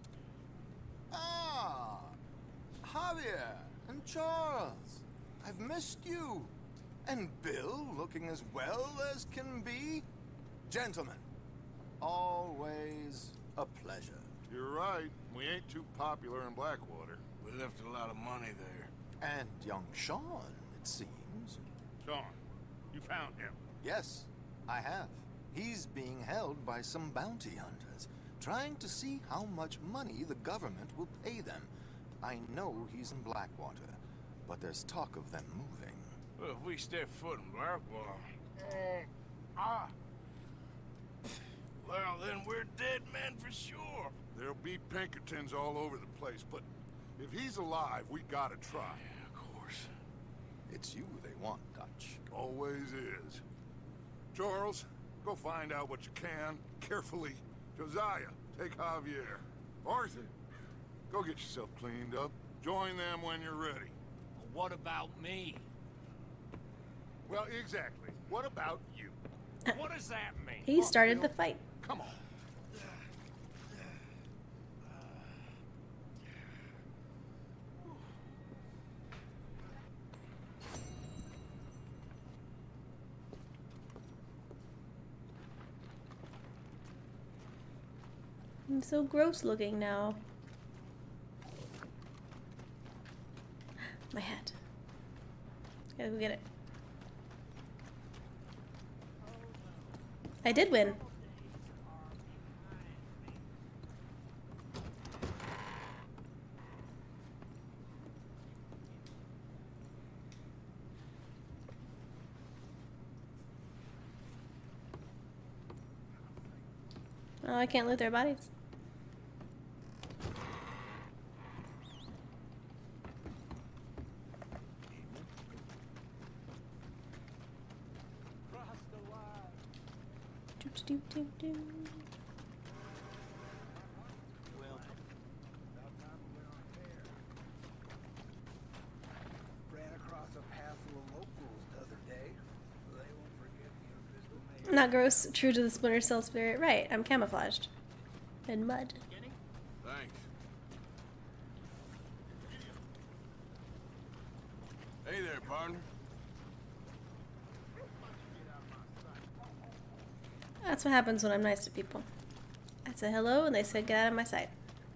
Ah, Javier and Charles. I've missed you. And Bill, looking as well as can be. Gentlemen, always a pleasure. You're right. We ain't too popular in Blackwater. We left a lot of money there. And young Sean, it seems. Sean, you found him. Yes, I have. He's being held by some bounty hunters, trying to see how much money the government will pay them. I know he's in Blackwater, but there's talk of them moving. Well, if we step foot in Blackwater... Uh, ah! Well, then we're dead men for sure. There'll be Pinkertons all over the place, but if he's alive, we gotta try. Yeah, of course. It's you they want, Dutch. Always is. Charles, go find out what you can, carefully. Josiah, take Javier. Arthur, go get yourself cleaned up. Join them when you're ready. What about me? Well, exactly. What about you? What does that mean? He started the fight. Come on. I'm so gross looking now. My hat. Gotta go get it. I did win. Oh, I can't loot their bodies. Do, do, do. Well, ran across a passel of locals the other day. They won't forget the Crystal Mayor. Not gross, true to the Splinter Cell spirit. Right, I'm camouflaged. In mud. Thanks. Hey there, partner. That's what happens when I'm nice to people. I said hello and they said get out of my sight.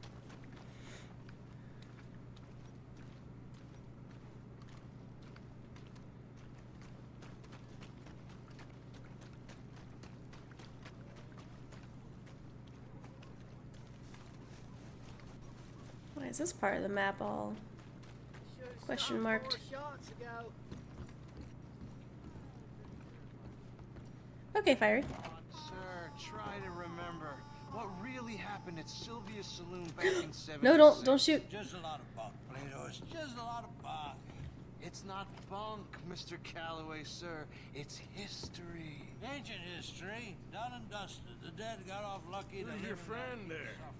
Why is this part of the map all question marked? Okay, Fiery. Sir, try to remember what really happened at Sylvia's Saloon back in seventy-six. No, don't don't shoot. Just a lot of bunk, Plato. It's just a lot of bunk. It's not bunk, Mister Calloway, sir. It's history. Ancient history, done and dusted. The dead got off lucky. Who's your friend there?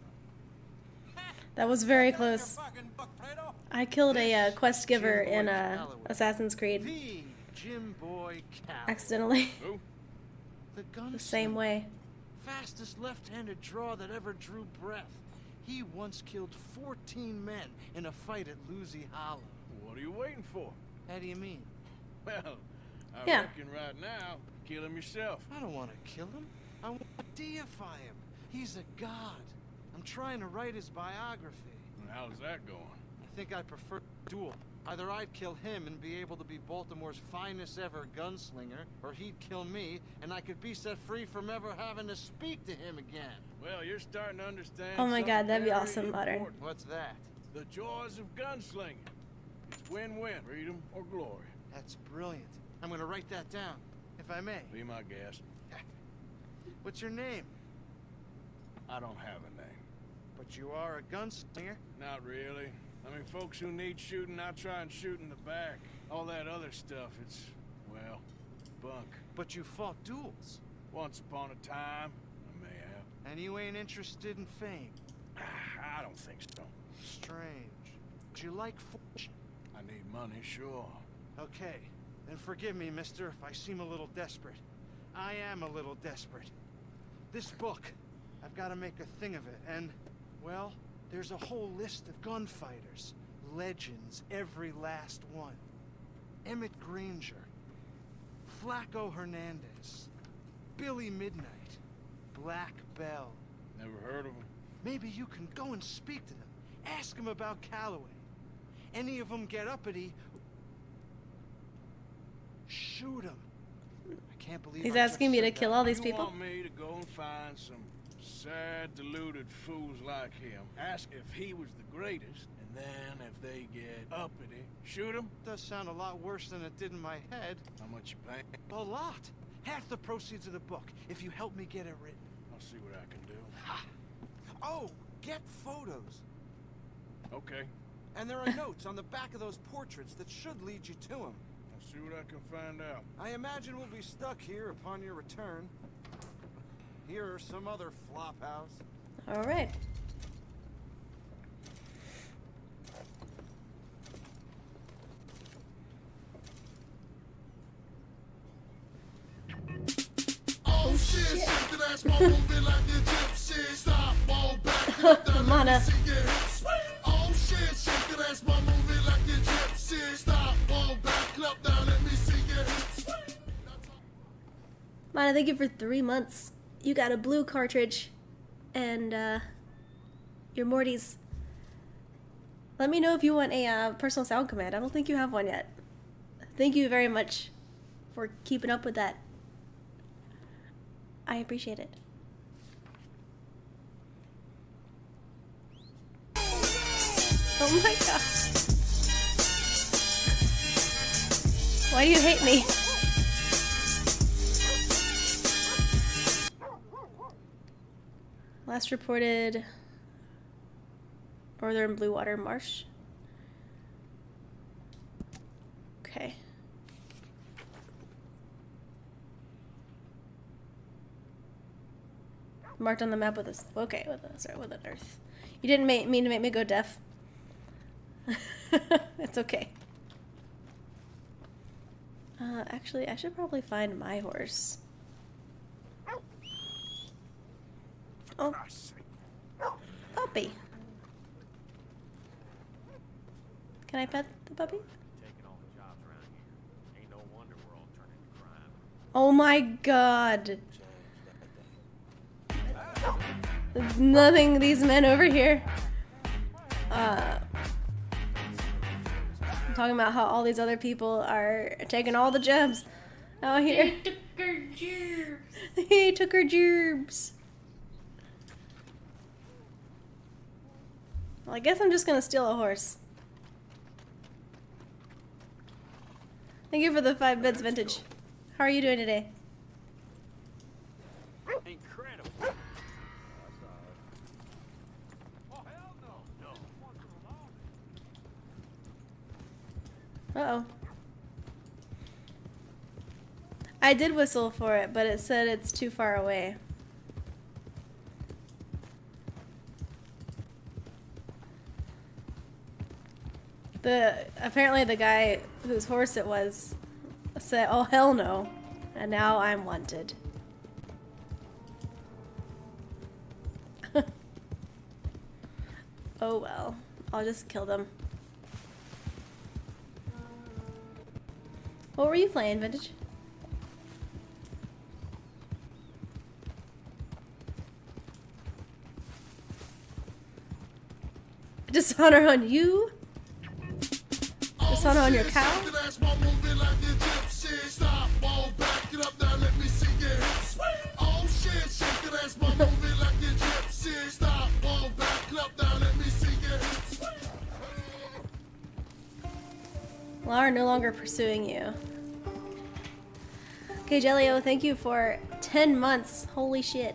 That was very close. I killed a uh, quest giver in uh, Assassin's Creed. The Jim Boy Calloway. Accidentally. The, The same way. Fastest left-handed draw that ever drew breath. He once killed fourteen men in a fight at Lucy Hollow. What are you waiting for? How do you mean? Well, I Yeah. reckon right now, kill him yourself. I don't want to kill him. I want to deify him. He's a god. I'm trying to write his biography. And how's that going? I think I prefer duel. Either I'd kill him and be able to be Baltimore's finest ever gunslinger, or he'd kill me and I could be set free from ever having to speak to him again. Well, you're starting to understand. Oh my something god, that'd be very awesome, modern. important. What's that? The joys of gunslinging. It's win-win, freedom or glory. That's brilliant. I'm gonna write that down, if I may. Be my guest. What's your name? I don't have a name. But you are a gunslinger. Not really. I mean, folks who need shooting, I try and shoot in the back. All that other stuff, it's, well, bunk. But you fought duels. Once upon a time, I may have. And you ain't interested in fame. I don't think so. Strange. Do you like fortune? I need money, sure. Okay, then forgive me, mister, if I seem a little desperate. I am a little desperate. This book, I've got to make a thing of it, and, well, there's a whole list of gunfighters. Legends, every last one. Emmett Granger, Flaco Hernandez, Billy Midnight, Black Bell. Never heard of them. Maybe you can go and speak to them. Ask them about Calloway. Any of them get uppity, shoot them. I can't believe He's I asking just me to said kill that. all these You people? want me to go and find some sad, deluded fools like him, ask if he was the greatest, and then if they get uppity, shoot him? Does sound a lot worse than it did in my head. How much you pay? A lot. Half the proceeds of the book, if you help me get it written. I'll see what I can do. Ha! Oh, get photos. Okay. And there are notes on the back of those portraits that should lead you to him. I'll see what I can find out. I imagine we'll be stuck here upon your return. Here or some other flop house. All right. Oh shit, shit, that's my movie like a gypsy. Stop, all back, up down, Mana. let me see your hips. Oh shit, shit, that's my movie like a gypsy. Stop, all back, up down, let me see your hips. Mana, thank you for three months. You got a blue cartridge, and uh, your Morty's. Let me know if you want a uh, personal sound command. I don't think you have one yet. Thank you very much for keeping up with that. I appreciate it. Oh my gosh. Why do you hate me? Last reported Northern Blue Water Marsh. Okay. Marked on the map with a, okay, with a, sorry, with an earth. You didn't make, mean to make me go deaf. It's okay. Uh, actually, I should probably find my horse. Oh, puppy. Can I pet the puppy? Taking all the jobs around here. Ain't no wonder we're all turning to crime. Oh my god. There's nothing these men over here. Uh, I'm talking about how all these other people are taking all the jobs out here. They took our gerbs. He took her gerbs. Well, I guess I'm just gonna steal a horse. Thank you for the five bits vintage. How are you doing today? Incredible. Uh-oh. I did whistle for it, but it said it's too far away. The apparently the guy whose horse it was said, "Oh hell no," and now I'm wanted. Oh well. I'll just kill them. What were you playing, Vintage? Dishonor on you? Dishonor on your cow? Laura no longer pursuing you. Okay, Jellio, thank you for ten months. Holy shit.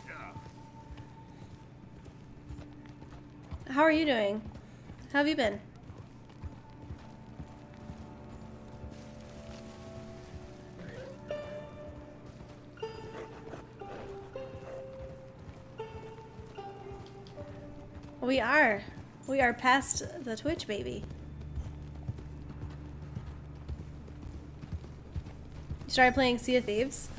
How are you doing? How have you been? We are. We are past the Twitch, baby. You started playing Sea of Thieves?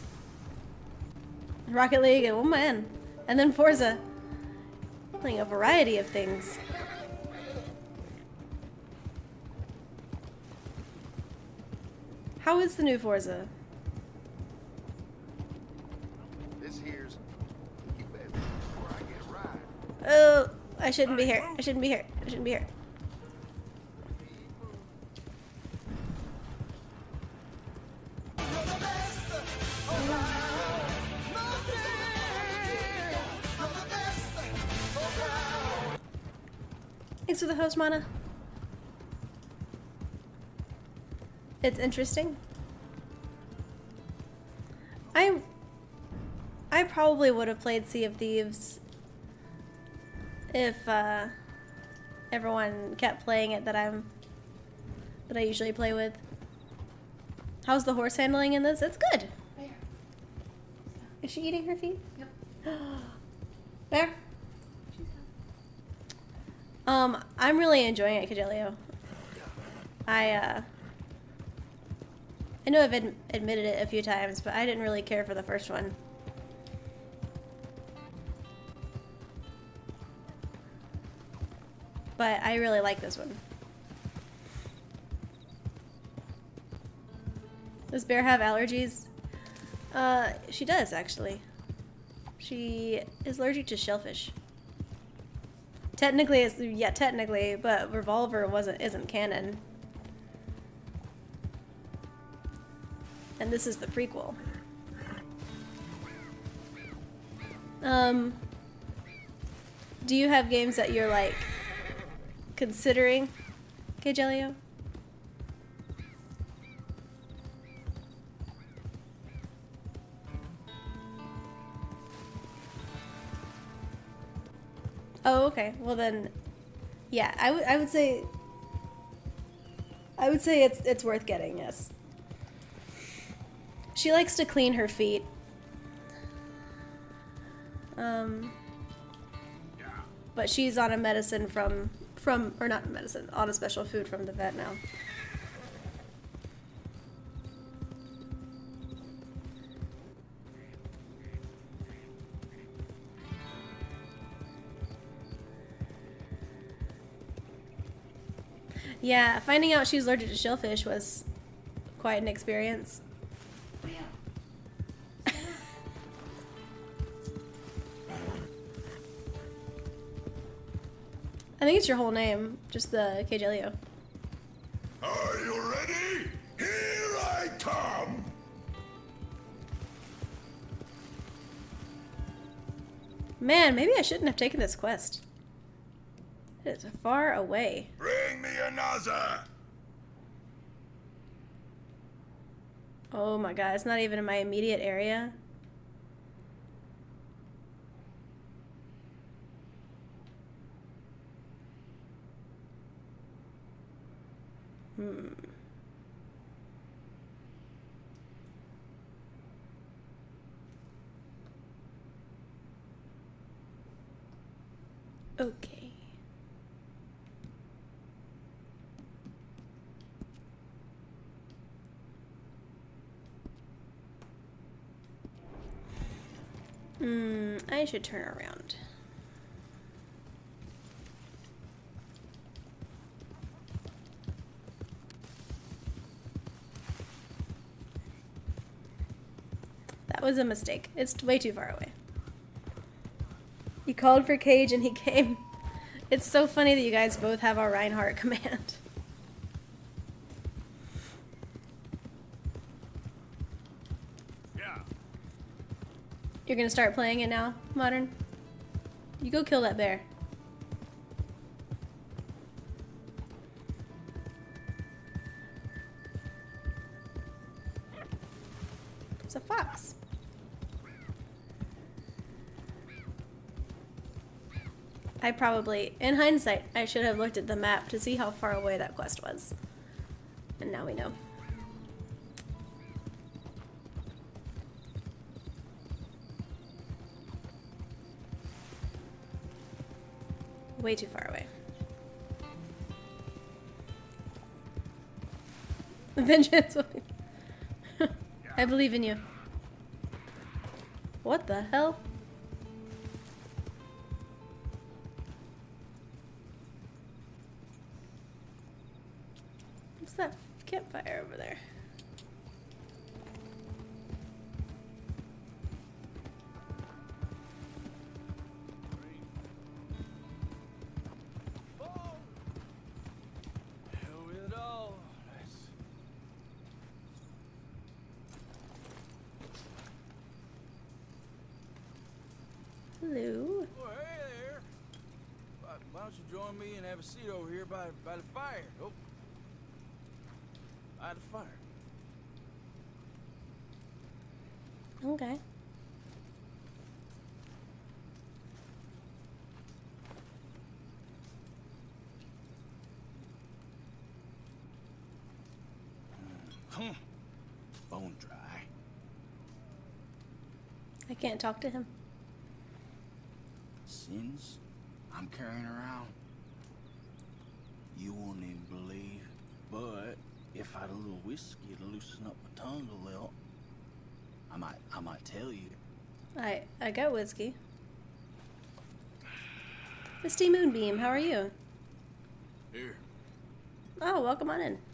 Rocket League, and oh man. And then Forza. Playing a variety of things. How is the new Forza? This here's you better before I get right. Oh, I shouldn't be here. I shouldn't be here. I shouldn't be here. Thanks for the host, Mana. It's interesting. I I probably would have played Sea of Thieves if uh, everyone kept playing it that I'm that I usually play with. How's the horse handling in this? It's good. Bear. Is she eating her feet? Yep. Bear? Um, I'm really enjoying it, Cagelio. I, uh... I know I've ad admitted it a few times, but I didn't really care for the first one. But I really like this one. Does Bear have allergies? Uh, she does, actually. She is allergic to shellfish. Technically, it's, yeah, technically, but Revolver wasn't isn't canon. And this is the prequel. Um, do you have games that you're like considering, okay, Jellio? Oh, okay. Well then, yeah, I would I would say I would say it's it's worth getting. Yes. She likes to clean her feet. Um, but she's on a medicine from from or not medicine, on a special food from the vet now. Yeah, finding out she's allergic to shellfish was quite an experience. I think it's your whole name, just the Cagelio. Are you ready? Here I come! Man, maybe I shouldn't have taken this quest. It's far away. Bring me another! Oh my god, it's not even in my immediate area. Hmm. Okay. Hmm, I should turn around. was a mistake. It's way too far away. You called for Cage and he came. It's so funny that you guys both have our Reinhardt command. Yeah. You're gonna start playing it now, Modern? You go kill that bear. It's a fox. I probably, in hindsight, I should have looked at the map to see how far away that quest was. And now we know. Way too far away. Vengeance. I believe in you. What the hell? What's that campfire over there? Hello. Oh, hey there. Why, why don't you join me and have a seat over here by, by the fire? Oh. By the fire. Okay. Hmm. Bone dry. I can't talk to him. Sins I'm carrying around. You won't even believe. But if I had a little whiskey to loosen up my tongue a little, I might I might tell you. I I got whiskey. Misty Moonbeam, how are you? Here. Oh, welcome on in.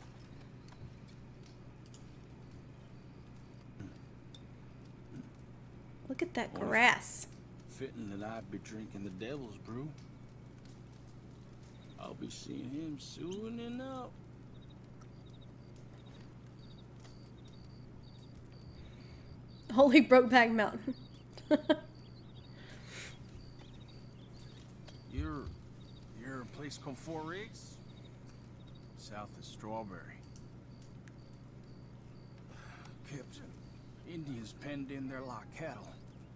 Look at that grass. Fitting that I'd be drinking the devil's brew. I'll be seeing him soon enough. Holy Brokeback Mountain. You're you're a place called Four Rigs? South of Strawberry. Captain, Indians penned in there like cattle.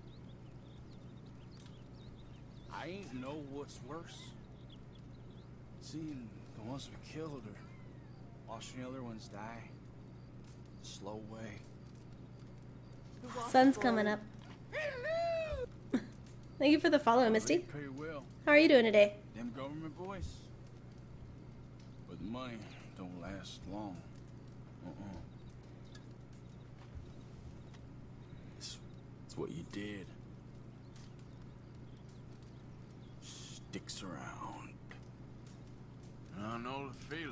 I ain't know what's worse. Seeing the ones we killed or watching the other ones die. Slow way. Sun's coming up. Thank you for the follow, Misty. Pay well. How are you doing today? Them government boys. But the money don't last long. Uh-uh. It's, it's what you did. Sticks around. I know the feeling.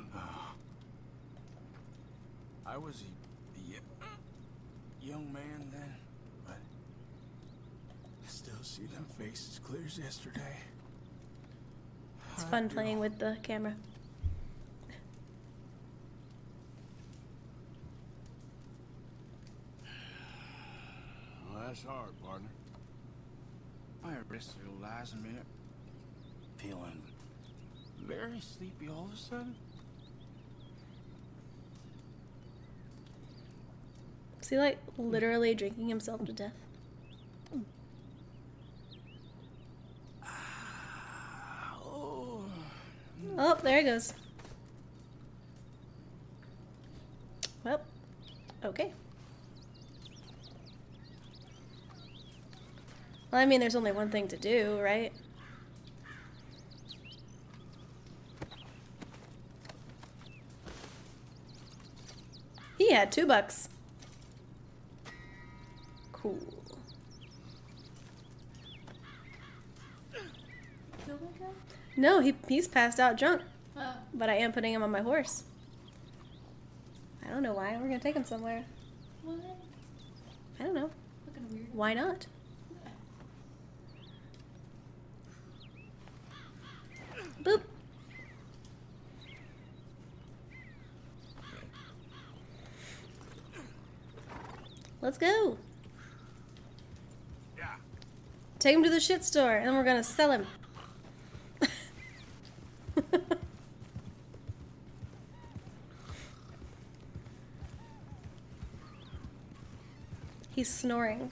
I was a, a young man then, but I still see them faces clear as yesterday. It's fun playing with the camera. Well, that's hard, partner. I rested your eyes a minute, feeling very sleepy all of a sudden. Is he like literally drinking himself to death? Oh, there he goes. Well, okay. Well, I mean, there's only one thing to do, right? He had two bucks. Cool. No, he, he's passed out drunk. Oh. But I am putting him on my horse. I don't know why. We're gonna take him somewhere. What? I don't know. Looking weird. Why not? Boop. Let's go. Yeah. Take him to the shit store, and then we're gonna sell him. He's snoring.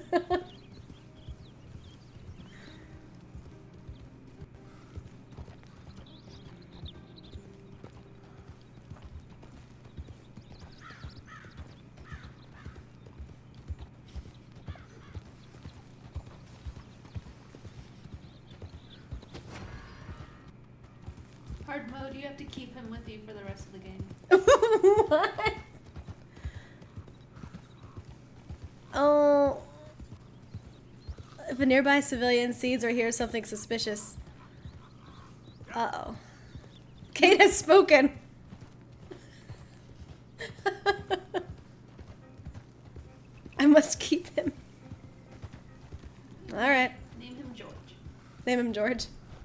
Hard mode, you have to keep him with you for the rest of the game. What? Oh. If a nearby civilian sees or hears something suspicious. Uh-oh. Kate has spoken. I must keep him. Alright. Name him George. Name him George.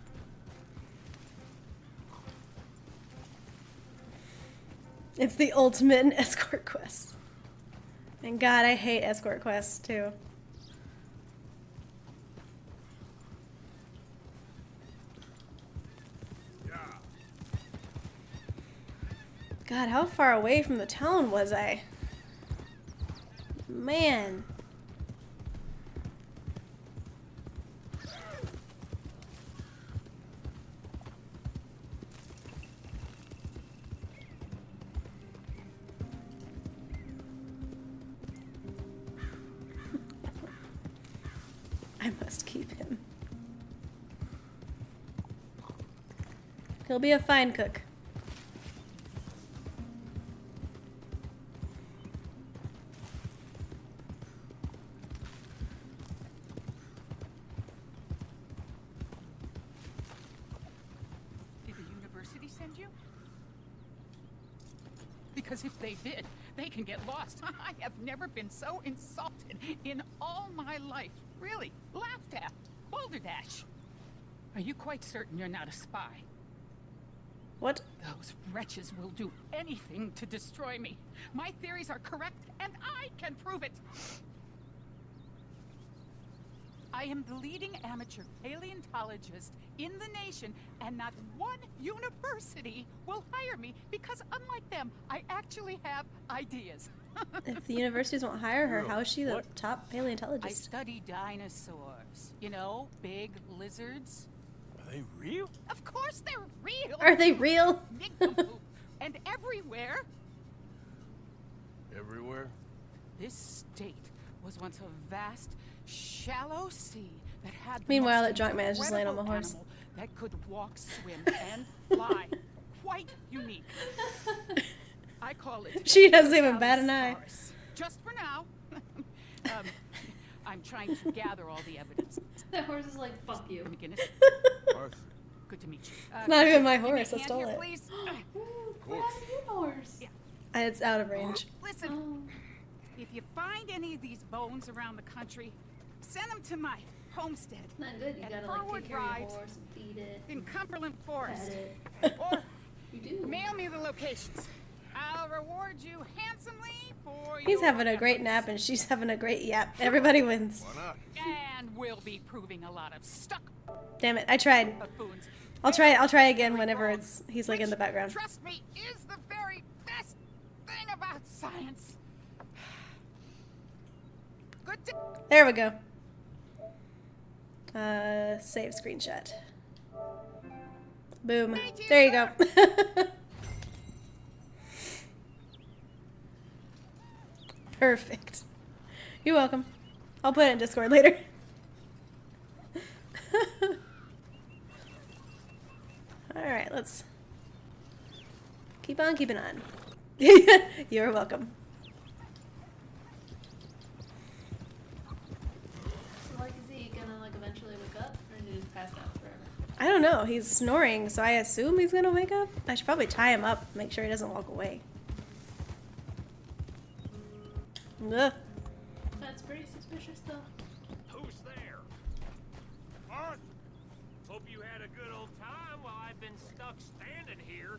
It's the ultimate in escort quests. And God, I hate escort quests too. God, how far away from the town was I? Man. I must keep him. He'll be a fine cook. Did the university send you? Because if they did, they can get lost. I have never been so insulted in all my life. Really, laughed at. Balderdash. Are you quite certain you're not a spy? What? Those wretches will do anything to destroy me. My theories are correct, and I can prove it. I am the leading amateur paleontologist in the nation, and not one university will hire me because, unlike them, I actually have ideas. If the universities won't hire her, how is she the what? top paleontologist? I study dinosaurs. You know, big lizards. Are they real? Of course they're real. Are they real? And everywhere. Everywhere? This state was once a vast, shallow sea that had the Meanwhile, most that drunk man is just laying on my horse. animal that could walk, swim, and fly. Quite unique. I call it. She doesn't even bat an eye. Just for now. um, I'm trying to gather all the evidence. The horse is like, fuck you. McGinnis. Good to meet you. Uh, It's not even my give me a horse. I hand stole here, it. Please. What happened to your horse? Yeah. It's out of range. Listen, Oh. if you find any of these bones around the country, send them to my homestead. Not good. You at gotta like Forward take care of your Drive horse and feed it. in Cumberland Forest. Pet it. Or You do. mail me the locations. I'll reward you handsomely for He's your having a great efforts. nap and she's having a great yap. Everybody wins. Why not? And we'll be proving a lot of stuck Damn it, I tried. buffoons. I'll try I'll try again whenever it's he's like in the background. Trust me, is the very best thing about science. Good day. There we go. Uh save screenshot. Boom. There you go. Perfect. You're welcome. I'll put it in Discord later. Alright, let's keep on keeping on. You're welcome. So, like, is he gonna, like, eventually wake up? Or is he just passed out forever? I don't know. He's snoring, so I assume he's gonna wake up. I should probably tie him up, make sure he doesn't walk away. Ugh. That's pretty suspicious. There's just the... Who's there? Arthur! Hope you had a good old time while I've been stuck standing here.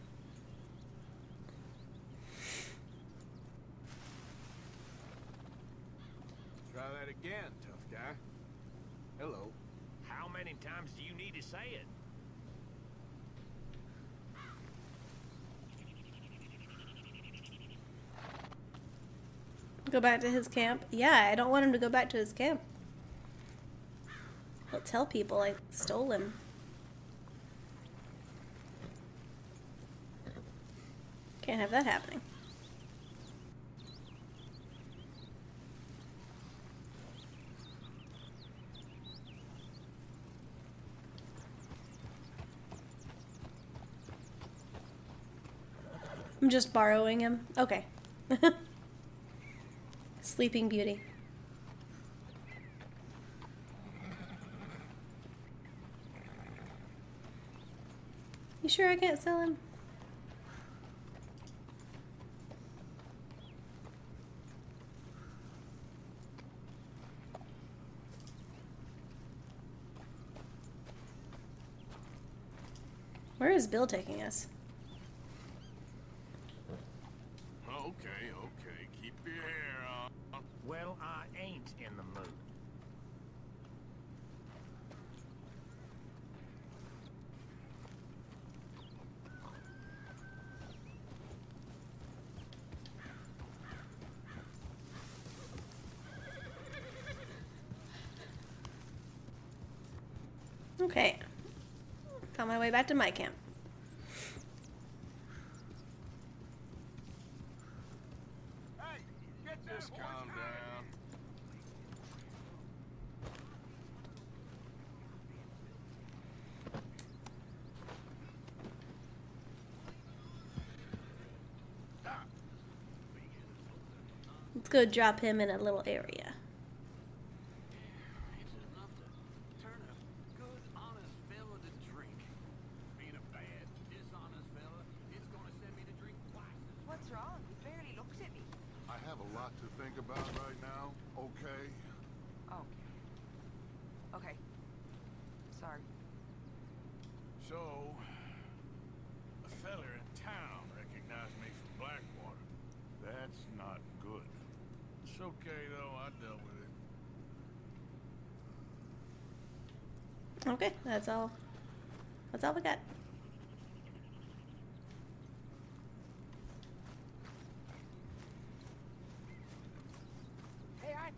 Try that again, tough guy. Hello. How many times do you need to say it? Go back to his camp? Yeah, I don't want him to go back to his camp. He'll tell people I stole him. Can't have that happening. I'm just borrowing him. Okay. Sleeping Beauty. You sure I can't sell him? Where is Bill taking us? Okay, okay. Keep your hair on. Well, I ain't in the mood. Okay. On my way back to my camp. Hey, get Just calm down. Let's go drop him in a little area. It's enough to turn a good, honest fella to drink. Being a bad, dishonest fella, it's gonna send me to drink twice. What's wrong? You barely looked at me. I have a lot to think about right now, okay? Okay. Okay. Sorry. So, a feller in town recognized me from Blackwater. That's not good. It's okay, though. I dealt with it. Okay, that's all. That's all we got. Hey, Arthur.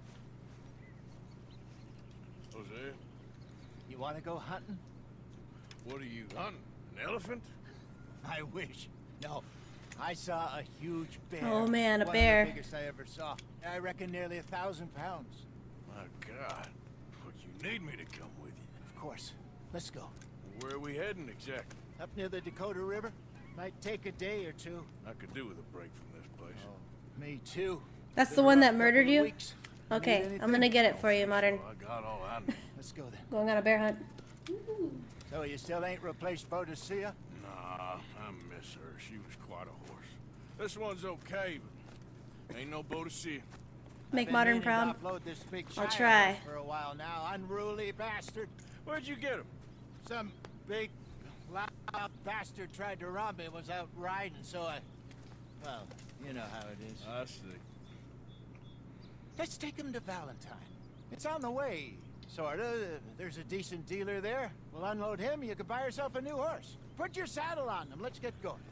Jose, You want to go hunting? what are you hunting? An elephant? I wish. No. I saw a huge bear. Oh, man, a One bear. Of the biggest I ever saw. I reckon nearly a thousand pounds. My God. But you need me to come with you. Of course. Let's go. Where are we heading exactly? Up near the Dakota River. Might take a day or two. I could do with a break from this place. Oh, me too. That's Been the one a that rough murdered couple of you? weeks. Okay, Need I'm anything? gonna get it for you, Modern. Oh, I got all I need. Let's go then. Going on a bear hunt. So you still ain't replaced Boadicea? Nah, I miss her. She was quite a horse. This one's okay, but ain't no Boadicea. Make I've been Modern meaning to proud. offload this big I'll Shire try. horse for a while now. Unruly bastard. Where'd you get him? Some big, loud bastard tried to rob me. Was out riding, so I... Well, you know how it is. I see. Let's take him to Valentine. It's on the way, sorta. There's a decent dealer there. We'll unload him. You can buy yourself a new horse. Put your saddle on them. Let's get going.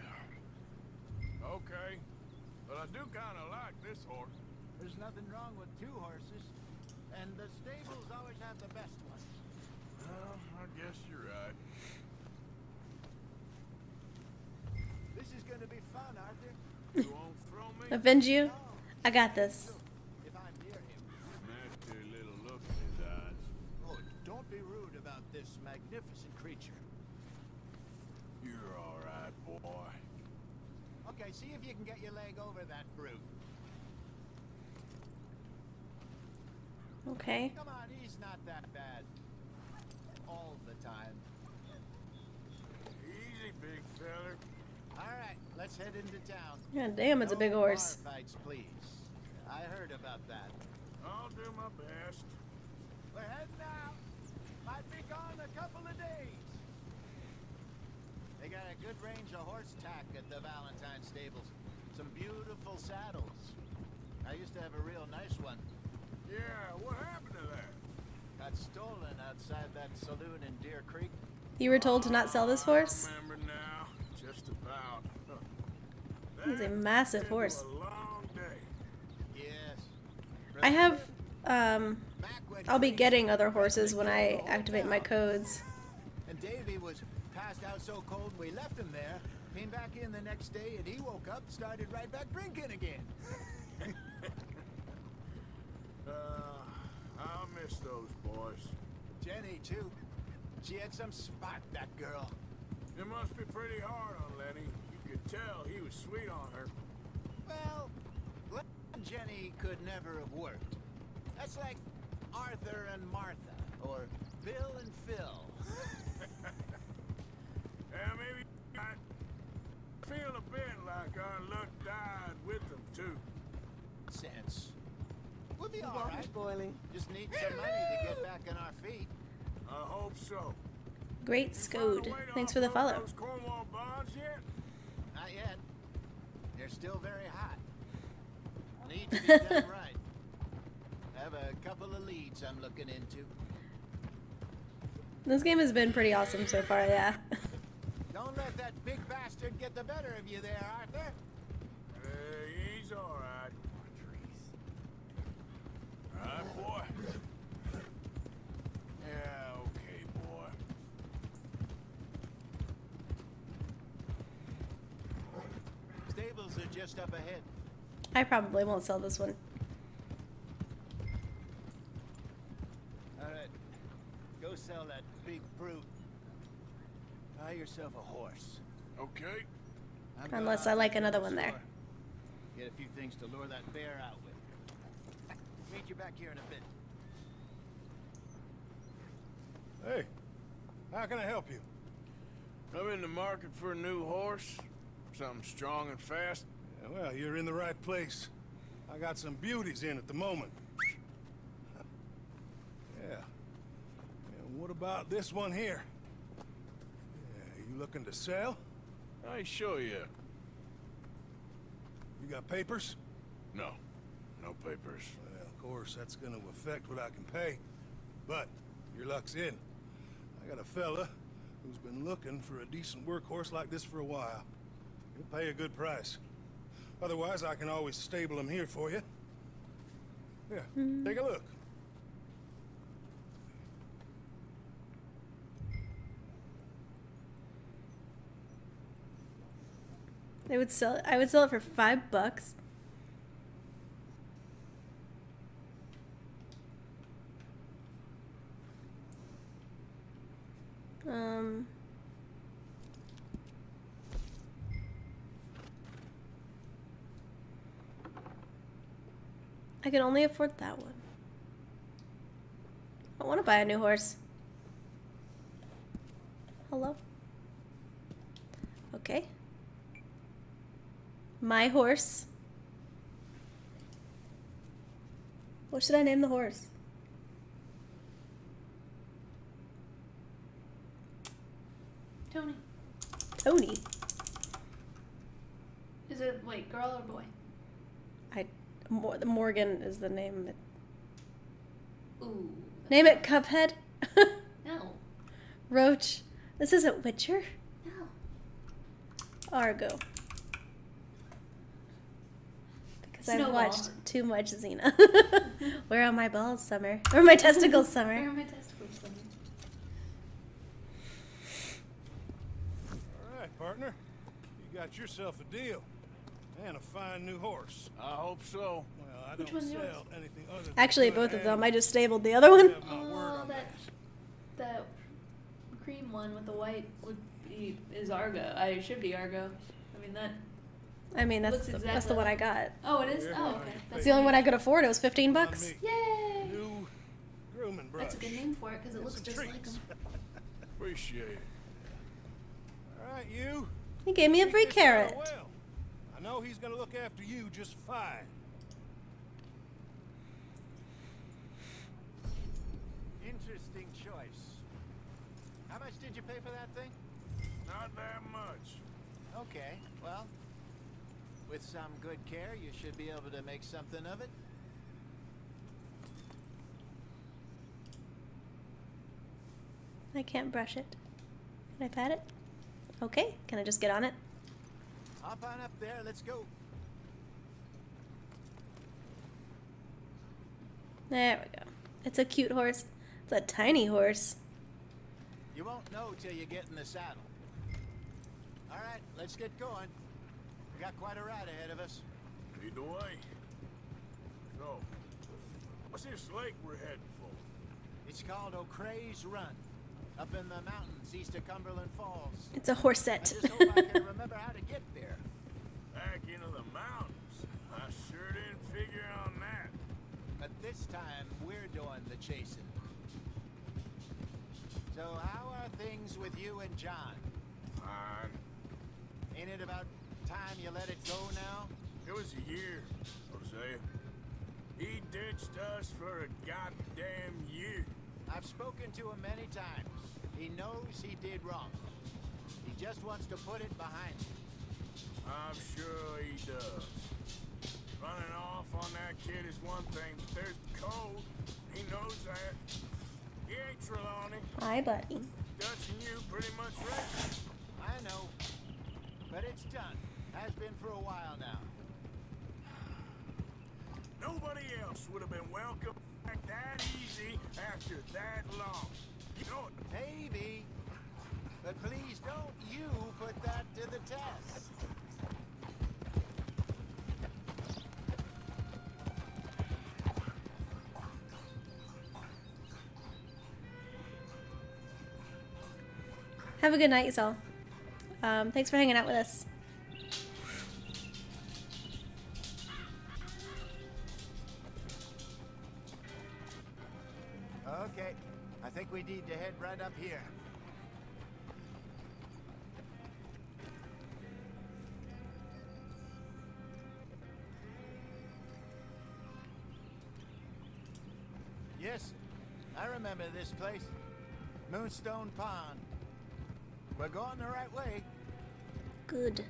Okay. But I do kind of like this horse. There's nothing wrong with two horses. And the stables always have the best ones. Well, I guess you're right. This is gonna be fun, Arthur. You won't throw me? Avenge you? I got this. If I'm near him. Nasty little look in his eyes. Oh, don't be rude about this magnificent creature. You're all right, boy. Okay, see if you can get your leg over that brute. Okay. Come on, he's not that bad. All the time. Easy, big feller. All right, let's head into town. God damn, it's a big No horse. bar fights, please. I heard about that. I'll do my best. We're heading out. Might be gone a couple of days. They got a good range of horse tack at the Valentine stables. Some beautiful saddles. I used to have a real nice one. Yeah, what happened to that? Got stolen outside that saloon in Deer Creek. You were told to not sell this horse? I remember now. Just about. It's a massive horse. A long day. Yes. I have, um, I'll be getting other horses when I activate my codes. And Davey was passed out so cold we left him there. Came back in the next day and he woke up, started right back drinking again. uh, I'll miss those boys. Jenny, too. She had some spot, that girl. It must be pretty hard on Lenny. You could tell he was sweet on her. Well, Glenn and Jenny could never have worked. That's like Arthur and Martha, or Bill and Phil. Yeah, maybe I feel a bit like our luck died with them, too. Sense. We'll be The all water's right. boiling. Just need some money to get back on our feet. I hope so. Great Scode. Thanks for the follow. Those Cornwall bonds yet? Not yet. They're still very hot. Need to be done right. Have a couple of leads I'm looking into. This game has been pretty awesome so far, yeah. Don't let that big bastard get the better of you there, Arthur. Uh, he's all right. All right, boy. Yeah, okay, boy. Stables are just up ahead. I probably won't sell this one. All right. Go sell that big brute. Buy yourself a horse. Okay. I'm Unless gonna I like hit the another one there. store. Get a few things to lure that bear out with. Meet you back here in a bit. Hey, how can I help you? I'm in the market for a new horse. Something strong and fast. Yeah, well, you're in the right place. I got some beauties in at the moment. Yeah. And what about this one here? Yeah, you looking to sell? I sure you. You got papers? No. No papers. Well, of course, that's gonna affect what I can pay. But your luck's in. I got a fella who's been looking for a decent workhorse like this for a while. He'll pay a good price. Otherwise, I can always stable him here for you. Yeah, mm. Take a look. They would sell I would sell it for five bucks. Um I can only afford that one. I want to buy a new horse. Hello? Okay. My horse. What should I name the horse? Tony. Tony. Is it, wait, girl or boy? I, Mor Morgan is the name of it. Ooh. Name it Cuphead? No. Roach. This isn't Witcher? No. Argo. Because I've Snowball. watched too much Xena. Where are my balls, Summer? Where are my testicles, Summer? Where are my testicles, Summer? All right, partner. You got yourself a deal. And a fine new horse. I hope so. Well, I Which don't one's sell yours? anything other than Actually, good both of them. animals. I just stabled the other one. Have my word Oh, on that, that cream one with the white would be, is Argo. I should be Argo. I mean, that... I mean, that's Looks the, exactly that's the one I like- got. Oh, it is? Here, Oh, honey. okay. That's the only one I could afford. It was fifteen bucks. On me. Yay! New grooming brush. That's a good name for it, because it And looks some just like treats. him. Appreciate it. All right, you. He gave me a Treat free this fella carrot. Well. I know he's gonna look after you just fine. Interesting choice. How much did you pay for that thing? Not that much. Okay, well, with some good care, you should be able to make something of it. I can't brush it. Can I pat it? Okay, can I just get on it? Hop on up there, let's go. There we go. It's a cute horse. It's a tiny horse. You won't know till you get in the saddle. All right, let's get going. We got quite a ride ahead of us. Lead the way. So, what's this lake we're heading for? It's called O'Creagh's Run, up in the mountains east of Cumberland Falls. It's a horset. I just hope I can remember how to get there. Back into the mountains? I sure didn't figure on that. But this time, we're doing the chasing. So how are things with you and John? Fine. Ain't it about time you let it go now? It was a year, Hosea. He ditched us for a goddamn year. I've spoken to him many times. He knows he did wrong. He just wants to put it behind him. I'm sure he does. Running off on that kid is one thing, but there's code. He knows that. He ain't Trelawney. Hi, buddy. Dutch and you pretty much right. I know. But it's done. Has been for a while now. Nobody else would have been welcome back that easy after that long. You know it. Maybe. But please don't you put that to the test. Have a good night, y'all. Um, thanks for hanging out with us. Okay, I think we need to head right up here. Yes, I remember this place. Moonstone Pond. We're going the right way. Good.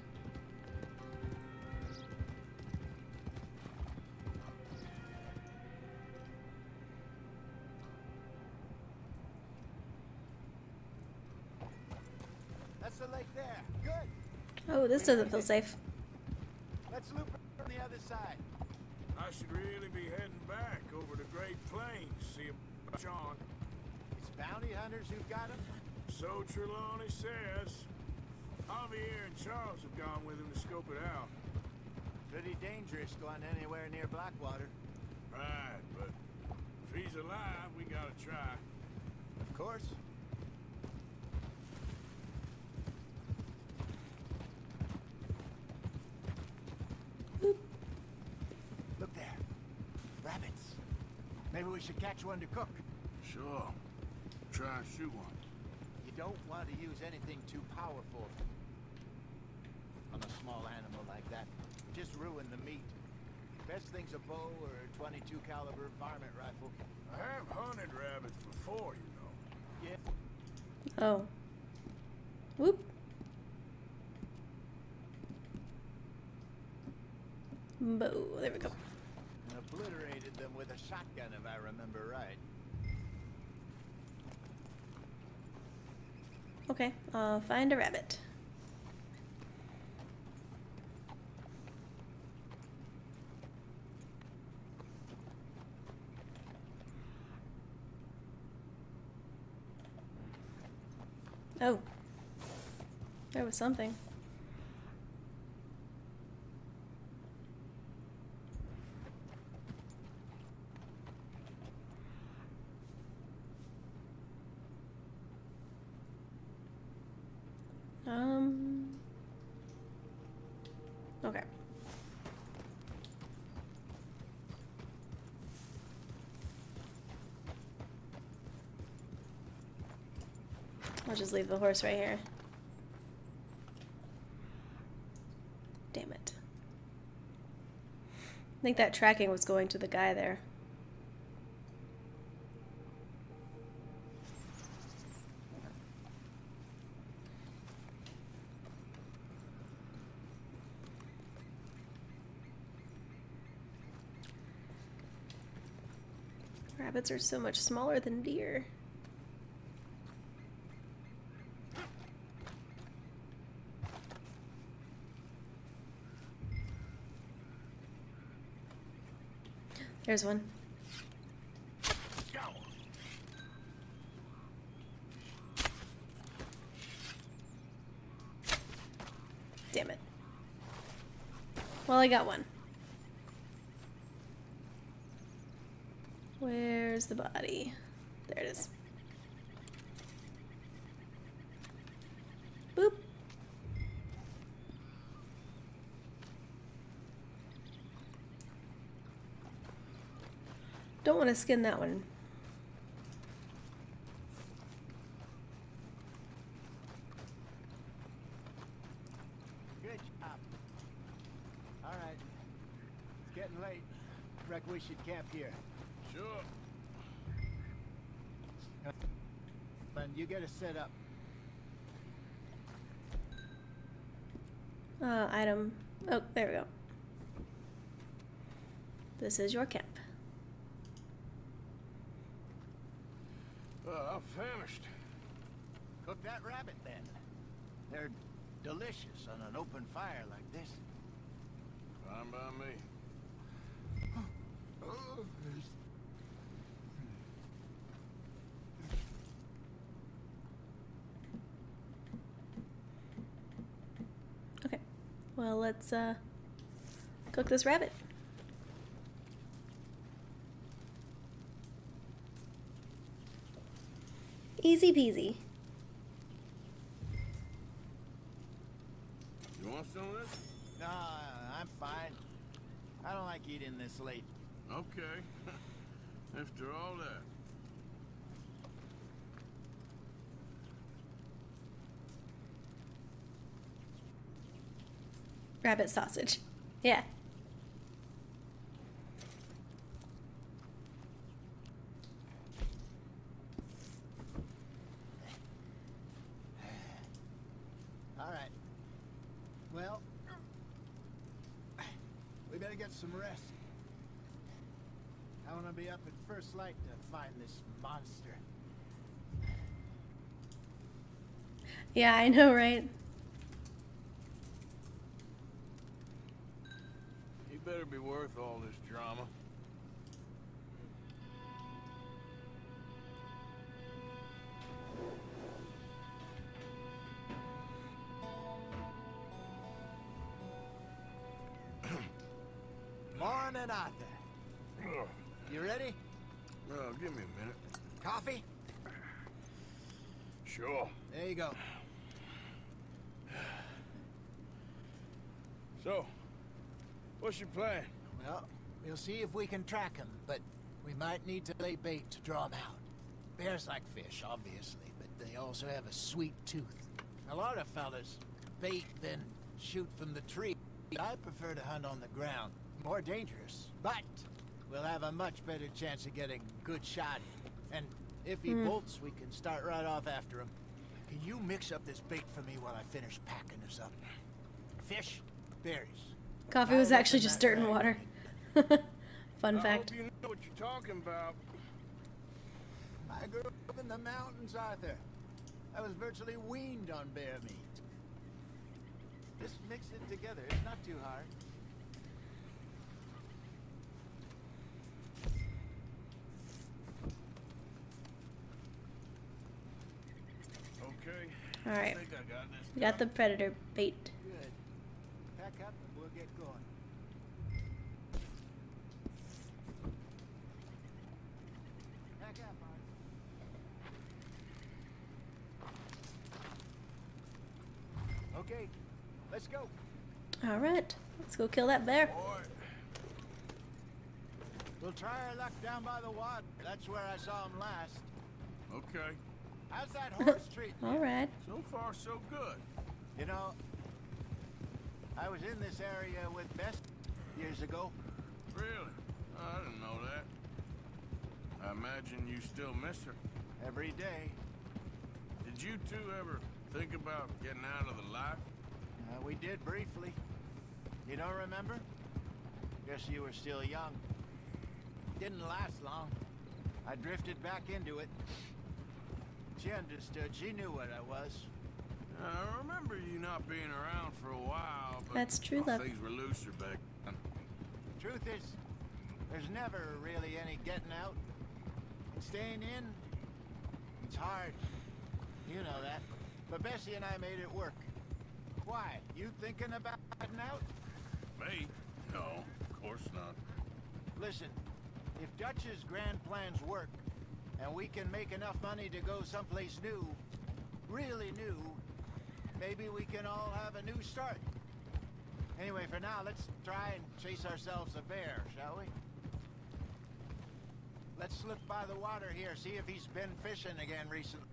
That's the lake there. Good. Oh, this doesn't feel safe. Let's loop on the other side. I should really be heading back over the Great Plains, see about John. It's bounty hunters who've got him? So Trelawney says. Javier and Charles have gone with him to scope it out. Pretty dangerous going anywhere near Blackwater. Right, but if he's alive, we gotta try. Of course. Look there. Rabbits. Maybe we should catch one to cook. Sure. Try and shoot one. You don't want to use anything too powerful on a small animal like that. Just ruin the meat. Best thing's a bow or a twenty-two caliber varmint rifle. I have hunted rabbits before, you know. Yeah. Oh. Whoop. Boo. There we go. And obliterated them with a shotgun, if I remember right. Okay, I'll find a rabbit. Oh. There was something. Um. Okay. I'll just leave the horse right here. Damn it. I think that tracking was going to the guy there. Rabbits are so much smaller than deer. There's one. Damn it. Well, I got one. Where's the body? There it is. Boop. Don't want to skin that one. Good job. All right. It's getting late. Reckon we should camp here. Sure. And you get us set up. Uh, item. Oh, there we go. This is your camp. Well, I'm famished. Cook that rabbit then. They're delicious on an open fire like this. Fine by me. Okay. Well, let's uh, cook this rabbit. Easy peasy. You want some of this? No, I'm fine. I don't like eating this late. Okay. After all that. Rabbit sausage. Yeah. All right. Well, we better get some rest. I want to be up at first light to find this monster. Yeah, I know, right? You better be worth all this drama. Morning, Arthur. You ready? Well, give me a minute. Coffee? Sure. There you go. So, what's your plan? Well, we'll see if we can track him, but we might need to lay bait to draw him out. Bears like fish, obviously, but they also have a sweet tooth. A lot of fellas bait, then shoot from the tree. I prefer to hunt on the ground. More dangerous, but we'll have a much better chance of getting a good shot in. And if he Hmm. bolts, we can start right off after him. Can you mix up this bait for me while I finish packing this up? Fish, berries. Coffee was actually just dirt and water. Fun I fact. hope you know what you're talking about. I grew up in the mountains, Arthur. I was virtually weaned on bear meat. Just mix it together. It's not too hard. Okay. All right. I think I got this. We got the predator bait. Good. Pack up and we'll get going. Pack up, Arthur. Okay, let's go. All right. Let's go kill that bear. We'll try our luck down by the wad. That's where I saw him last. Okay. How's that horse treating you? All right. So far, so good. You know, I was in this area with Bess years ago. Really? I didn't know that. I imagine you still miss her. Every day. Did you two ever think about getting out of the life? Uh, we did briefly. You don't remember? Guess you were still young. Didn't last long. I drifted back into it. She understood. She knew what I was. I remember you not being around for a while, but That's true love. things were looser back then. Truth is, there's never really any getting out. Staying in, it's hard. You know that. But Bessie and I made it work. Why? You thinking about getting out? Me? No, of course not. Listen, if Dutch's grand plans work, and we can make enough money to go someplace new, really new, maybe we can all have a new start. Anyway, for now, let's try and chase ourselves a bear, shall we? Let's slip by the water here, see if he's been fishing again recently.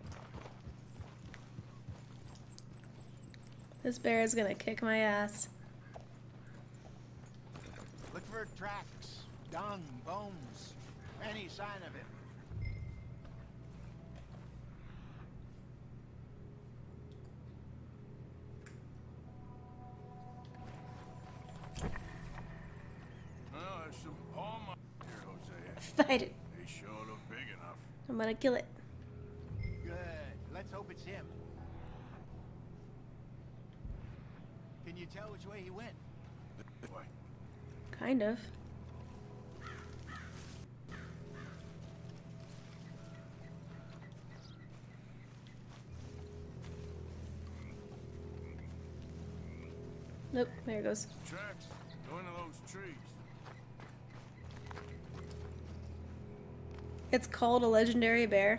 This bear is gonna kick my ass. Look for tracks, dung, bones, any sign of it. Well, there's some palm up here, Jose. Fight it. They sure look big enough. I'm gonna kill it. Good. Let's hope it's him. Can you tell which way he went? This way. Kind of. Nope, there it goes. Tracks. Go into those trees. It's called a legendary bear.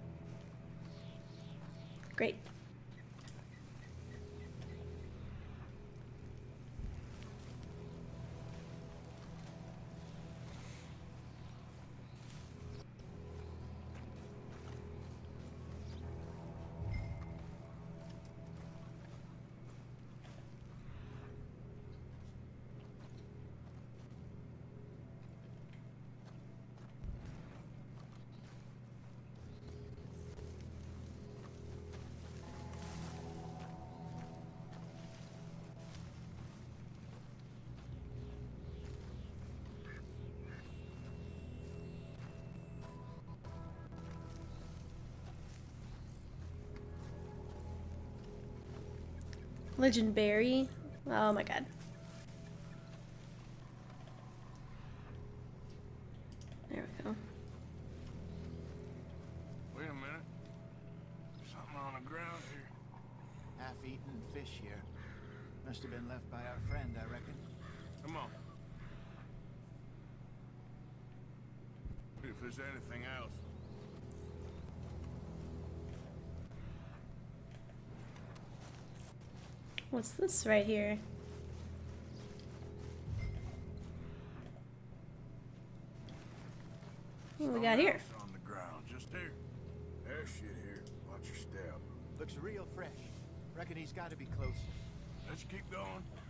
Great. Legendary. Oh my god. There we go. Wait a minute. Something on the ground here. Half-eaten fish here. Must have been left by our friend, I reckon. Come on. If there's anything else. What's this right here? What do we got here? On the ground, just here. There's shit here. Watch your step. Looks real fresh. Reckon he's got to be close. Let's keep going.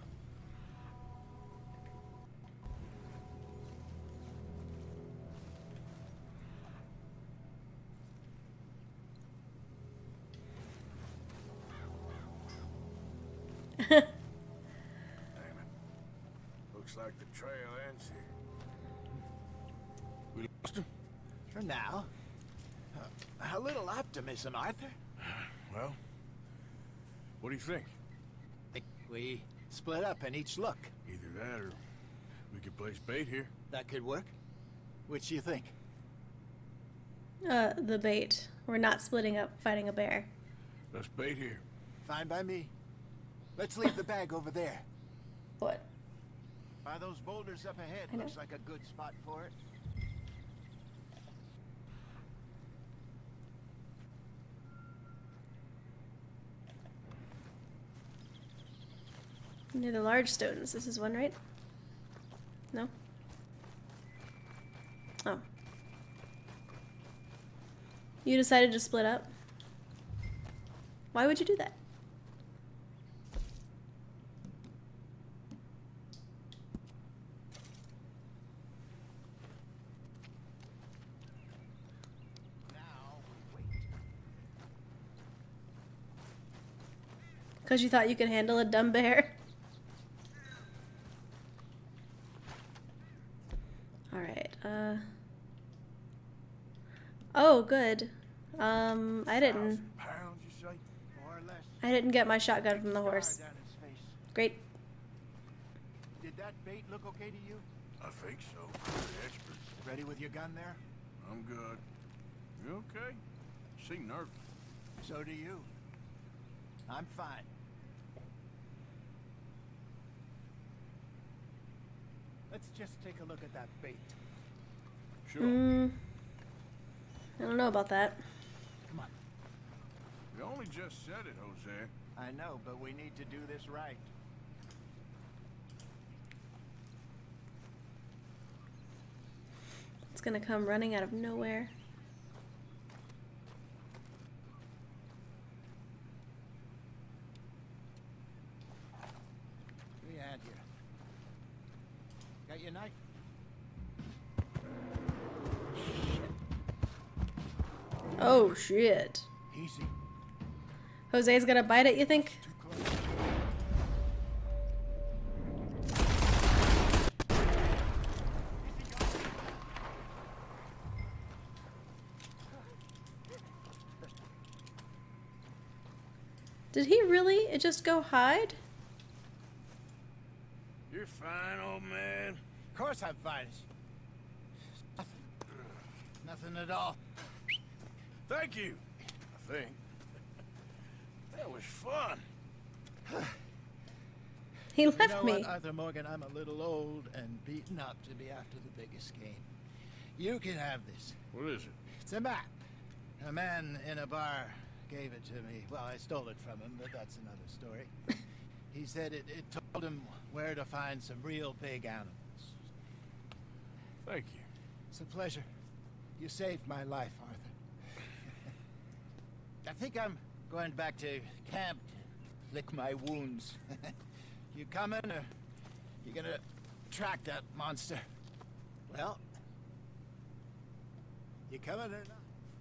Damn it. Looks like the trail ends here. We lost him? For now. Uh, a little optimism, Arthur. Well, what do you think? Think we split up and each look. Either that or we could place bait here. That could work. Which do you think? Uh, the bait. We're not splitting up fighting a bear. Let's bait here. Fine by me. Let's leave the bag over there. What? By those boulders up ahead. I know. Looks like a good spot for it. Near the large stones. This is one, right? No? Oh. You decided to split up? Why would you do that? Because you thought you could handle a dumb bear? Alright, uh... Um, I didn't. Pounds, you say? More or less. I didn't get my shotgun from the horse. Scar down his face. Great. Did that bait look okay to you? I think so. You're expert. Ready with your gun there? I'm good. You okay? Seem nervous. So do you. I'm fine. Let's just take a look at that bait. Sure. Mm, I don't know about that. Come on. You only just said it, Jose. I know, but we need to do this right. It's gonna come running out of nowhere. Give me a hand here. Got your knife? Oh shit. Easy. Jose's gonna bite it, you think? Did he really it just go hide? You're fine, old man. Of course I'm fine. Nothing. Nothing at all. Thank you. I think. That was fun. He left you know me. What, Arthur Morgan, I'm a little old and beaten up to be after the biggest game. You can have this. What is it? It's a map. A man in a bar gave it to me. Well, I stole it from him, but that's another story. He said it, it told him where to find some real big animals. Thank you. It's a pleasure. You saved my life, Arthur. I think I'm going back to camp to lick my wounds. You coming, or you gonna track that monster? Well, you coming or not?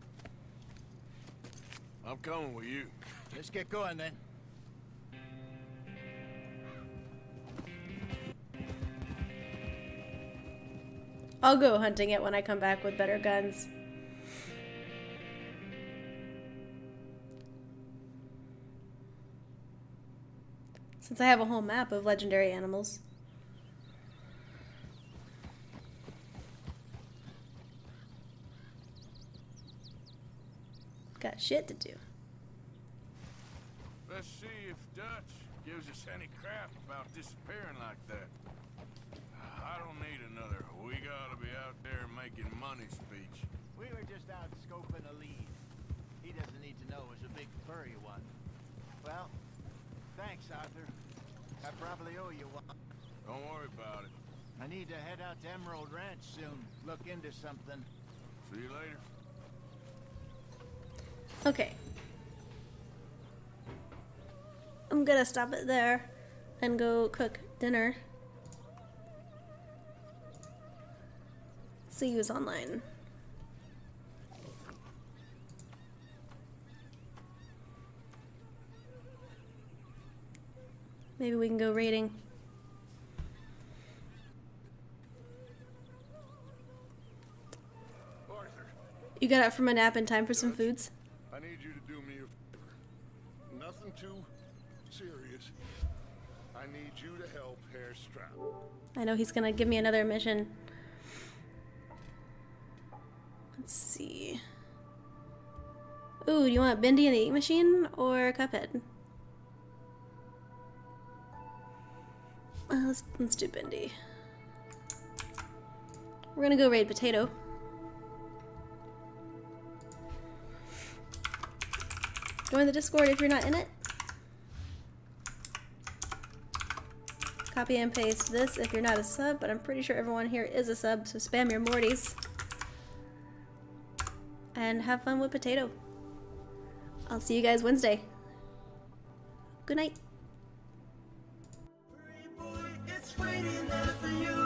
I'm coming with you. Let's get going then. I'll go hunting it when I come back with better guns. Since I have a whole map of legendary animals. Got shit to do. Let's see if Dutch gives us any crap about disappearing like that. I don't need another "we gotta be out there making money" speech. We were just out scoping a lead. He doesn't need to know it's a big furry one. Well, thanks, Arthur. I probably owe you one. Don't worry about it. I need to head out to Emerald Ranch soon. Look into something. See you later. Okay. I'm gonna stop it there and go cook dinner. See who's online. Maybe we can go raiding. Arthur, You got up from a nap in time for some foods? I need you to do me a favor. Nothing too serious. I need you to help Herr Strap. I know he's gonna give me another mission. Let's see. Ooh, do you want Bendy and the Eat Machine or Cuphead? Uh, let's, let's do Bendy. We're gonna go raid Potato. Join the Discord if you're not in it. Copy and paste this if you're not a sub, but I'm pretty sure everyone here is a sub, so spam your Mortys. And have fun with Potato. I'll see you guys Wednesday. Good night. It's waiting there for you.